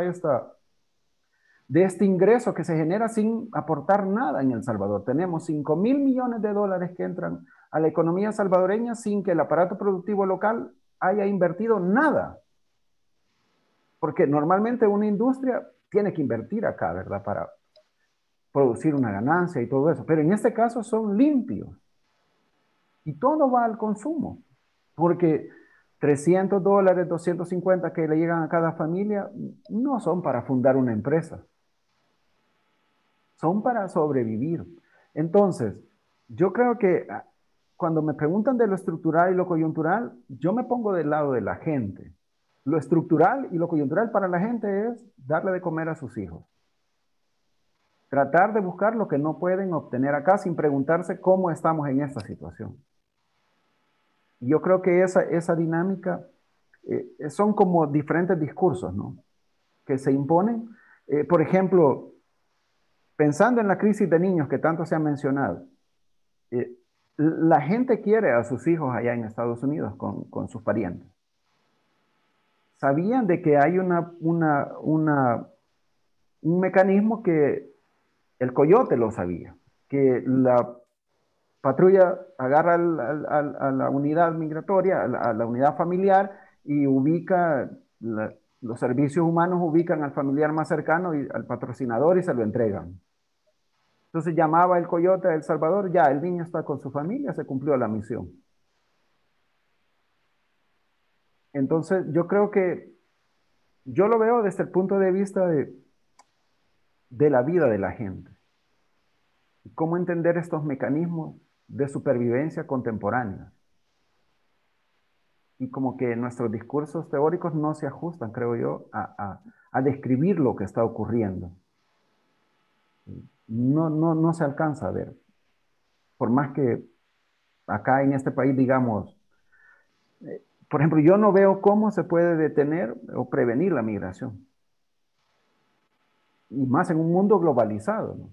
de este ingreso que se genera sin aportar nada en El Salvador? Tenemos 5.000 millones de dólares que entran a la economía salvadoreña sin que el aparato productivo local haya invertido nada. Porque normalmente una industria tiene que invertir acá, ¿verdad? Para producir una ganancia y todo eso. Pero en este caso son limpios. Y todo va al consumo. Porque 300 dólares, 250 que le llegan a cada familia no son para fundar una empresa. Son para sobrevivir. Entonces, yo creo que cuando me preguntan de lo estructural y lo coyuntural, yo me pongo del lado de la gente. Lo estructural y lo coyuntural para la gente es darle de comer a sus hijos. Tratar de buscar lo que no pueden obtener acá sin preguntarse cómo estamos en esta situación. Yo creo que esa dinámica son como diferentes discursos, ¿no? Que se imponen. Por ejemplo, pensando en la crisis de niños que tanto se ha mencionado, la gente quiere a sus hijos allá en Estados Unidos con sus parientes. Sabían de que hay un mecanismo que el coyote lo sabía, que la patrulla agarra a la unidad migratoria, a la unidad familiar y ubica, los servicios humanos ubican al familiar más cercano y al patrocinador y se lo entregan. Entonces llamaba el coyote a El Salvador, ya el niño está con su familia, se cumplió la misión. Entonces yo creo que yo lo veo desde el punto de vista de la vida de la gente. ¿Cómo entender estos mecanismos de supervivencia contemporánea? Y como que nuestros discursos teóricos no se ajustan, creo yo, a describir lo que está ocurriendo. No se alcanza a ver. Por más que acá en este país, digamos, por ejemplo, yo no veo cómo se puede detener o prevenir la migración. Y más en un mundo globalizado, ¿no?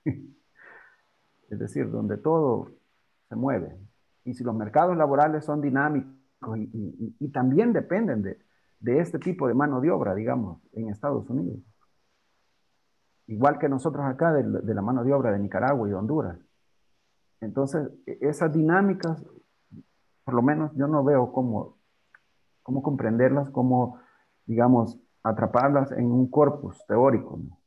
Es decir, donde todo se mueve. Y si los mercados laborales son dinámicos y también dependen de este tipo de mano de obra, digamos, en Estados Unidos. Igual que nosotros acá de la mano de obra de Nicaragua y de Honduras. Entonces, esas dinámicas, por lo menos yo no veo cómo comprenderlas, cómo, digamos, atraparlas en un corpus teórico, ¿no?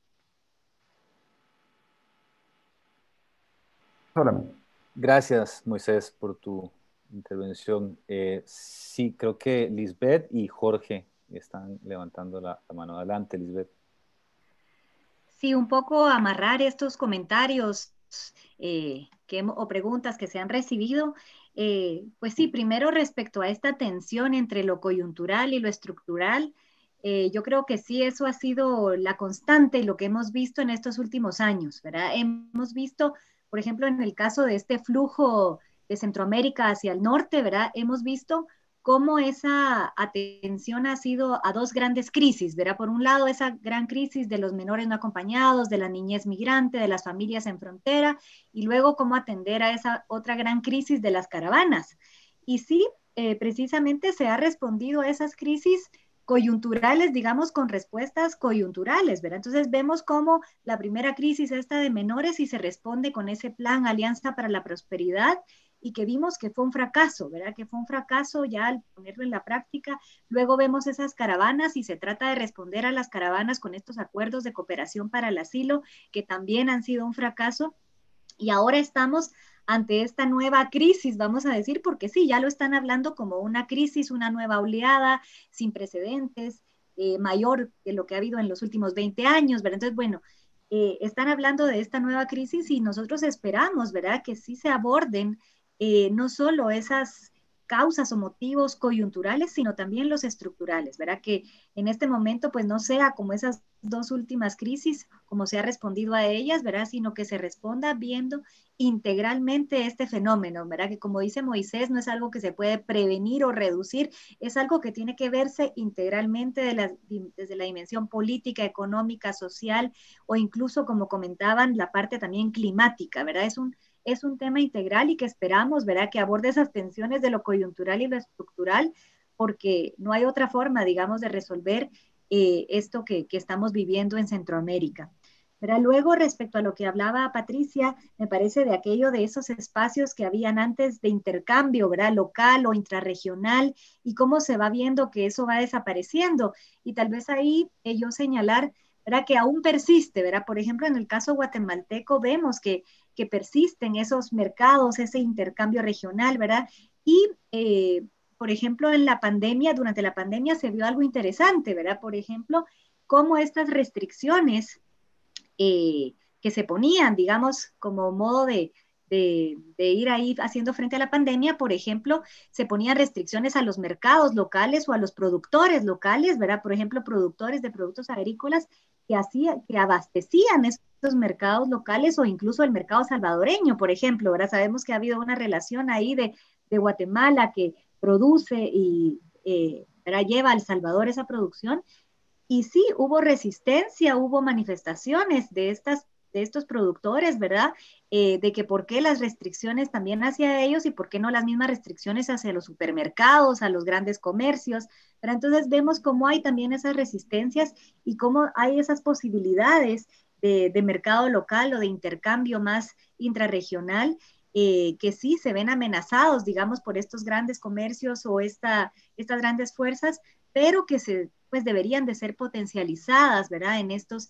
Solamente. Gracias, Moisés, por tu intervención. Sí, creo que Lisbeth y Jorge están levantando la mano. Adelante, Lisbeth. Sí, un poco amarrar estos comentarios o preguntas que se han recibido. Pues sí, primero respecto a esta tensión entre lo coyuntural y lo estructural, yo creo que sí, eso ha sido la constante y lo que hemos visto en estos últimos años, ¿verdad? Hemos visto, por ejemplo, en el caso de este flujo de Centroamérica hacia el norte, ¿verdad? Hemos visto cómo esa atención ha sido a dos grandes crisis, ¿verdad? Por un lado, esa gran crisis de los menores no acompañados, de la niñez migrante, de las familias en frontera, y luego cómo atender a esa otra gran crisis de las caravanas. Y sí, precisamente se ha respondido a esas crisis coyunturales, digamos, con respuestas coyunturales, ¿verdad? Entonces vemos cómo la primera crisis esta de menores y se responde con ese plan Alianza para la Prosperidad, y que vimos que fue un fracaso, ¿verdad? Que fue un fracaso ya al ponerlo en la práctica. Luego vemos esas caravanas y se trata de responder a las caravanas con estos acuerdos de cooperación para el asilo, que también han sido un fracaso. Y ahora estamos ante esta nueva crisis, vamos a decir, porque sí, ya lo están hablando como una crisis, una nueva oleada sin precedentes, mayor que lo que ha habido en los últimos 20 años, ¿verdad? Entonces, bueno, están hablando de esta nueva crisis y nosotros esperamos, ¿verdad?, que sí se aborden no solo esas causas o motivos coyunturales, sino también los estructurales, ¿verdad? Que en este momento pues no sea como esas dos últimas crisis, como se ha respondido a ellas, ¿verdad? Sino que se responda viendo integralmente este fenómeno, ¿verdad? Que como dice Moisés, no es algo que se puede prevenir o reducir, es algo que tiene que verse integralmente desde la dimensión política, económica, social o incluso, como comentaban, la parte también climática, ¿verdad? Es un tema integral y que esperamos, ¿verdad?, que aborde esas tensiones de lo coyuntural y lo estructural, porque no hay otra forma, digamos, de resolver esto que estamos viviendo en Centroamérica. ¿Verdad? Luego, respecto a lo que hablaba Patricia, me parece de aquello de esos espacios que habían antes de intercambio, ¿verdad?, local o intrarregional, y cómo se va viendo que eso va desapareciendo. Y tal vez ahí yo señalar, ¿verdad?, que aún persiste, ¿verdad? Por ejemplo, en el caso guatemalteco vemos que persisten esos mercados, ese intercambio regional, ¿verdad? Y, por ejemplo, en la pandemia, durante la pandemia se vio algo interesante, ¿verdad? Por ejemplo, cómo estas restricciones que se ponían, digamos, como modo de ir ahí haciendo frente a la pandemia, por ejemplo, se ponían restricciones a los mercados locales o a los productores locales, ¿verdad? Por ejemplo, productores de productos agrícolas que abastecían estos mercados locales o incluso el mercado salvadoreño, por ejemplo, ¿verdad? Sabemos que ha habido una relación ahí de Guatemala que produce y lleva a El Salvador esa producción. Y sí, hubo resistencia, hubo manifestaciones de estos productores, ¿verdad? De que por qué las restricciones también hacia ellos y por qué no las mismas restricciones hacia los supermercados, a los grandes comercios. Pero entonces vemos cómo hay también esas resistencias y cómo hay esas posibilidades de mercado local o de intercambio más intrarregional que sí se ven amenazados, digamos, por estos grandes comercios o estas grandes fuerzas, pero que pues deberían de ser potencializadas, ¿verdad?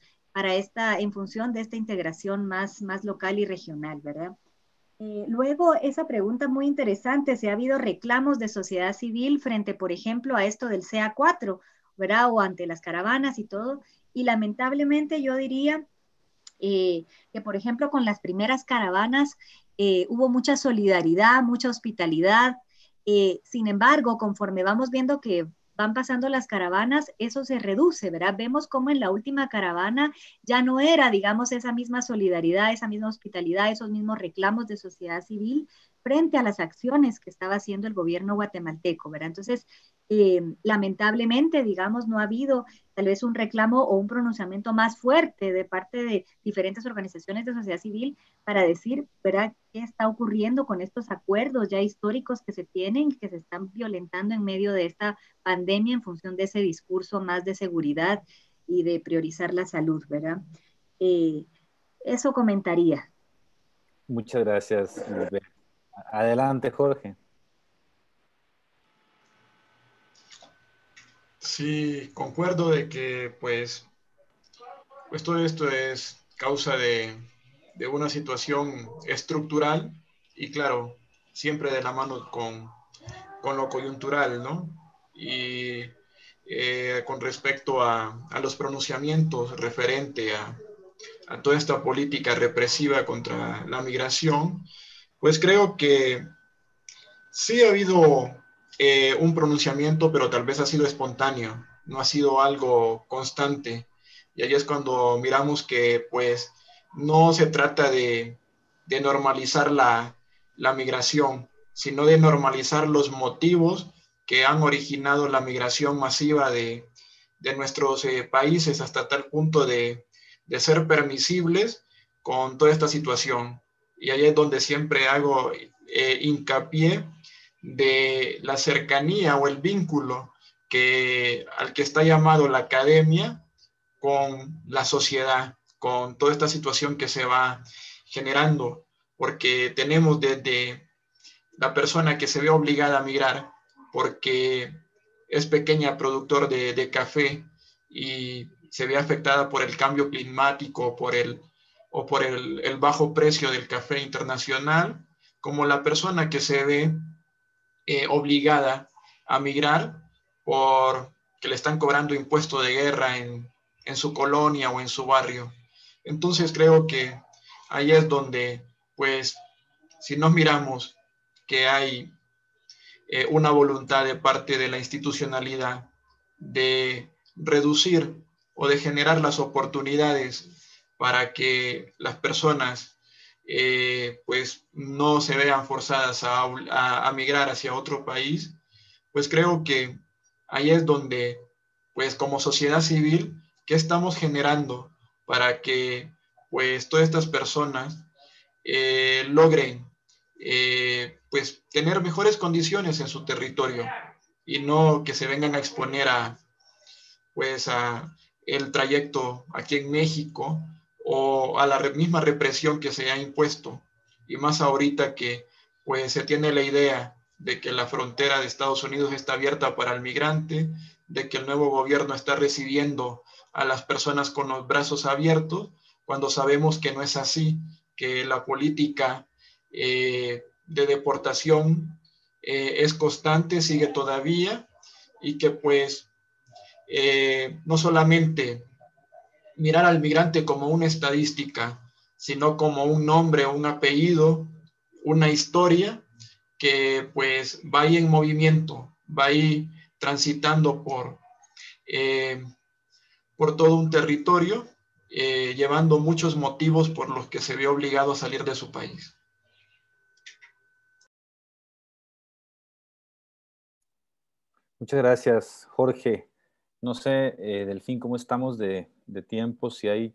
En función de esta integración más local y regional, ¿verdad? Luego, esa pregunta muy interesante, si ha habido reclamos de sociedad civil frente, por ejemplo, a esto del CA4, ¿verdad? O ante las caravanas y todo, y lamentablemente yo diría que, por ejemplo, con las primeras caravanas hubo mucha solidaridad, mucha hospitalidad. Sin embargo, conforme vamos viendo que van pasando las caravanas, eso se reduce, ¿verdad? Vemos cómo en la última caravana ya no era, digamos, esa misma solidaridad, esa misma hospitalidad, esos mismos reclamos de sociedad civil frente a las acciones que estaba haciendo el gobierno guatemalteco, ¿verdad? Entonces, lamentablemente, digamos, no ha habido tal vez un reclamo o un pronunciamiento más fuerte de parte de diferentes organizaciones de sociedad civil para decir, ¿verdad?, qué está ocurriendo con estos acuerdos ya históricos que se tienen, que se están violentando en medio de esta pandemia en función de ese discurso más de seguridad y de priorizar la salud, ¿verdad? Eso comentaría. Muchas gracias. Adelante, Jorge. Sí, concuerdo de que pues todo esto es causa de una situación estructural y claro, siempre de la mano con lo coyuntural, ¿no? Y con respecto a los pronunciamientos referente a toda esta política represiva contra la migración, pues creo que sí ha habido un pronunciamiento, pero tal vez ha sido espontáneo, no ha sido algo constante. Y ahí es cuando miramos que pues no se trata de normalizar la migración, sino de normalizar los motivos que han originado la migración masiva de nuestros países hasta tal punto de ser permisibles con toda esta situación. Y ahí es donde siempre hago hincapié de la cercanía o el vínculo al que está llamado la academia con la sociedad, con toda esta situación que se va generando, porque tenemos desde la persona que se ve obligada a migrar porque es pequeña productor de café y se ve afectada por el cambio climático, por el o por el bajo precio del café internacional, como la persona que se ve obligada a migrar por que le están cobrando impuesto de guerra en su colonia o en su barrio. Entonces creo que ahí es donde, pues, si nos miramos que hay una voluntad de parte de la institucionalidad de reducir o de generar las oportunidades para que las personas pues no se vean forzadas a migrar hacia otro país, pues creo que ahí es donde, pues como sociedad civil, ¿qué estamos generando para que pues todas estas personas logren pues tener mejores condiciones en su territorio y no que se vengan a exponer a pues a el trayecto aquí en México o a la misma represión que se ha impuesto, y más ahorita que pues se tiene la idea de que la frontera de Estados Unidos está abierta para el migrante, de que el nuevo gobierno está recibiendo a las personas con los brazos abiertos, cuando sabemos que no es así, que la política de deportación es constante, sigue todavía, y que pues no solamente mirar al migrante como una estadística, sino como un nombre, un apellido, una historia que pues va ahí en movimiento, va ahí transitando por todo un territorio, llevando muchos motivos por los que se ve obligado a salir de su país. Muchas gracias, Jorge. No sé, Delfín, ¿cómo estamos de tiempo? Si hay...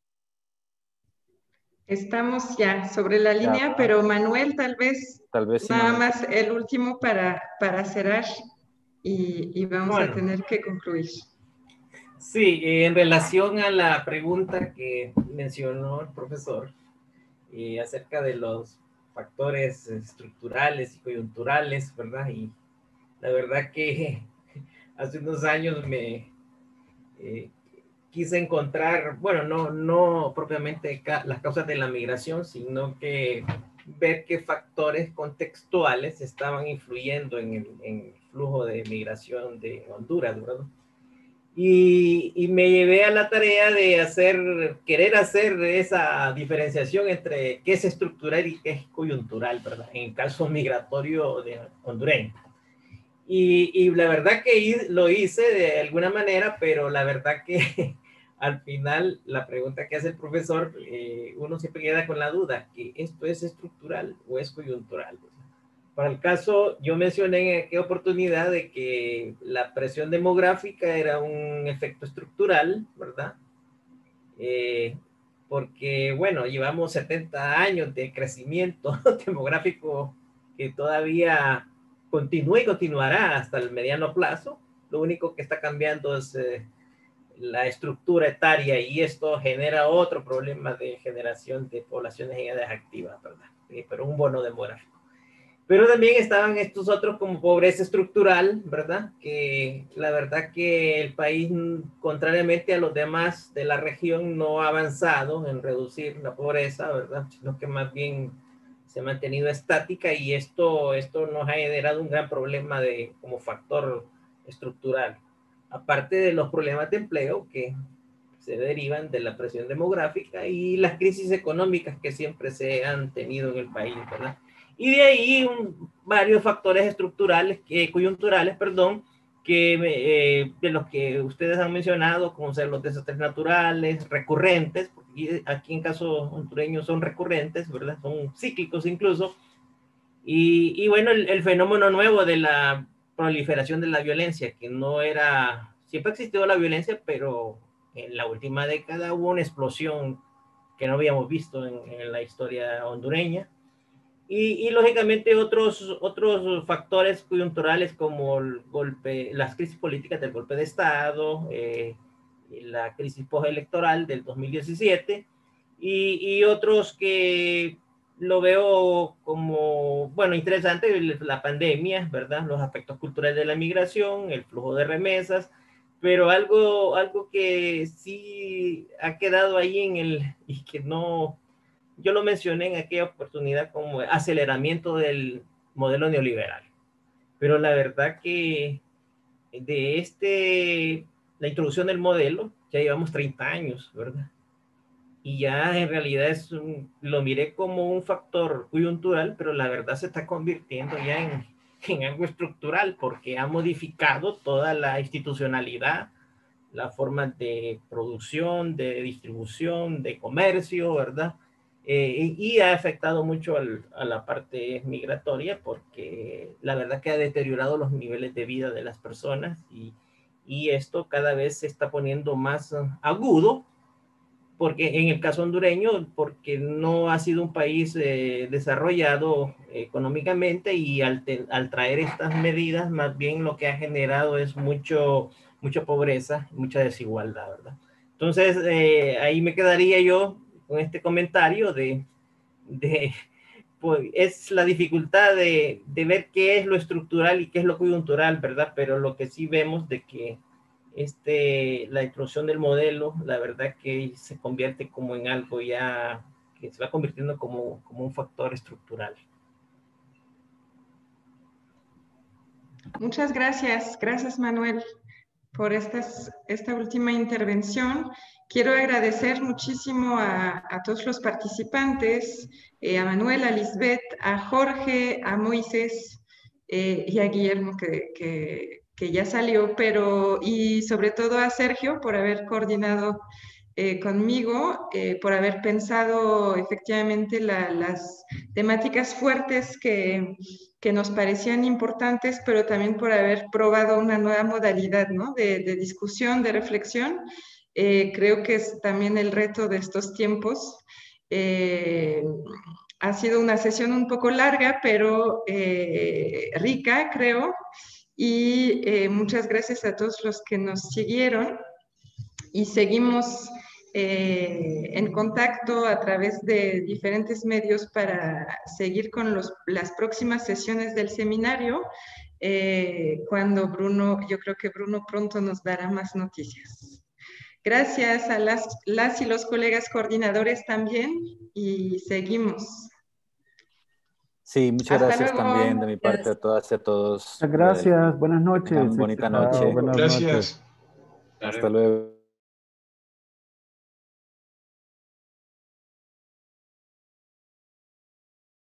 Estamos ya sobre la línea, Ya, pero Manuel, tal vez sí, nada Manuel. más el último para cerrar y vamos a tener que concluir. Sí, en relación a la pregunta que mencionó el profesor acerca de los factores estructurales y coyunturales, ¿verdad? Y la verdad que hace unos años me quise encontrar, bueno, no propiamente las causas de la migración, sino que ver qué factores contextuales estaban influyendo en el flujo de migración de Honduras, ¿verdad? Y me llevé a la tarea de querer hacer esa diferenciación entre qué es estructural y qué es coyuntural, ¿verdad? En el caso migratorio de hondureño. Y la verdad que lo hice de alguna manera, pero la verdad que al final la pregunta que hace el profesor, uno siempre queda con la duda, que esto es estructural o es coyuntural. Para el caso, yo mencioné en aquella oportunidad de que la presión demográfica era un efecto estructural, ¿verdad? Porque, bueno, llevamos 70 años de crecimiento demográfico que todavía continúa y continuará hasta el mediano plazo. Lo único que está cambiando es la estructura etaria, y esto genera otro problema de generación de poblaciones en edades activas, ¿verdad? Pero un bono demográfico. Pero también estaban estos otros como pobreza estructural, ¿verdad? Que la verdad que el país, contrariamente a los demás de la región, no ha avanzado en reducir la pobreza, ¿verdad? Sino que más bien se ha mantenido estática, y esto nos ha generado un gran problema como factor estructural. Aparte de los problemas de empleo que se derivan de la presión demográfica y las crisis económicas que siempre se han tenido en el país, ¿verdad? Y de ahí varios factores estructurales, coyunturales, perdón, de los que ustedes han mencionado, como ser los desastres naturales, recurrentes, porque aquí en caso hondureño son recurrentes, ¿verdad? Son cíclicos incluso. Y bueno, el fenómeno nuevo de la proliferación de la violencia, que siempre ha existido la violencia, pero en la última década hubo una explosión que no habíamos visto en la historia hondureña. Y lógicamente otros factores coyunturales como las crisis políticas del golpe de Estado, la crisis postelectoral del 2017, y otros que lo veo como, bueno, interesante, la pandemia, ¿verdad? Los aspectos culturales de la migración, el flujo de remesas, Pero algo que sí ha quedado ahí y que no, yo lo mencioné en aquella oportunidad como aceleramiento del modelo neoliberal. Pero la verdad que la introducción del modelo, ya llevamos 30 años, ¿verdad? Y ya en realidad lo miré como un factor coyuntural, pero la verdad se está convirtiendo ya en algo estructural, porque ha modificado toda la institucionalidad, la forma de producción, de distribución, de comercio, ¿verdad? Y ha afectado mucho a la parte migratoria, porque la verdad que ha deteriorado los niveles de vida de las personas, y esto cada vez se está poniendo más agudo, porque en el caso hondureño, porque no ha sido un país desarrollado económicamente, y al traer estas medidas, más bien lo que ha generado es mucha pobreza, mucha desigualdad, ¿verdad? Entonces, ahí me quedaría yo con este comentario pues, es la dificultad de ver qué es lo estructural y qué es lo coyuntural, ¿verdad? Pero lo que sí vemos de que la introducción del modelo, la verdad que se convierte como en algo ya que se va convirtiendo como un factor estructural. Muchas gracias. Gracias, Manuel, por esta última intervención. Quiero agradecer muchísimo a todos los participantes, a Manuel, a Lisbeth, a Jorge, a Moisés y a Guillermo, que ya salió, y sobre todo a Sergio por haber coordinado conmigo, por haber pensado efectivamente las temáticas fuertes que nos parecían importantes, pero también por haber probado una nueva modalidad, ¿no? de discusión, de reflexión. Creo que es también el reto de estos tiempos. Ha sido una sesión un poco larga, pero rica, creo. Y muchas gracias a todos los que nos siguieron. Y seguimos en contacto a través de diferentes medios para seguir con las próximas sesiones del seminario, cuando yo creo que Bruno pronto nos dará más noticias. Gracias a las y los colegas coordinadores también, y seguimos. Sí, muchas Hasta gracias luego. también de mi parte a todas y a todos. Gracias, buenas noches. Tengan bonita noche. Buenas Gracias. noches. Hasta luego.